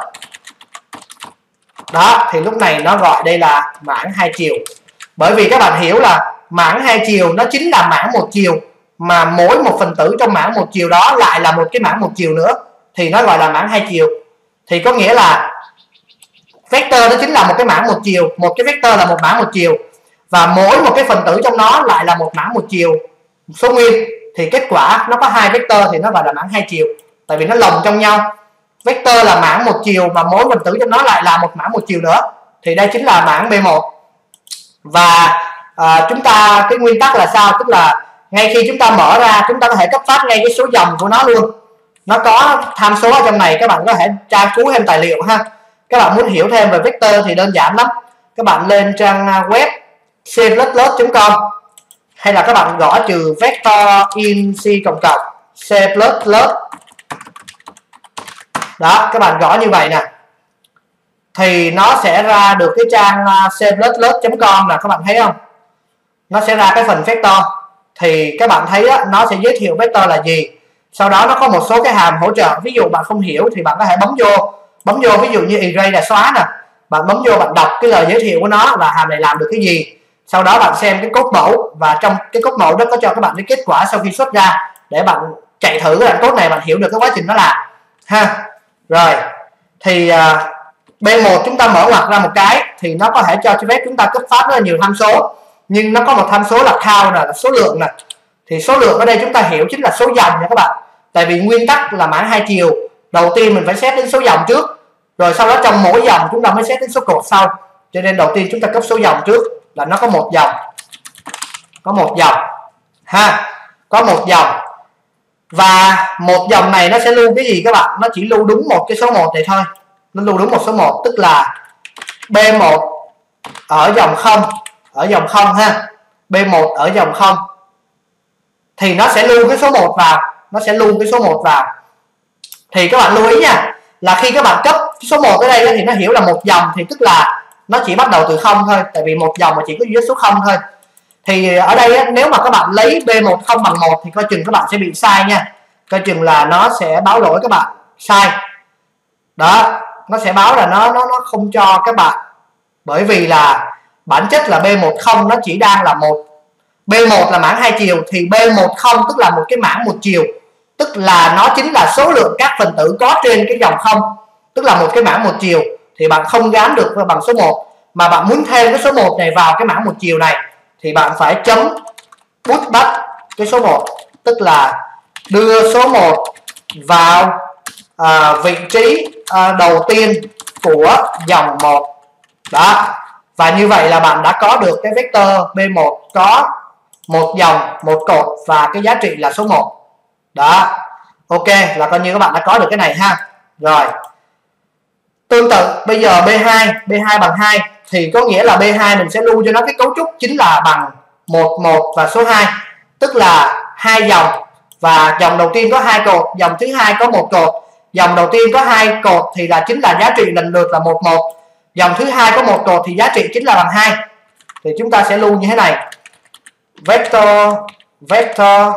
Đó, thì lúc này nó gọi đây là mảng hai chiều. Bởi vì các bạn hiểu là mảng hai chiều nó chính là mảng một chiều, mà mỗi một phần tử trong mảng một chiều đó lại là một cái mảng một chiều nữa, thì nó gọi là mảng hai chiều. Thì có nghĩa là vector nó chính là một cái mảng một chiều, một cái vector là một mảng một chiều, và mỗi một cái phần tử trong nó lại là một mảng một chiều số nguyên, thì kết quả nó có hai vector thì nó gọi là mảng hai chiều, tại vì nó lồng trong nhau. Vector là mảng một chiều mà mỗi phần tử trong nó lại là một mảng một chiều nữa, thì đây chính là mảng B1. Và chúng ta cái nguyên tắc là sao, tức là ngay khi chúng ta mở ra chúng ta có thể cấp phát ngay cái số dòng của nó luôn, nó có tham số ở trong này, các bạn có thể tra cứu thêm tài liệu ha. Các bạn muốn hiểu thêm về vector thì đơn giản lắm, các bạn lên trang web c++.com hay là các bạn gõ trừ vector in c++, đó, các bạn gõ như vậy nè, thì nó sẽ ra được cái trang c++.com nè, các bạn thấy không, nó sẽ ra cái phần vector. Thì các bạn thấy đó, nó sẽ giới thiệu vector là gì, sau đó nó có một số cái hàm hỗ trợ. Ví dụ bạn không hiểu thì bạn có thể bấm vô, ví dụ như erase là xóa nè, bạn bấm vô bạn đọc cái lời giới thiệu của nó là hàm này làm được cái gì, sau đó bạn xem cái code mẫu, và trong cái code mẫu đó có cho các bạn cái kết quả sau khi xuất ra, để bạn chạy thử cái đoạn code này, bạn hiểu được cái quá trình nó làm ha. Rồi thì B1 chúng ta mở ngoặc ra một cái thì nó có thể cho phép chúng ta cấp phát rất là nhiều tham số, nhưng nó có một tham số là count là số lượng nè. Thì số lượng ở đây chúng ta hiểu chính là số dòng nha các bạn, tại vì nguyên tắc là mảng hai chiều, đầu tiên mình phải xét đến số dòng trước, rồi sau đó trong mỗi dòng chúng ta mới xét đến số cột sau, cho nên đầu tiên chúng ta cấp số dòng trước là nó có một dòng, ha, có một dòng. Và một dòng này nó sẽ lưu cái gì các bạn, nó chỉ lưu đúng một cái số 1 này thôi, nó lưu đúng một số 1, tức là B1 ở dòng 0 ha, B1 ở dòng 0 thì nó sẽ lưu cái số 1 vào, thì các bạn lưu ý nha, là khi các bạn cấp số 1 ở đây thì nó hiểu là một dòng, thì tức là nó chỉ bắt đầu từ 0 thôi, tại vì một dòng mà chỉ có duy nhất số 0 thôi. Thì ở đây nếu mà các bạn lấy B1 không bằng 1 thì coi chừng các bạn sẽ bị sai nha, coi chừng là nó sẽ báo lỗi các bạn sai đó, nó sẽ báo là nó không cho các bạn, bởi vì là bản chất là B1 không nó chỉ đang là một, B1 là mảng hai chiều thì B1 không tức là một cái mảng một chiều, tức là nó chính là số lượng các phần tử có trên cái dòng 0, tức là một cái mảng một chiều, thì bạn không gán được bằng số 1, mà bạn muốn thêm cái số 1 này vào cái mảng một chiều này thì bạn phải chấm put back cái số 1, tức là đưa số 1 vào vị trí đầu tiên của dòng 1 đó. Và như vậy là bạn đã có được cái vector B1 có một dòng, một cột và cái giá trị là số 1 đó. Ok, là coi như các bạn đã có được cái này ha. Rồi tương tự bây giờ B2 bằng 2 thì có nghĩa là B2 mình sẽ lưu cho nó cái cấu trúc chính là bằng 1 và số 2, tức là hai dòng, và dòng đầu tiên có hai cột, dòng thứ hai có một cột. Dòng đầu tiên có hai cột thì chính là giá trị lần lượt là 1, dòng thứ hai có một cột thì giá trị chính là bằng 2. Thì chúng ta sẽ lưu như thế này, vector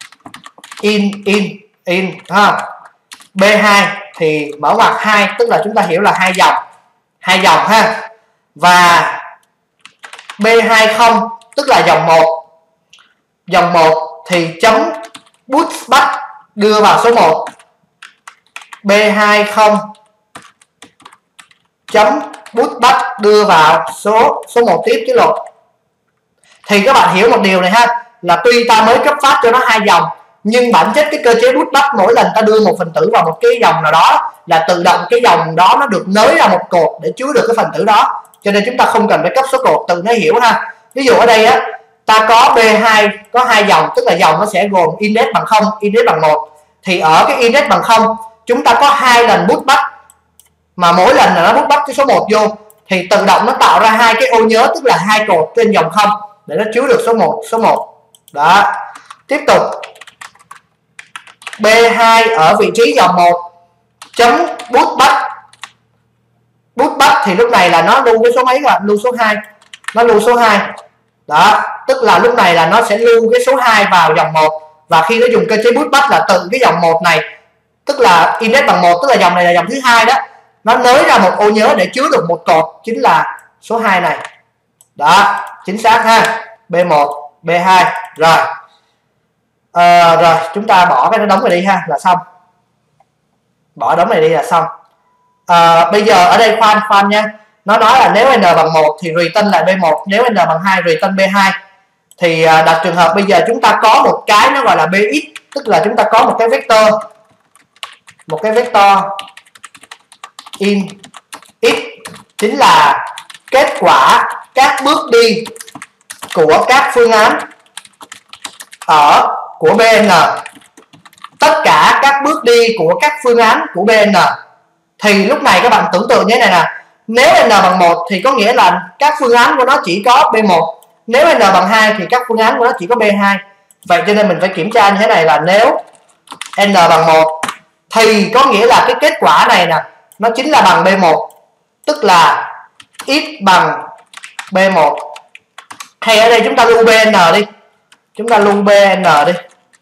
in ha. B2 thì mở ngoặc 2, tức là chúng ta hiểu là hai dòng ha. Và B20 tức là dòng 1 thì chấm put back đưa vào số 1, B20 chấm put back đưa vào số 1 tiếp chứ lộn. Thì các bạn hiểu một điều này ha, là tuy ta mới cấp phát cho nó hai dòng, nhưng bản chất cái cơ chế put back mỗi lần ta đưa một phần tử vào một cái dòng nào đó là tự động cái dòng đó nó được nới ra một cột để chứa được cái phần tử đó, cho nên chúng ta không cần phải cấp số cột, tự nó hiểu ha. Ví dụ ở đây á, ta có B2 có hai dòng, tức là dòng nó sẽ gồm index bằng 0, index bằng 1, thì ở cái index bằng 0 chúng ta có hai lần put back mà mỗi lần là nó bút bắt cái số 1 vô thì tự động nó tạo ra hai cái ô nhớ, tức là hai cột trên dòng 0 để nó chứa được số 1. Đó. Tiếp tục B2 ở vị trí dòng 1 chấm bút bắt thì lúc này là nó lưu cái số mấy rồi, lưu số 2. Nó lưu số 2. Đó, tức là lúc này là nó sẽ lưu cái số 2 vào dòng 1, và khi nó dùng cơ chế bút bắt là tự cái dòng 1 này, tức là index bằng 1, tức là dòng này là dòng thứ hai đó, nó nới ra một ô nhớ để chứa được một cột, chính là số 2 này. Đó, chính xác ha. B1, B2. Rồi. Rồi chúng ta bỏ cái đống này đi ha, là xong. Bỏ đống này đi là xong. Bây giờ ở đây khoan nha. Nó nói là nếu n bằng 1 thì return lại B1, nếu n bằng 2 return B2. Thì đặt trường hợp bây giờ chúng ta có một cái nó gọi là Bx, tức là chúng ta có một cái vector in x, chính là kết quả các bước đi của các phương án của Bn, tất cả các bước đi của các phương án của Bn. Thì lúc này các bạn tưởng tượng như thế này nè, nếu n bằng 1 thì có nghĩa là các phương án của nó chỉ có B1, nếu n bằng 2 thì các phương án của nó chỉ có B2. Vậy cho nên mình phải kiểm tra như thế này là nếu n bằng 1 thì có nghĩa là cái kết quả này nè nó chính là bằng B1, tức là x bằng B1. Hay ở đây chúng ta lưu Bn đi. Chúng ta lưu Bn đi.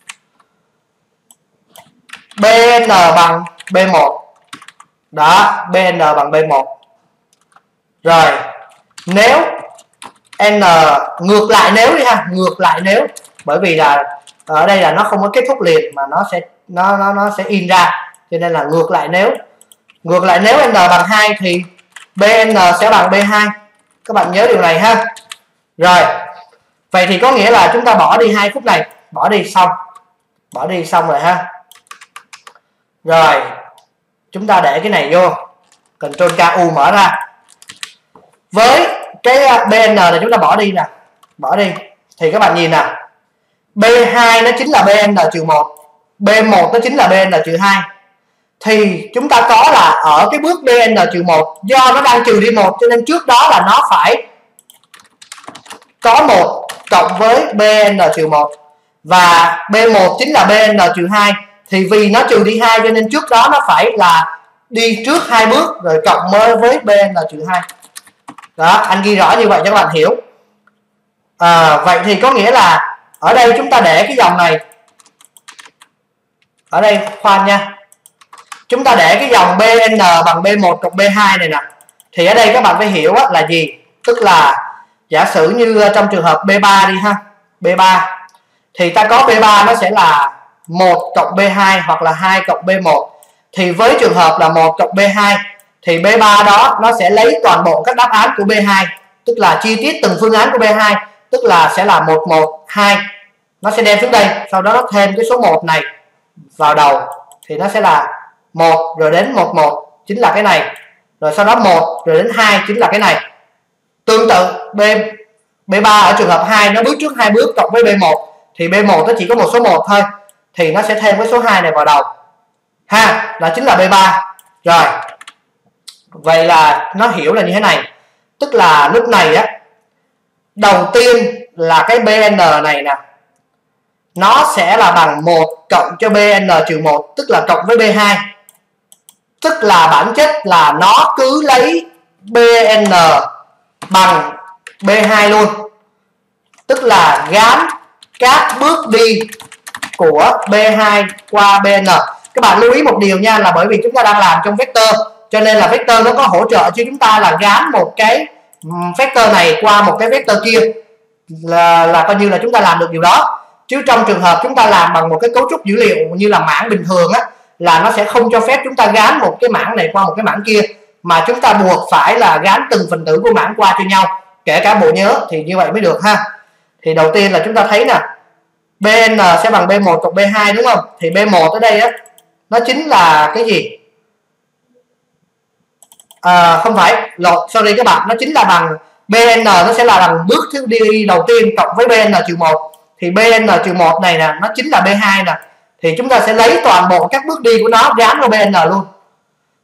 Bn bằng B1. Đó, Bn bằng B1. Rồi, nếu n ngược lại nếu đi ha, ngược lại nếu, bởi vì là ở đây là nó không có kết thúc liền mà nó sẽ in ra, cho nên là ngược lại nếu. Ngược lại nếu n bằng 2 thì Bn sẽ bằng B2. Các bạn nhớ điều này ha. Rồi. Vậy thì có nghĩa là chúng ta bỏ đi 2 phút này, bỏ đi xong rồi ha. Rồi, chúng ta để cái này vô, Ctrl KU mở ra. Với cái Bn này chúng ta bỏ đi nè, bỏ đi thì các bạn nhìn nè, B2 nó chính là Bn-1, B1 nó chính là Bn-2. Thì chúng ta có là ở cái bước Bn-1, do nó đang trừ đi 1 cho nên trước đó là nó phải có 1 cộng với Bn-1, và B1 chính là Bn-2. Thì vì nó trừ đi 2 cho nên trước đó nó phải là đi trước 2 bước rồi cộng với Bn-2. Đó, anh ghi rõ như vậy cho các bạn hiểu. Vậy thì có nghĩa là ở đây chúng ta để cái dòng này, ở đây khoan nha, chúng ta để cái dòng Bn bằng B1 cộng B2 này nè, thì ở đây các bạn phải hiểu là gì, tức là giả sử như trong trường hợp B3 đi ha, B3 thì ta có B3 nó sẽ là 1 cộng B2 hoặc là 2 cộng B1. Thì với trường hợp là 1 cộng B2 thì B3 đó nó sẽ lấy toàn bộ các đáp án của B2, tức là chi tiết từng phương án của B2, tức là sẽ là 1, 1, 2. Nó sẽ đem xuống đây, sau đó nó thêm cái số 1 này vào đầu thì nó sẽ là 1 rồi đến 1, 1 chính là cái này. Rồi sau đó 1 rồi đến 2 chính là cái này. Tương tự B3 ở trường hợp 2 nó bước trước 2 bước cộng với B1 thì B1 nó chỉ có một số 1 thôi, thì nó sẽ thêm cái số 2 này vào đầu ha, đó chính là B3. Rồi, vậy là nó hiểu là như thế này, tức là lúc này á, đầu tiên là cái Bn này nè, nó sẽ là bằng 1 cộng cho Bn-1, tức là cộng với B2, tức là bản chất là nó cứ lấy Bn bằng B2 luôn, tức là gán các bước đi của B2 qua Bn. Các bạn lưu ý một điều nha, là bởi vì chúng ta đang làm trong vector cho nên là vector nó có hỗ trợ cho chúng ta là gán một cái vector này qua một cái vector kia, là coi như là chúng ta làm được điều đó. Chứ trong trường hợp chúng ta làm bằng một cái cấu trúc dữ liệu như là mảng bình thường á, là nó sẽ không cho phép chúng ta gán một cái mảng này qua một cái mảng kia, mà chúng ta buộc phải là gán từng phần tử của mảng qua cho nhau, kể cả bộ nhớ, thì như vậy mới được ha. Thì đầu tiên là chúng ta thấy nè, Bn sẽ bằng B1 cộng B2 đúng không? Thì B1 ở đây á, nó chính là cái gì? Không phải, sorry các bạn, nó chính là bằng Bn, nó sẽ là bằng bước thứ đi đầu tiên cộng với Bn-1. Thì Bn-1 này nè, nó chính là B2 nè. Thì chúng ta sẽ lấy toàn bộ các bước đi của nó gán vào Bn luôn.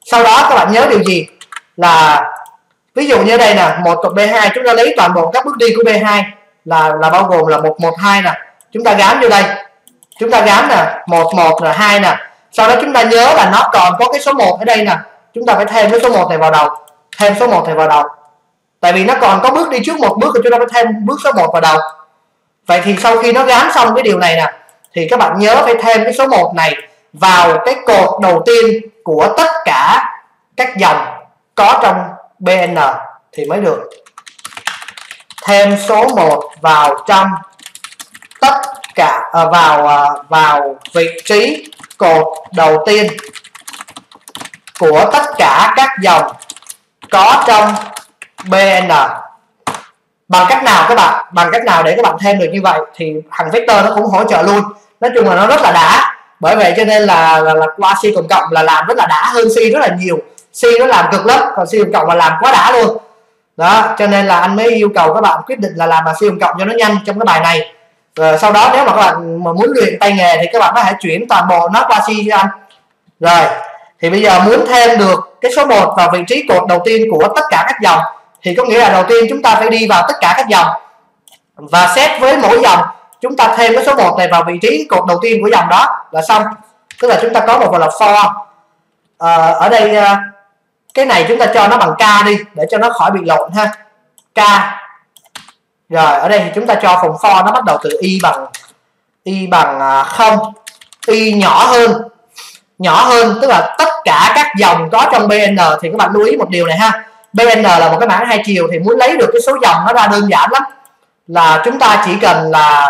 Sau đó các bạn nhớ điều gì là ví dụ như đây nè, 1 cộng B2 chúng ta lấy toàn bộ các bước đi của B2 là bao gồm là 1 1 2 nè, chúng ta gán vô đây, chúng ta gán nè 1 1 là 2 nè. Sau đó chúng ta nhớ là nó còn có cái số 1 ở đây nè, chúng ta phải thêm cái số 1 này vào đầu, thêm số 1 này vào đầu, tại vì nó còn có bước đi trước một bước thì chúng ta phải thêm bước số 1 vào đầu. Vậy thì sau khi nó gán xong cái điều này nè thì các bạn nhớ phải thêm cái số 1 này vào cái cột đầu tiên của tất cả các dòng có trong BN thì mới được. Thêm số 1 vào trong tất cả vào vị trí cột đầu tiên của tất cả các dòng có trong BN. Bằng cách nào các bạn? Bằng cách nào để các bạn thêm được như vậy thì thằng vector nó cũng hỗ trợ luôn. Nói chung là nó rất là đã. Bởi vậy cho nên là qua C cộng là làm rất là đã hơn C rất là nhiều. C nó làm cực lắm, còn C cộng là làm quá đã luôn. Đó, cho nên là anh mới yêu cầu các bạn quyết định là làm bằng C cộng cho nó nhanh trong cái bài này. Rồi sau đó nếu mà các bạn mà muốn luyện tay nghề thì các bạn có thể chuyển toàn bộ nó qua C cho anh. Rồi, thì bây giờ muốn thêm được cái số 1 vào vị trí cột đầu tiên của tất cả các dòng thì có nghĩa là đầu tiên chúng ta phải đi vào tất cả các dòng và xét với mỗi dòng chúng ta thêm cái số 1 này vào vị trí cột đầu tiên của dòng đó là xong. Tức là chúng ta có một gọi là for. Ở đây cái này chúng ta cho nó bằng k đi để cho nó khỏi bị lộn ha. K. Rồi ở đây thì chúng ta cho phòng for nó bắt đầu từ y bằng 0, y nhỏ hơn tức là tất cả các dòng có trong BN. Thì các bạn lưu ý một điều này ha, BN là một cái mã hai chiều thì muốn lấy được cái số dòng nó ra đơn giản lắm, là chúng ta chỉ cần là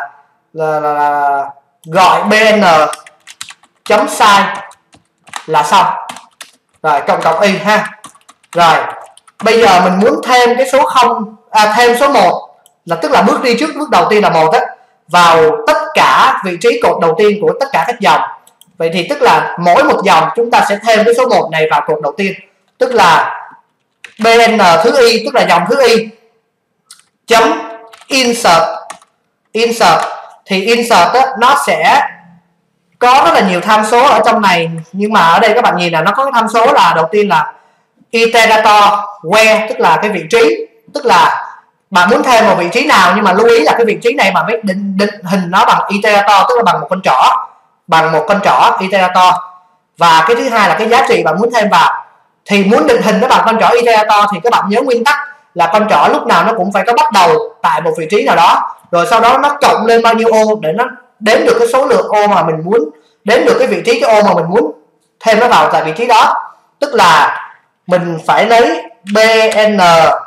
gọi BN chấm size là xong. Rồi cộng y ha. Rồi bây giờ mình muốn thêm cái số 0 thêm số 1 là tức là bước đi trước bước đầu tiên là 1 á vào tất cả vị trí cột đầu tiên của tất cả các dòng. Vậy thì tức là mỗi một dòng chúng ta sẽ thêm cái số 1 này vào cột đầu tiên, tức là BN thứ y, tức là dòng thứ y chấm insert thì insert á, nó sẽ có rất là nhiều tham số ở trong này, nhưng mà ở đây các bạn nhìn là nó có cái tham số là đầu tiên là iterator where, tức là cái vị trí, tức là bạn muốn thêm một vị trí nào, nhưng mà lưu ý là cái vị trí này mà phải định hình nó bằng iterator, tức là bằng một con trỏ iterator. Và cái thứ hai là cái giá trị bạn muốn thêm vào. Thì muốn định hình nó bằng con trỏ iterator thì các bạn nhớ nguyên tắc là con trỏ lúc nào nó cũng phải có bắt đầu tại một vị trí nào đó, rồi sau đó nó cộng lên bao nhiêu ô để nó đếm được cái số lượng ô mà mình muốn, đếm được cái vị trí cái ô mà mình muốn thêm nó vào tại vị trí đó. Tức là mình phải lấy BN,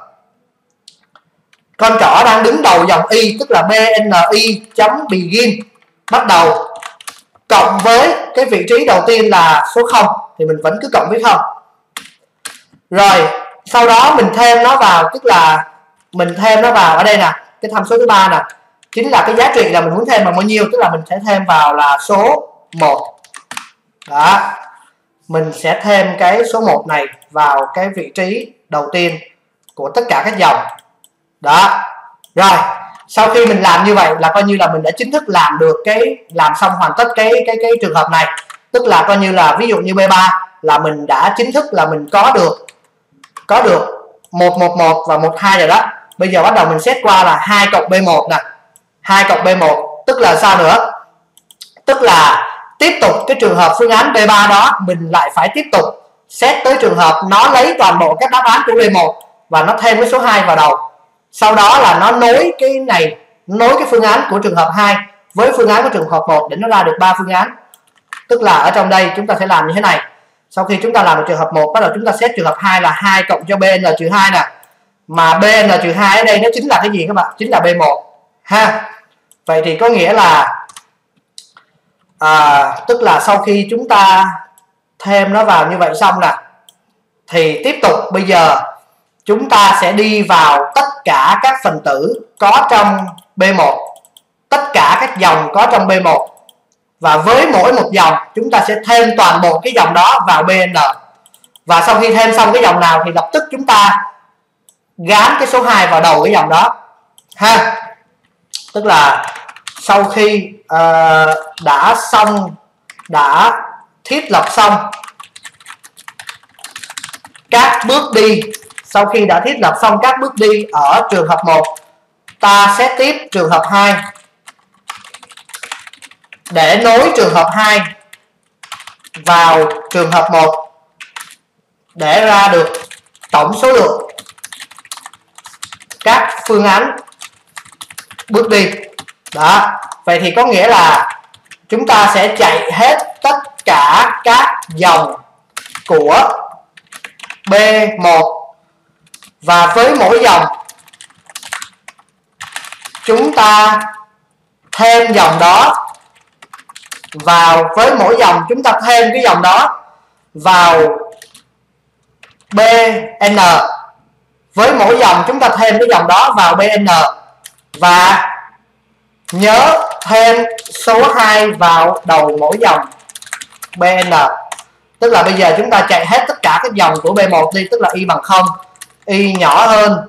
con trỏ đang đứng đầu dòng y, tức là BNI.begin bắt đầu cộng với cái vị trí đầu tiên là số 0 thì mình vẫn cứ cộng với 0. Rồi sau đó mình thêm nó vào, tức là mình thêm nó vào ở đây nè, cái tham số thứ ba nè, chính là cái giá trị là mình muốn thêm bằng bao nhiêu, tức là mình sẽ thêm vào là số 1. Đó, mình sẽ thêm cái số 1 này vào cái vị trí đầu tiên của tất cả các dòng. Đó. Rồi, sau khi mình làm như vậy là coi như là mình đã chính thức làm xong hoàn tất cái trường hợp này. Tức là coi như là ví dụ như B3 là mình đã chính thức là mình có được 111 và 12 rồi đó. Bây giờ bắt đầu mình xét qua là 2 cộng B1 nè. 2 cộng B1 tức là sao nữa? Tức là tiếp tục cái trường hợp phương án B3 đó mình lại phải tiếp tục xét tới trường hợp nó lấy toàn bộ các đáp án của B1 và nó thêm cái số 2 vào đầu. Sau đó là nó nối cái này, nối cái phương án của trường hợp 2 với phương án của trường hợp 1 để nó ra được 3 phương án. Tức là ở trong đây chúng ta sẽ làm như thế này. Sau khi chúng ta làm một trường hợp 1, bắt đầu chúng ta xét trường hợp 2 là 2 cộng cho BN-2 nè. Mà BN-2 ở đây nó chính là cái gì các bạn? Chính là B1 ha. Vậy thì có nghĩa là tức là sau khi chúng ta thêm nó vào như vậy xong nè, thì tiếp tục bây giờ chúng ta sẽ đi vào tất cả các phần tử có trong B1, tất cả các dòng có trong B1, và với mỗi một dòng chúng ta sẽ thêm toàn bộ cái dòng đó vào BN. Và sau khi thêm xong cái dòng nào thì lập tức chúng ta gán cái số 2 vào đầu cái dòng đó ha. Tức là sau khi đã thiết lập xong các bước đi. Sau khi đã thiết lập xong các bước đi ở trường hợp 1, ta sẽ tiếp trường hợp 2 để nối trường hợp 2 vào trường hợp 1 để ra được tổng số lượng các phương án bước đi. Đó, vậy thì có nghĩa là chúng ta sẽ chạy hết tất cả các dòng của B1 và với mỗi dòng chúng ta thêm dòng đó vào, với mỗi dòng chúng ta thêm cái dòng đó vào BN, với mỗi dòng chúng ta thêm cái dòng đó vào BN, và nhớ thêm số 2 vào đầu mỗi dòng BN. Tức là bây giờ chúng ta chạy hết tất cả các dòng của B1 đi, tức là y bằng 0, y nhỏ hơn,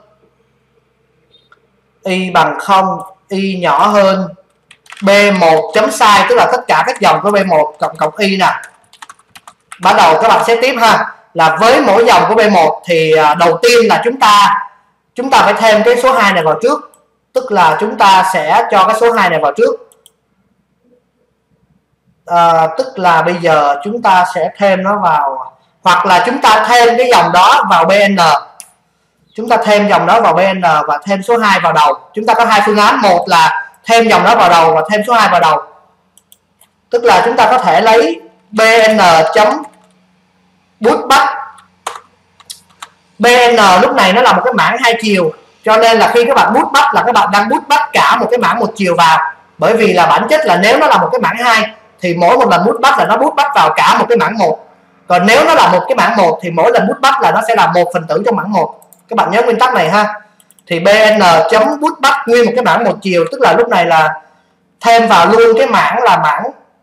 y bằng 0, y nhỏ hơn B1 chấm sai, tức là tất cả các dòng của B1 cộng y nè. Bắt đầu các bạn sẽ tiếp ha, là với mỗi dòng của B1 thì đầu tiên là chúng ta phải thêm cái số 2 này vào trước, tức là chúng ta sẽ cho cái số 2 này vào trước. Tức là bây giờ chúng ta sẽ thêm nó vào, hoặc là chúng ta thêm cái dòng đó vào BN, chúng ta thêm dòng đó vào BN và thêm số 2 vào đầu. Chúng ta có hai phương án, một là thêm dòng đó vào đầu và thêm số 2 vào đầu. Tức là chúng ta có thể lấy BN chấm bút bắt. BN lúc này nó là một cái mảng hai chiều, cho nên là khi các bạn bút bắt là các bạn đang bút bắt cả một cái mảng một chiều vào, bởi vì là bản chất là nếu nó là một cái mảng 2 thì mỗi một lần bút bắt là nó bút bắt vào cả một cái mảng 1, còn nếu nó là một cái mảng 1 thì mỗi lần bút bắt là nó sẽ là một phần tử trong mảng 1. Các bạn nhớ nguyên tắc này ha. Thì BN chấm bút bắt nguyên một cái mảng một chiều, tức là lúc này là thêm vào luôn cái mảng là mảng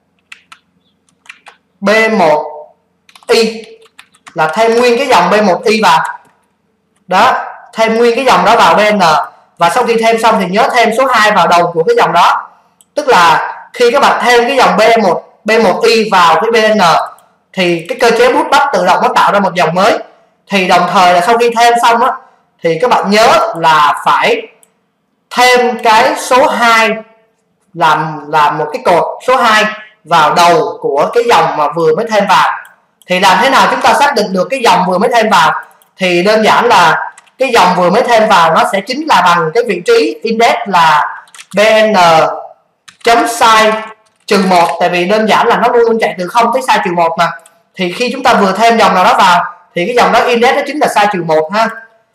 B1y, là thêm nguyên cái dòng B1y vào. Đó, thêm nguyên cái dòng đó vào BN, và sau khi thêm xong thì nhớ thêm số 2 vào đầu của cái dòng đó. Tức là khi các bạn thêm cái dòng B1y vào cái BN thì cái cơ chế bút bắt tự động nó tạo ra một dòng mới. Thì đồng thời là sau khi thêm xong á, thì các bạn nhớ là phải thêm cái số 2, làm một cái cột số 2 vào đầu của cái dòng mà vừa mới thêm vào. Thì làm thế nào chúng ta xác định được cái dòng vừa mới thêm vào? Thì đơn giản là cái dòng vừa mới thêm vào nó sẽ chính là bằng cái vị trí index là BN chấm size trừ 1, tại vì đơn giản là nó luôn luôn chạy từ 0 tới size trừ 1 mà. Thì khi chúng ta vừa thêm dòng nào đó vào thì cái dòng đó index nó chính là size trừ 1 ha.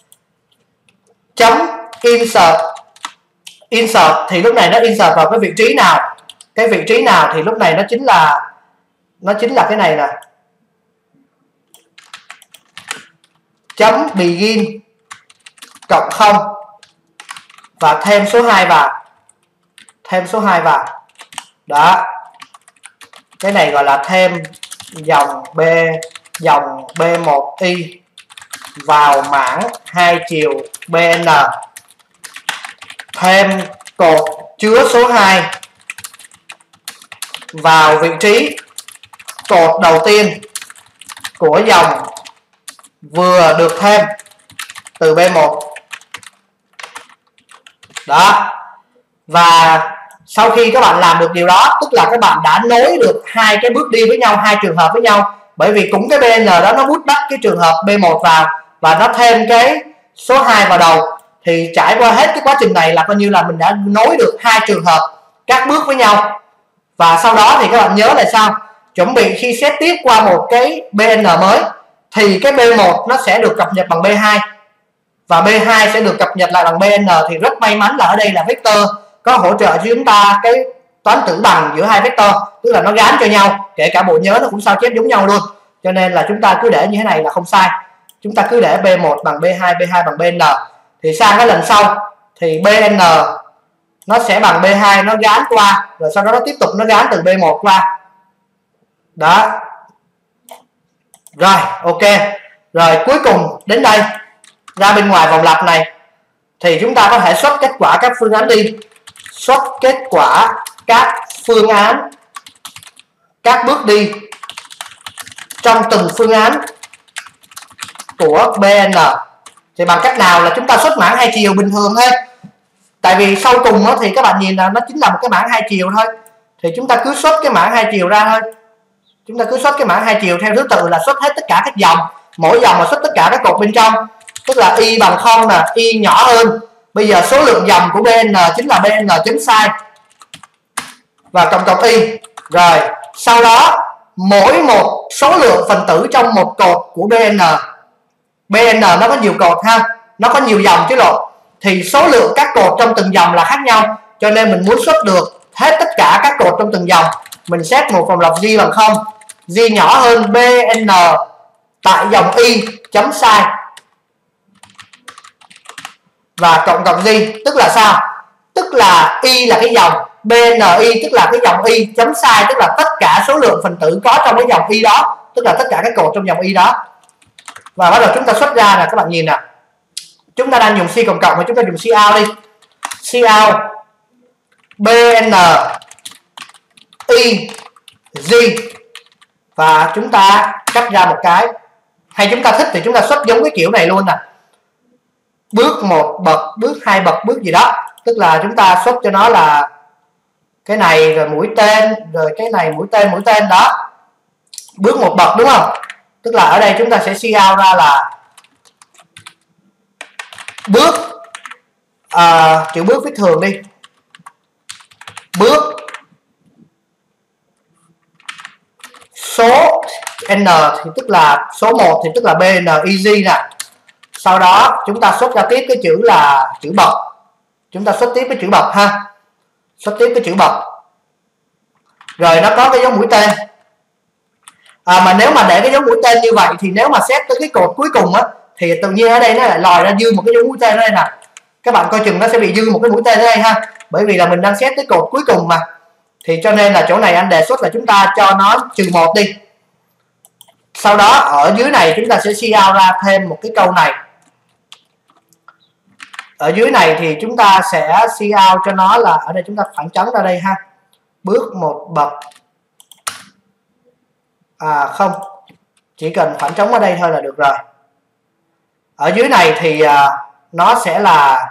Chấm insert thì lúc này nó insert vào cái vị trí nào? Cái vị trí nào thì lúc này nó chính là cái này nè. Chấm begin cộng 0 và thêm số 2 vào. Thêm số 2 vào. Đó. Cái này gọi là thêm dòng B1y vào mảng hai chiều BN. Thêm cột chứa số 2 vào vị trí cột đầu tiên của dòng vừa được thêm từ B1. Đó. Và sau khi các bạn làm được điều đó, tức là các bạn đã nối được hai cái bước đi với nhau, hai trường hợp với nhau, bởi vì cũng cái BN đó nó bút bắt cái trường hợp B1 vào và nó thêm cái số 2 vào đầu. Thì trải qua hết cái quá trình này là coi như là mình đã nối được hai trường hợp các bước với nhau. Và sau đó thì các bạn nhớ là sao? Chuẩn bị khi xét tiếp qua một cái BN mới thì cái B1 nó sẽ được cập nhật bằng B2 và B2 sẽ được cập nhật lại bằng BN. Thì rất may mắn là ở đây là vector có hỗ trợ cho chúng ta cái toán tử bằng giữa hai vector, tức là nó gán cho nhau, kể cả bộ nhớ nó cũng sao chép giống nhau luôn. Cho nên là chúng ta cứ để như thế này là không sai. Chúng ta cứ để B1 bằng B2, B2 bằng BN. Thì sang cái lần sau thì BN nó sẽ bằng B2, nó gán qua, rồi sau đó nó tiếp tục nó gán từ B1 qua. Đó. Rồi, ok. Rồi cuối cùng đến đây, ra bên ngoài vòng lặp này thì chúng ta có thể xuất kết quả các phương án đi. Xuất kết quả các phương án, các bước đi trong từng phương án của BN. Thì bằng cách nào là chúng ta xuất mảng hai chiều bình thường thôi. Tại vì sau cùng đó thì các bạn nhìn là nó chính là một cái mảng hai chiều thôi. Thì chúng ta cứ xuất cái mảng hai chiều ra thôi. Chúng ta cứ xuất cái mảng hai chiều theo thứ tự là xuất hết tất cả các dòng. Mỗi dòng là xuất tất cả các cột bên trong. Tức là y bằng 0 là y nhỏ hơn. Bây giờ số lượng dòng của BN chính là BN chấm sai và cộng y. Rồi sau đó mỗi một số lượng phần tử trong một cột của BN nó có nhiều cột ha, nó có nhiều dòng chứ lộn, thì số lượng các cột trong từng dòng là khác nhau, cho nên mình muốn xuất được hết tất cả các cột trong từng dòng, mình xét một vòng lặp G bằng 0, G nhỏ hơn BN tại dòng y chấm sai và cộng G. Tức là sao? Tức là y là cái dòng, BNI tức là cái dòng y chấm sai, tức là tất cả số lượng phần tử có trong cái dòng y đó, tức là tất cả các cột trong dòng y đó. Và bắt đầu chúng ta xuất ra là các bạn nhìn nè, chúng ta đang dùng C cộng cộng và chúng ta dùng Cout đi. Cout BN y G và chúng ta cắt ra một cái, hay chúng ta thích thì chúng ta xuất giống cái kiểu này luôn nè, bước 1 bậc, bước 2 bậc, bước gì đó, tức là chúng ta xuất cho nó là cái này rồi mũi tên, rồi cái này mũi tên đó, bước 1 bậc đúng không? Tức là ở đây chúng ta sẽ Cout ra là bước chữ bước viết thường đi, bước số n thì tức là số 1 thì tức là BNIG nè. Sau đó chúng ta xuất ra tiếp cái chữ là chữ bậc, chúng ta xuất tiếp cái chữ bậc ha, xuất tiếp cái chữ bậc, rồi nó có cái dấu mũi tên. Mà nếu mà để cái dấu mũi tên như vậy thì nếu mà xét tới cái cột cuối cùng á thì tự nhiên ở đây nó lại lòi ra dư một cái dấu mũi tên ở đây nè, các bạn coi chừng nó sẽ bị dư một cái mũi tên ở đây ha, bởi vì là mình đang xét tới cột cuối cùng mà, thì cho nên là chỗ này anh đề xuất là chúng ta cho nó -1 đi. Sau đó ở dưới này chúng ta sẽ Cout ra thêm một cái câu này, ở dưới này thì chúng ta sẽ Cout cho nó là ở đây chúng ta phản trắng ra đây ha, bước 1 bậc, không, chỉ cần phản trống ở đây thôi là được rồi. Ở dưới này thì nó sẽ là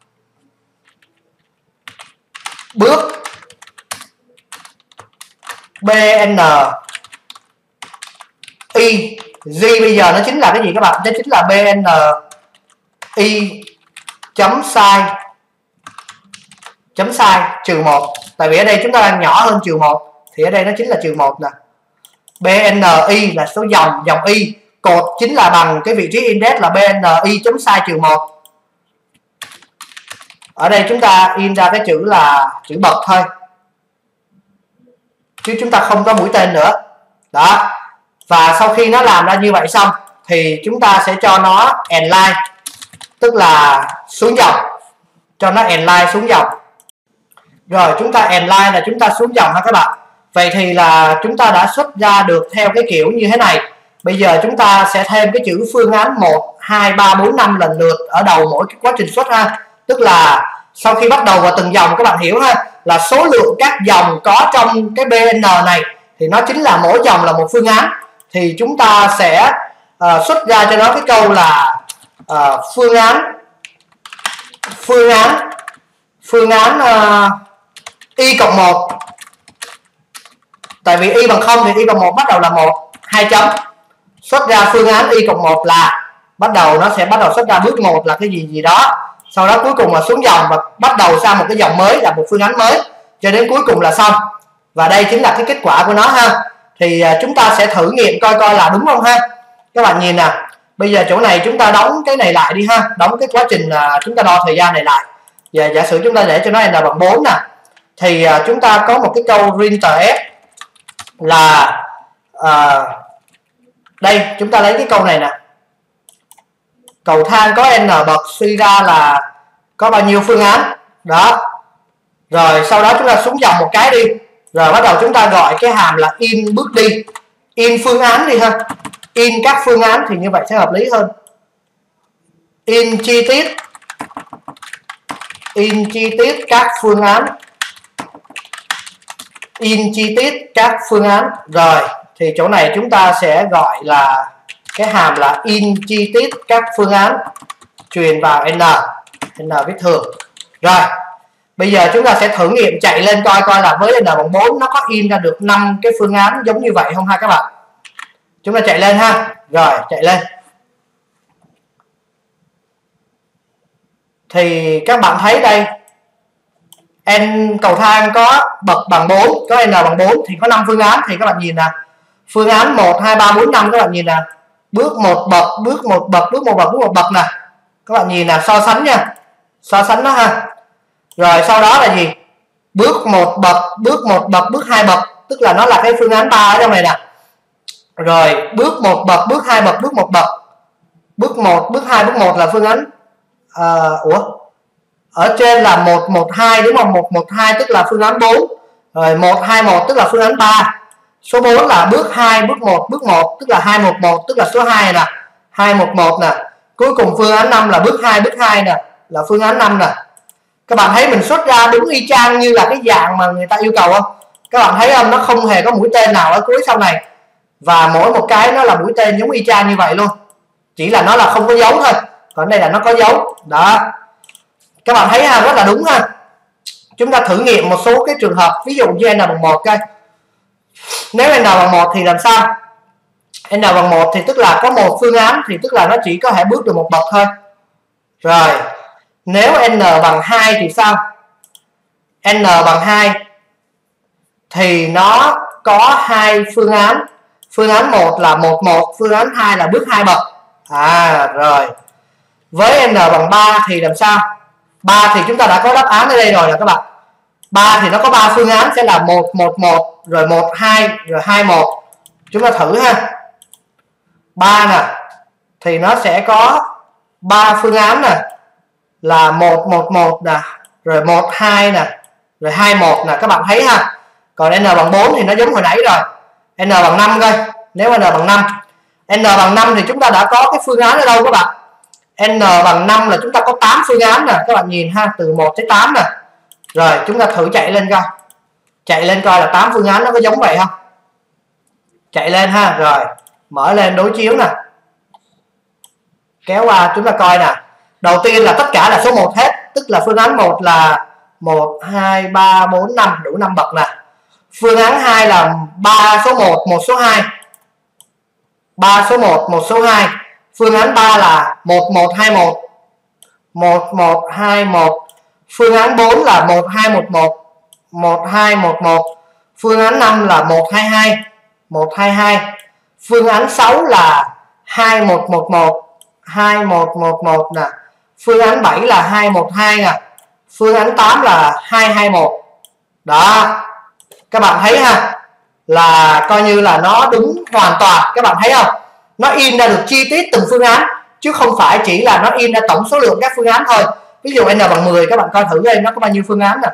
bước BN y G, bây giờ nó chính là cái gì các bạn? Nó chính là BN y chấm sai -1, tại vì ở đây chúng ta đang nhỏ hơn -1 thì ở đây nó chính là -1 nè. BNI là số dòng y, cột chính là bằng cái vị trí index là BNI chấm sai -1. Ở đây chúng ta in ra cái chữ là chữ bậc thôi, chứ chúng ta không có mũi tên nữa đó. Và sau khi nó làm ra như vậy xong thì chúng ta sẽ cho nó endline, tức là xuống dòng, cho nó endline xuống dòng. Rồi chúng ta endline là chúng ta xuống dòng ha các bạn. Vậy thì là chúng ta đã xuất ra được theo cái kiểu như thế này. Bây giờ chúng ta sẽ thêm cái chữ phương án 1, 2, 3, 4, 5 lần lượt ở đầu mỗi cái quá trình xuất ha. Tức là sau khi bắt đầu vào từng dòng các bạn hiểu ha, là số lượng các dòng có trong cái BN này thì nó chính là mỗi dòng là một phương án. Thì chúng ta sẽ xuất ra cho nó cái câu là phương án y cộng 1. Tại vì y bằng 0 thì y bằng 1 bắt đầu là 1, 2 chấm. Xuất ra phương án y cộng 1 là nó sẽ bắt đầu xuất ra bước 1 là cái gì đó. Sau đó cuối cùng là xuống dòng và bắt đầu sang một cái dòng mới là một phương án mới, cho đến cuối cùng là xong. Và đây chính là cái kết quả của nó ha. Thì chúng ta sẽ thử nghiệm coi là đúng không ha. Các bạn nhìn nè, bây giờ chỗ này chúng ta đóng cái này lại đi ha, đóng cái quá trình chúng ta đo thời gian này lại. Và giả sử chúng ta để cho nó n bằng 4 nè, thì chúng ta có một cái câu printf là đây, chúng ta lấy cái câu này nè, cầu thang có n bậc suy ra là có bao nhiêu phương án đó. Rồi sau đó chúng ta xuống dòng một cái đi, rồi bắt đầu chúng ta gọi cái hàm là in bước đi, in phương án đi ha, in các phương án thì như vậy sẽ hợp lý hơn. In chi tiết các phương án, in chi tiết các phương án. Rồi thì chỗ này chúng ta sẽ gọi là cái hàm là in chi tiết các phương án truyền vào n viết thường. Rồi bây giờ chúng ta sẽ thử nghiệm chạy lên coi là với n bằng 4 nó có in ra được 5 cái phương án giống như vậy không ha các bạn. Chúng ta chạy lên ha. Rồi chạy lên thì các bạn thấy đây, n cầu thang có bậc bằng 4, có n bằng 4 thì có 5 phương án. Thì các bạn nhìn nè, phương án 1 2 3 4 5 các bạn nhìn nè, bước một bậc, bước một bậc, bước một bậc, bước một bậc nè. Các bạn nhìn nè, so sánh nha, so sánh nó ha. Rồi sau đó là gì? Bước một bậc, bước một bậc, bước hai bậc, tức là nó là cái phương án 3 ở trong này nè. Rồi bước một bậc, bước hai bậc, bước một bậc, bước 1, bước 2, bước 1 là phương án ở trên là 112 đúng không? 112 tức là phương án 4. Rồi 121 tức là phương án 3. Số 4 là bước 2, bước 1, bước 1 tức là 211 tức là số 2 nè, 211 nè. Cuối cùng phương án 5 là bước 2, bước 2 nè, là phương án 5 nè. Các bạn thấy mình xuất ra đúng y chang như là cái dạng mà người ta yêu cầu không? Các bạn thấy không? Nó không hề có mũi tên nào ở cuối sau này. Và mỗi một cái nó là mũi tên giống y chang như vậy luôn. Chỉ là nó là không có dấu thôi. Còn đây là nó có dấu. Đó. Các bạn thấy ha, rất là đúng ha. Chúng ta thử nghiệm một số cái trường hợp, ví dụ như n bằng 1 coi. Nếu n bằng 1 thì làm sao? N bằng 1 thì tức là có một phương án, thì tức là nó chỉ có thể bước được một bậc thôi. Rồi, nếu n bằng 2 thì sao? N bằng 2 thì nó có hai phương án. Phương án 1 là 11, phương án 2 là bước 2 bậc. Rồi. Với n bằng 3 thì làm sao? 3 thì chúng ta đã có đáp án ở đây rồi nè các bạn. 3 thì nó có 3 phương án sẽ là 111 rồi 12 rồi 21. Chúng ta thử ha. 3 nè thì nó sẽ có 3 phương án nè, là 111 nè, rồi 12 nè, rồi 21 nè, các bạn thấy ha. Còn n bằng 4 thì nó giống hồi nãy rồi. N bằng 5 coi. Nếu n bằng 5, n bằng 5 thì chúng ta đã có cái phương án ở đâu các bạn? N bằng 5 là chúng ta có 8 phương án nè, các bạn nhìn ha, từ 1 tới 8 nè. Rồi chúng ta thử chạy lên coi. Chạy lên coi là 8 phương án nó có giống vậy không? Chạy lên ha, rồi mở lên đối chiếu nè. Kéo qua chúng ta coi nè. Đầu tiên là tất cả là số 1 hết, tức là phương án 1 là 1 2 3 4 5, đủ 5 bậc nè. Phương án 2 là 3 số 1, 1 số 2. 3 số 1, 1 số 2. Phương án 3 là 1121. 1121. Phương án 4 là 1211. 1211. Phương án 5 là 122. 122. Phương án 6 là 2111. 2111 nè. Phương án 7 là 212 nè. Phương án 8 là 221. Đó. Các bạn thấy ha, là coi như là nó đúng hoàn toàn. Các bạn thấy không? Nó in ra được chi tiết từng phương án, chứ không phải chỉ là nó in ra tổng số lượng các phương án thôi. Ví dụ n bằng 10, các bạn coi thử đây nó có bao nhiêu phương án nè.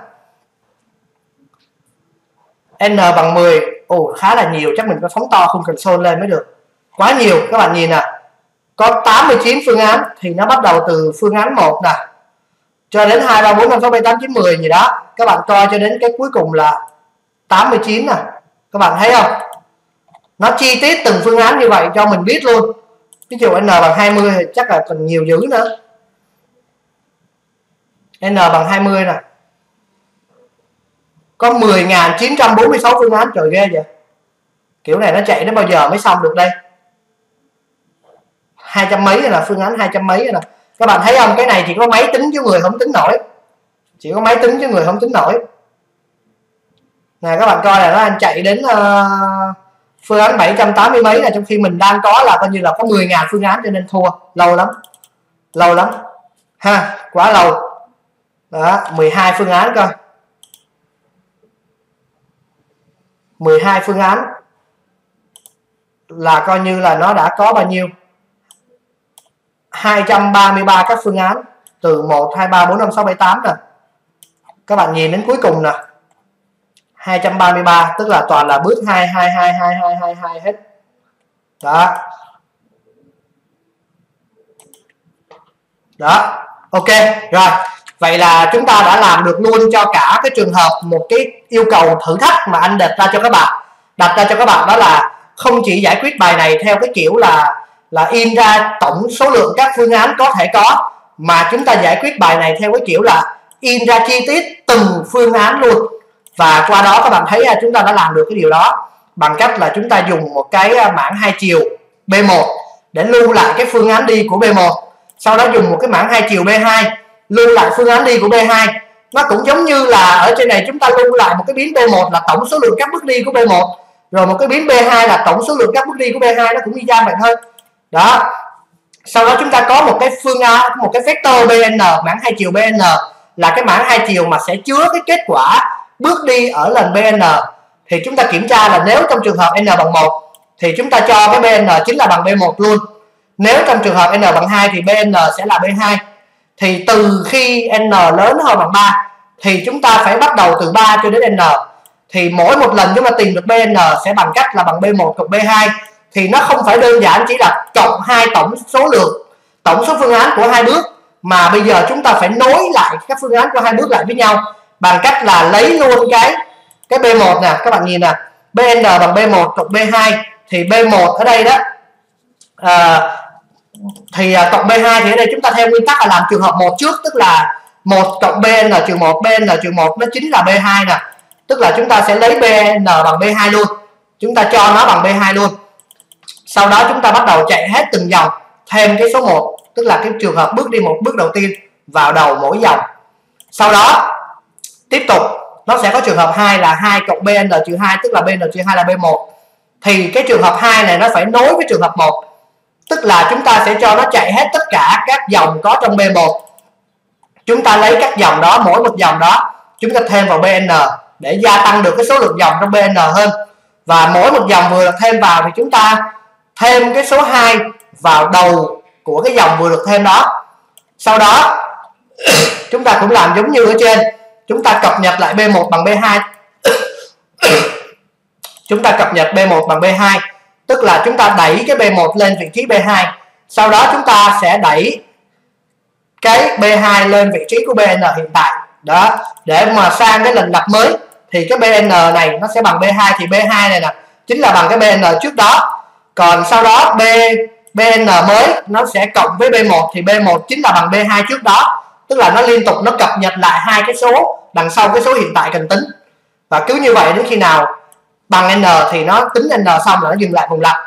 N bằng 10, khá là nhiều, chắc mình phải phóng to khung console lên mới được. Quá nhiều, các bạn nhìn nè. Có 89 phương án thì nó bắt đầu từ phương án 1 nè, cho đến 2 3 4 5 6 7 8 9 10 gì đó. Các bạn coi cho đến cái cuối cùng là 89 nè. Các bạn thấy không? Nó chi tiết từng phương án như vậy cho mình biết luôn. Ví dụ n bằng 20 thì chắc là còn nhiều dữ nữa. N bằng 20 nè, có 10.946 phương án. Trời ghê vậy. Kiểu này nó chạy đến bao giờ mới xong được đây? 200 mấy rồi nè, phương án 200 mấy rồi nè. Các bạn thấy không? Cái này chỉ có máy tính chứ người không tính nổi. Chỉ có máy tính chứ người không tính nổi. Nè các bạn coi là nó chạy đến phương án 780 mấy, là trong khi mình đang có là coi như là có 10.000 phương án, cho nên thua. Lâu lắm. Lâu lắm ha, quá lâu. Đó, 12 phương án coi. 12 phương án là coi như là nó đã có bao nhiêu? 233 các phương án, từ 1 2 3 4 5 6 7 8 nè. Các bạn nhìn đến cuối cùng nè, 233, tức là toàn là bước 2 2 2 2 2 2 2 hết. Đó. Đó, ok. Rồi, vậy là chúng ta đã làm được luôn cho cả cái trường hợp một cái yêu cầu thử thách mà anh đặt ra cho các bạn. Đặt ra cho các bạn đó là không chỉ giải quyết bài này theo cái kiểu là là in ra tổng số lượng các phương án có thể có, mà chúng ta giải quyết bài này theo cái kiểu là in ra chi tiết từng phương án luôn. Và qua đó các bạn thấy chúng ta đã làm được cái điều đó bằng cách là chúng ta dùng một cái mảng hai chiều B1 để lưu lại cái phương án đi của B1, sau đó dùng một cái mảng hai chiều B2 lưu lại phương án đi của B2. Nó cũng giống như là ở trên này chúng ta lưu lại một cái biến B1 là tổng số lượng các bước đi của B1, rồi một cái biến B2 là tổng số lượng các bước đi của B2, nó cũng y chang vậy thôi. Đó. Sau đó chúng ta có một cái phương án, một cái vector BN, mảng hai chiều BN là cái mảng hai chiều mà sẽ chứa cái kết quả bước đi ở lần BN. Thì chúng ta kiểm tra là nếu trong trường hợp n bằng 1 thì chúng ta cho cái BN chính là bằng B1 luôn. Nếu trong trường hợp n bằng 2 thì BN sẽ là B2. Thì từ khi n lớn hơn bằng 3 thì chúng ta phải bắt đầu từ 3 cho đến n. Thì mỗi một lần chúng ta tìm được BN sẽ bằng cách là bằng B1 cộng B2. Thì nó không phải đơn giản chỉ là cộng hai tổng số phương án của hai bước, mà bây giờ chúng ta phải nối lại các phương án của hai bước lại với nhau bằng cách là lấy luôn cái B1 nè, các bạn nhìn nè, BN bằng B1 cộng B2 thì B1 ở đây đó cộng B2 thì ở đây chúng ta theo nguyên tắc là làm trường hợp 1 trước, tức là 1 cộng BN trừ 1, BN trừ 1 nó chính là B2 nè, tức là chúng ta sẽ lấy BN bằng B2 luôn, chúng ta cho nó bằng B2 luôn. Sau đó chúng ta bắt đầu chạy hết từng dòng thêm cái số 1, tức là cái trường hợp bước đi một bước đầu tiên vào đầu mỗi dòng. Sau đó tiếp tục nó sẽ có trường hợp 2 là 2 cộng BN trừ 2, tức là BN trừ 2 là B1. Thì cái trường hợp 2 này nó phải nối với trường hợp 1, tức là chúng ta sẽ cho nó chạy hết tất cả các dòng có trong B1. Chúng ta lấy các dòng đó, mỗi một dòng đó chúng ta thêm vào BN để gia tăng được cái số lượng dòng trong BN hơn. Và mỗi một dòng vừa được thêm vào thì chúng ta thêm cái số 2 vào đầu của cái dòng vừa được thêm đó. Sau đó chúng ta cũng làm giống như ở trên, chúng ta cập nhật lại B1 bằng B2. Chúng ta cập nhật B1 bằng B2, tức là chúng ta đẩy cái B1 lên vị trí B2. Sau đó chúng ta sẽ đẩy cái B2 lên vị trí của BN hiện tại. Đó, để mà sang cái lần lặp mới thì cái BN này nó sẽ bằng B2, thì B2 này nè chính là bằng cái BN trước đó. Còn sau đó BN mới nó sẽ cộng với B1 thì B1 chính là bằng B2 trước đó. Tức là nó liên tục nó cập nhật lại hai cái số đằng sau cái số hiện tại cần tính. Và cứ như vậy đến khi nào bằng N thì nó tính N xong là nó dừng lại vòng lặp.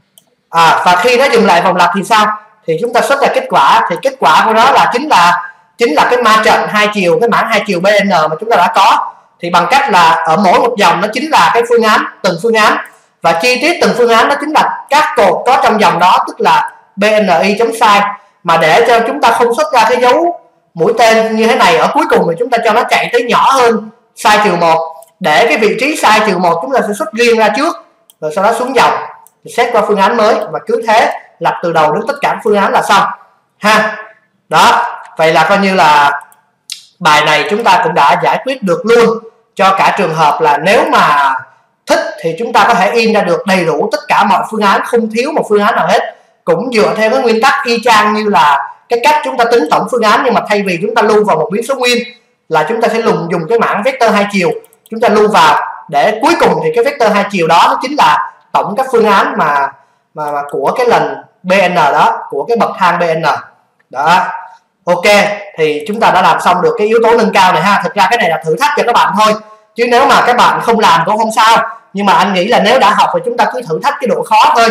Và khi nó dừng lại vòng lặp thì sao? Thì chúng ta xuất ra kết quả, thì kết quả của nó là chính là cái ma trận hai chiều, cái mảng hai chiều BN mà chúng ta đã có. Thì bằng cách là ở mỗi một dòng nó chính là cái phương án, từng phương án, và chi tiết từng phương án đó chính là các cột có trong dòng đó, tức là BNI chấm sai. Mà để cho chúng ta không xuất ra cái dấu mũi tên như thế này ở cuối cùng thì chúng ta cho nó chạy tới nhỏ hơn sai trừ 1, để cái vị trí sai trừ 1 chúng ta sẽ xuất riêng ra trước, rồi sau đó xuống dòng xét qua phương án mới, và cứ thế lặp từ đầu đến tất cả phương án là xong ha. Đó, vậy là coi như là bài này chúng ta cũng đã giải quyết được luôn cho cả trường hợp là nếu mà thích thì chúng ta có thể in ra được đầy đủ tất cả mọi phương án, không thiếu một phương án nào hết, cũng dựa theo cái nguyên tắc y chang như là cái cách chúng ta tính tổng phương án, nhưng mà thay vì chúng ta lưu vào một biến số nguyên là chúng ta sẽ dùng cái mảng vector hai chiều chúng ta lưu vào, để cuối cùng thì cái vector hai chiều đó nó chính là tổng các phương án mà của cái lần BN đó, của cái bậc thang BN đó. Ok, thì chúng ta đã làm xong được cái yếu tố nâng cao này ha. Thực ra cái này là thử thách cho các bạn thôi, chứ nếu mà các bạn không làm cũng không sao, nhưng mà anh nghĩ là nếu đã học thì chúng ta cứ thử thách cái độ khó thôi.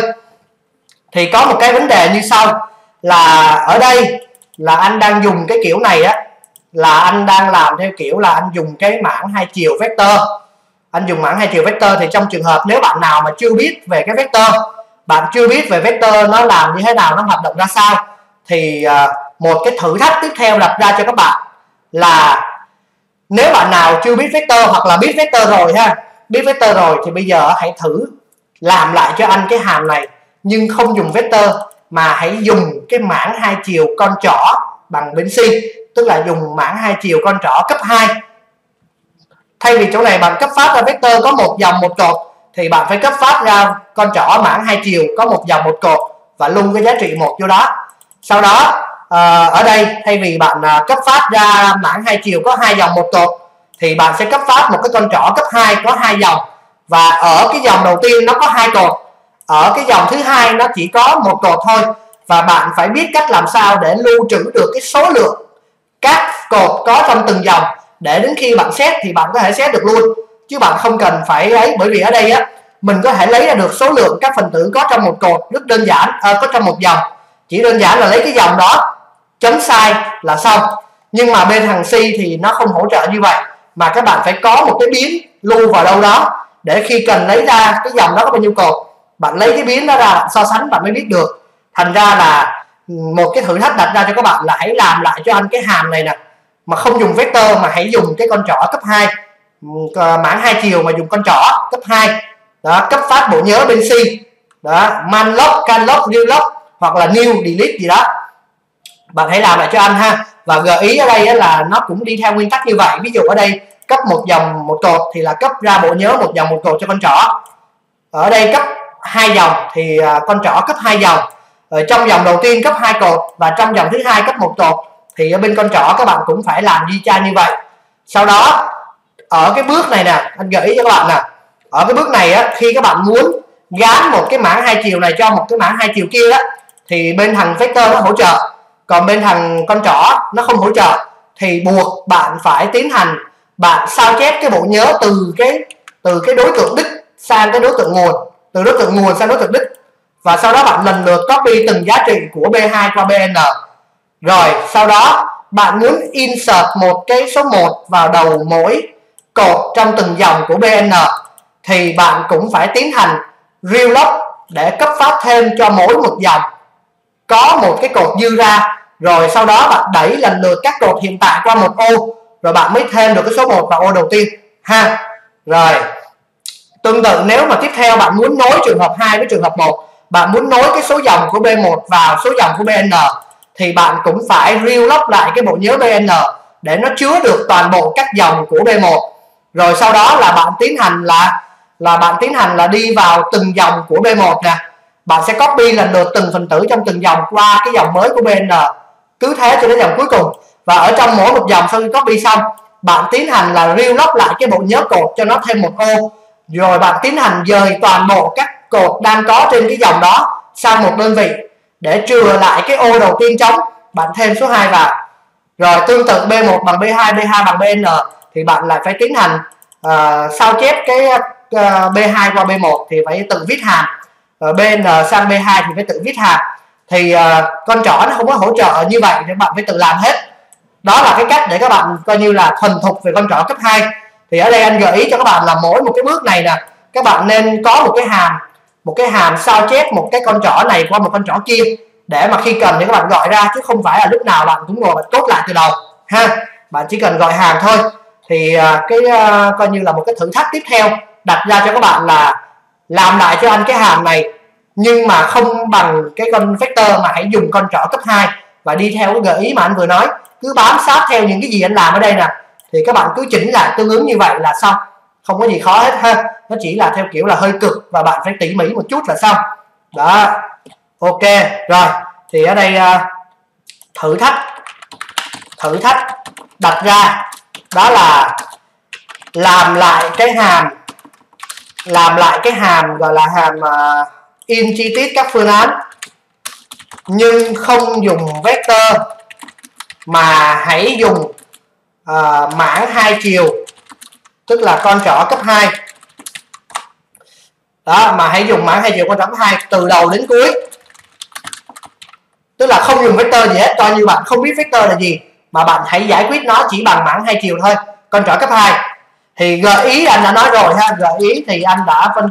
Thì có một cái vấn đề như sau, là ở đây là anh đang dùng cái kiểu này á, là anh đang làm theo kiểu là anh dùng cái mảng hai chiều vector. Anh dùng mảng hai chiều vector thì trong trường hợp nếu bạn nào mà chưa biết về cái vector, bạn chưa biết về vector nó làm như thế nào, nó hoạt động ra sao, thì một cái thử thách tiếp theo đặt ra cho các bạn là nếu bạn nào chưa biết vector hoặc là biết vector rồi ha, biết vector rồi thì bây giờ hãy thử làm lại cho anh cái hàm này, nhưng không dùng vector mà hãy dùng cái mảng hai chiều con trỏ bằng bên C, tức là dùng mảng hai chiều con trỏ cấp 2. Thay vì chỗ này bạn cấp phát ra vector có một dòng một cột thì bạn phải cấp phát ra con trỏ mảng hai chiều có một dòng một cột và lưu cái giá trị 1 vô đó. Sau đó ở đây thay vì bạn cấp phát ra mảng hai chiều có hai dòng một cột thì bạn sẽ cấp phát một cái con trỏ cấp 2 có hai dòng, và ở cái dòng đầu tiên nó có hai cột, ở cái dòng thứ hai nó chỉ có một cột thôi, và bạn phải biết cách làm sao để lưu trữ được cái số lượng các cột có trong từng dòng, để đến khi bạn xét thì bạn có thể xét được luôn, chứ bạn không cần phải ấy. Bởi vì ở đây á, mình có thể lấy ra được số lượng các phần tử có trong một cột rất đơn giản, có trong một dòng, chỉ đơn giản là lấy cái dòng đó chấm sai là xong. Nhưng mà bên thằng C thì nó không hỗ trợ như vậy, mà các bạn phải có một cái biến lưu vào đâu đó, để khi cần lấy ra cái dòng đó có bao nhiêu cột, bạn lấy cái biến đó ra, bạn so sánh bạn mới biết được. Thành ra là một cái thử thách đặt ra cho các bạn là hãy làm lại cho anh cái hàm này nè, mà không dùng vector mà hãy dùng cái con trỏ cấp 2, mảng 2 chiều mà dùng con trỏ cấp 2 đó, cấp phát bộ nhớ bên C đó, manlock, canlock, relock hoặc là new delete gì đó. Bạn hãy làm lại cho anh ha. Và gợi ý ở đây là nó cũng đi theo nguyên tắc như vậy. Ví dụ ở đây cấp một dòng một cột thì là cấp ra bộ nhớ một dòng một cột cho con trỏ. Ở đây cấp 2 dòng thì con trỏ cấp 2 dòng. Ở trong dòng đầu tiên cấp 2 cột, và trong dòng thứ hai cấp 1 cột, thì ở bên con trỏ các bạn cũng phải làm y chang như vậy. Sau đó ở cái bước này nè, anh gợi ý cho các bạn nè, ở cái bước này á, khi các bạn muốn gán một cái mảng 2 chiều này cho một cái mảng 2 chiều kia đó, thì bên thằng vector nó hỗ trợ, còn bên thằng con trỏ nó không hỗ trợ, thì buộc bạn phải tiến hành bạn sao chép cái bộ nhớ từ cái đối tượng đích sang cái đối tượng nguồn, từ đối tượng nguồn sang đối tượng đích, và sau đó bạn lần lượt copy từng giá trị của B2 qua BN. Rồi sau đó bạn muốn insert một cái số 1 vào đầu mỗi cột trong từng dòng của BN, thì bạn cũng phải tiến hành relock để cấp phát thêm cho mỗi một dòng có một cái cột dư ra. Rồi sau đó bạn đẩy lần lượt các cột hiện tại qua một ô, rồi bạn mới thêm được cái số 1 vào ô đầu tiên ha. Rồi tương tự nếu mà tiếp theo bạn muốn nối trường hợp 2 với trường hợp 1, bạn muốn nối cái số dòng của B1 vào số dòng của BN, thì bạn cũng phải relock lại cái bộ nhớ BN để nó chứa được toàn bộ các dòng của B1. Rồi sau đó là bạn tiến hành là đi vào từng dòng của B1 nè, bạn sẽ copy lần lượt từng phần tử trong từng dòng qua cái dòng mới của BN, cứ thế cho đến dòng cuối cùng. Và ở trong mỗi một dòng sau khi copy xong, bạn tiến hành là relock lại cái bộ nhớ cột cho nó thêm một ô, rồi bạn tiến hành dời toàn bộ các cột đang có trên cái dòng đó sang một đơn vị để trừ lại cái ô đầu tiên trống, bạn thêm số 2 vào. Rồi tương tự B1 bằng B2, B2 bằng BN, thì bạn lại phải tiến hành sao chép cái B2 qua B1 thì phải tự viết hàm, BN sang B2 thì phải tự viết hàm. Thì con trỏ nó không có hỗ trợ như vậy, thì bạn phải tự làm hết. Đó là cái cách để các bạn coi như là thuần thục về con trỏ cấp 2. Thì ở đây anh gợi ý cho các bạn là mỗi một cái bước này nè, các bạn nên có một cái hàm sao chép một cái con trỏ này qua một con trỏ kia, để mà khi cần thì các bạn gọi ra, chứ không phải là lúc nào bạn cũng ngồi bạn cốt lại từ đầu ha. Bạn chỉ cần gọi hàm thôi. Thì coi như là một cái thử thách tiếp theo đặt ra cho các bạn là làm lại cho anh cái hàm này, nhưng mà không bằng cái con vector, mà hãy dùng con trỏ cấp 2 và đi theo cái gợi ý mà anh vừa nói, cứ bám sát theo những cái gì anh làm ở đây nè, thì các bạn cứ chỉnh lại tương ứng như vậy là xong, không có gì khó hết ha. Nó chỉ là theo kiểu là hơi cực và bạn phải tỉ mỉ một chút là xong đó. Ok rồi, thì ở đây thử thách đặt ra đó là làm lại cái hàm gọi là hàm in chi tiết các phương án, nhưng không dùng vector mà hãy dùng mảng 2 chiều, tức là con trỏ cấp 2 đó, mà hãy dùng mảng 2 chiều con trỏ cấp 2 từ đầu đến cuối, tức là không dùng vector gì hết, coi như bạn không biết vector là gì, mà bạn hãy giải quyết nó chỉ bằng mảng 2 chiều thôi, con trỏ cấp 2. Thì gợi ý anh đã nói rồi ha, gợi ý thì anh đã phân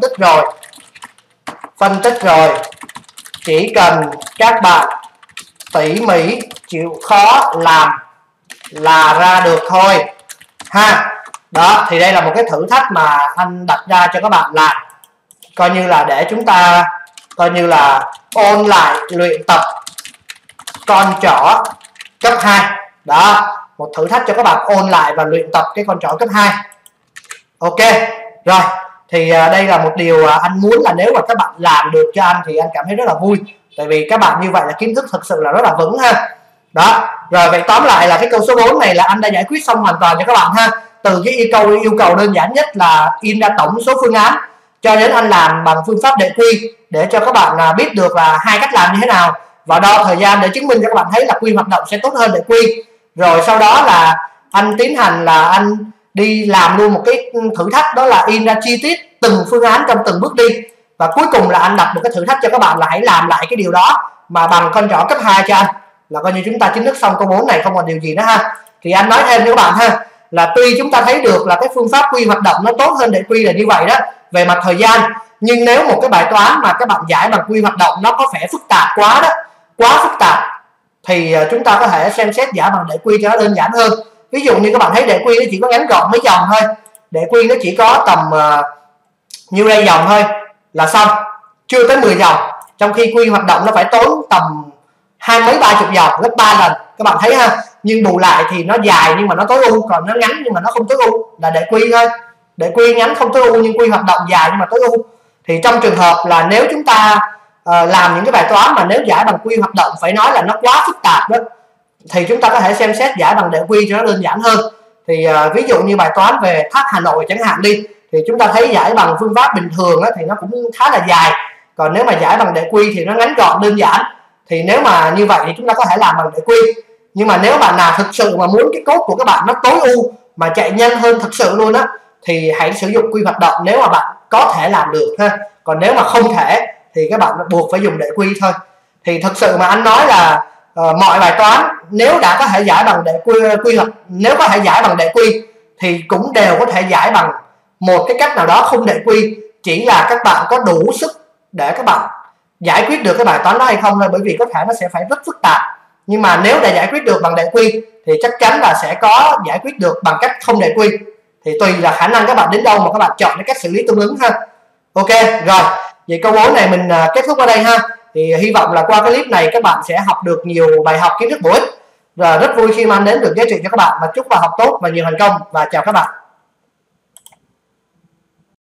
tích rồi, chỉ cần các bạn tỉ mỉ chịu khó làm là ra được thôi ha. Đó, thì đây là một cái thử thách mà anh đặt ra cho các bạn làm, coi như là để chúng ta coi như là ôn lại luyện tập con trỏ cấp 2 đó, một thử thách cho các bạn ôn lại và luyện tập cái con trỏ cấp 2. Ok rồi, thì đây là một điều anh muốn là nếu mà các bạn làm được cho anh thì anh cảm thấy rất là vui, tại vì các bạn như vậy là kiến thức thực sự là rất là vững ha. Đó rồi, vậy tóm lại là cái câu số 4 này là anh đã giải quyết xong hoàn toàn cho các bạn ha. Từ cái yêu cầu đơn giản nhất là in ra tổng số phương án, cho đến anh làm bằng phương pháp đệ quy, để cho các bạn biết được là hai cách làm như thế nào, và đo thời gian để chứng minh cho các bạn thấy là quy hoạt động sẽ tốt hơn đệ quy. Rồi sau đó là anh tiến hành là anh đi làm luôn một cái thử thách, đó là in ra chi tiết từng phương án trong từng bước đi, và cuối cùng là anh đặt một cái thử thách cho các bạn là hãy làm lại cái điều đó mà bằng con trỏ cấp 2 cho anh, là coi như chúng ta chính thức xong câu 4 này, không còn điều gì nữa ha. Thì anh nói thêm cho các bạn ha, là tuy chúng ta thấy được là cái phương pháp quy hoạt động nó tốt hơn đệ quy là như vậy đó về mặt thời gian, nhưng nếu một cái bài toán mà các bạn giải bằng quy hoạt động nó có vẻ phức tạp quá đó, quá phức tạp, thì chúng ta có thể xem xét giải bằng đệ quy cho nó đơn giản hơn. Ví dụ như các bạn thấy đệ quy nó chỉ có ngắn gọn mấy dòng thôi, đệ quy nó chỉ có tầm nhiêu đây dòng thôi là xong, chưa tới 10 dòng, trong khi quy hoạt động nó phải tốn tầm 20 30 dòng, gấp 3 lần, các bạn thấy ha. Nhưng bù lại thì nó dài nhưng mà nó tối ưu, còn nó ngắn nhưng mà nó không tối ưu là đệ quy thôi. Đệ quy ngắn không tối ưu nhưng quy hoạt động dài nhưng mà tối ưu. Thì trong trường hợp là nếu chúng ta làm những cái bài toán mà nếu giải bằng quy hoạt động phải nói là nó quá phức tạp đó, thì chúng ta có thể xem xét giải bằng đệ quy cho nó đơn giản hơn. Thì ví dụ như bài toán về tháp Hà Nội chẳng hạn đi, thì chúng ta thấy giải bằng phương pháp bình thường á, thì nó cũng khá là dài, còn nếu mà giải bằng đệ quy thì nó ngắn gọn đơn giản. Thì nếu mà như vậy thì chúng ta có thể làm bằng đệ quy. Nhưng mà nếu bạn nào thực sự mà muốn cái code của các bạn nó tối ưu mà chạy nhanh hơn thực sự luôn á, thì hãy sử dụng quy hoạt động nếu mà bạn có thể làm được ha. Còn nếu mà không thể thì các bạn buộc phải dùng đệ quy thôi. Thì thực sự mà anh nói là mọi bài toán nếu đã có thể giải bằng đệ quy hoặc nếu có thể giải bằng đệ quy thì cũng đều có thể giải bằng một cái cách nào đó không đệ quy, chỉ là các bạn có đủ sức để các bạn giải quyết được cái bài toán đó hay không thôi, bởi vì có thể nó sẽ phải rất phức tạp. Nhưng mà nếu đã giải quyết được bằng đệ quy thì chắc chắn là sẽ có giải quyết được bằng cách không đệ quy, thì tùy là khả năng các bạn đến đâu mà các bạn chọn cái cách xử lý tương ứng ha. Ok rồi, vậy câu 4 này mình kết thúc ở đây ha. Thì hy vọng là qua cái clip này các bạn sẽ học được nhiều bài học kiến thức bổ ích, và rất vui khi mang đến được giá trị cho các bạn, và chúc bạn học tốt và nhiều thành công, và chào các bạn.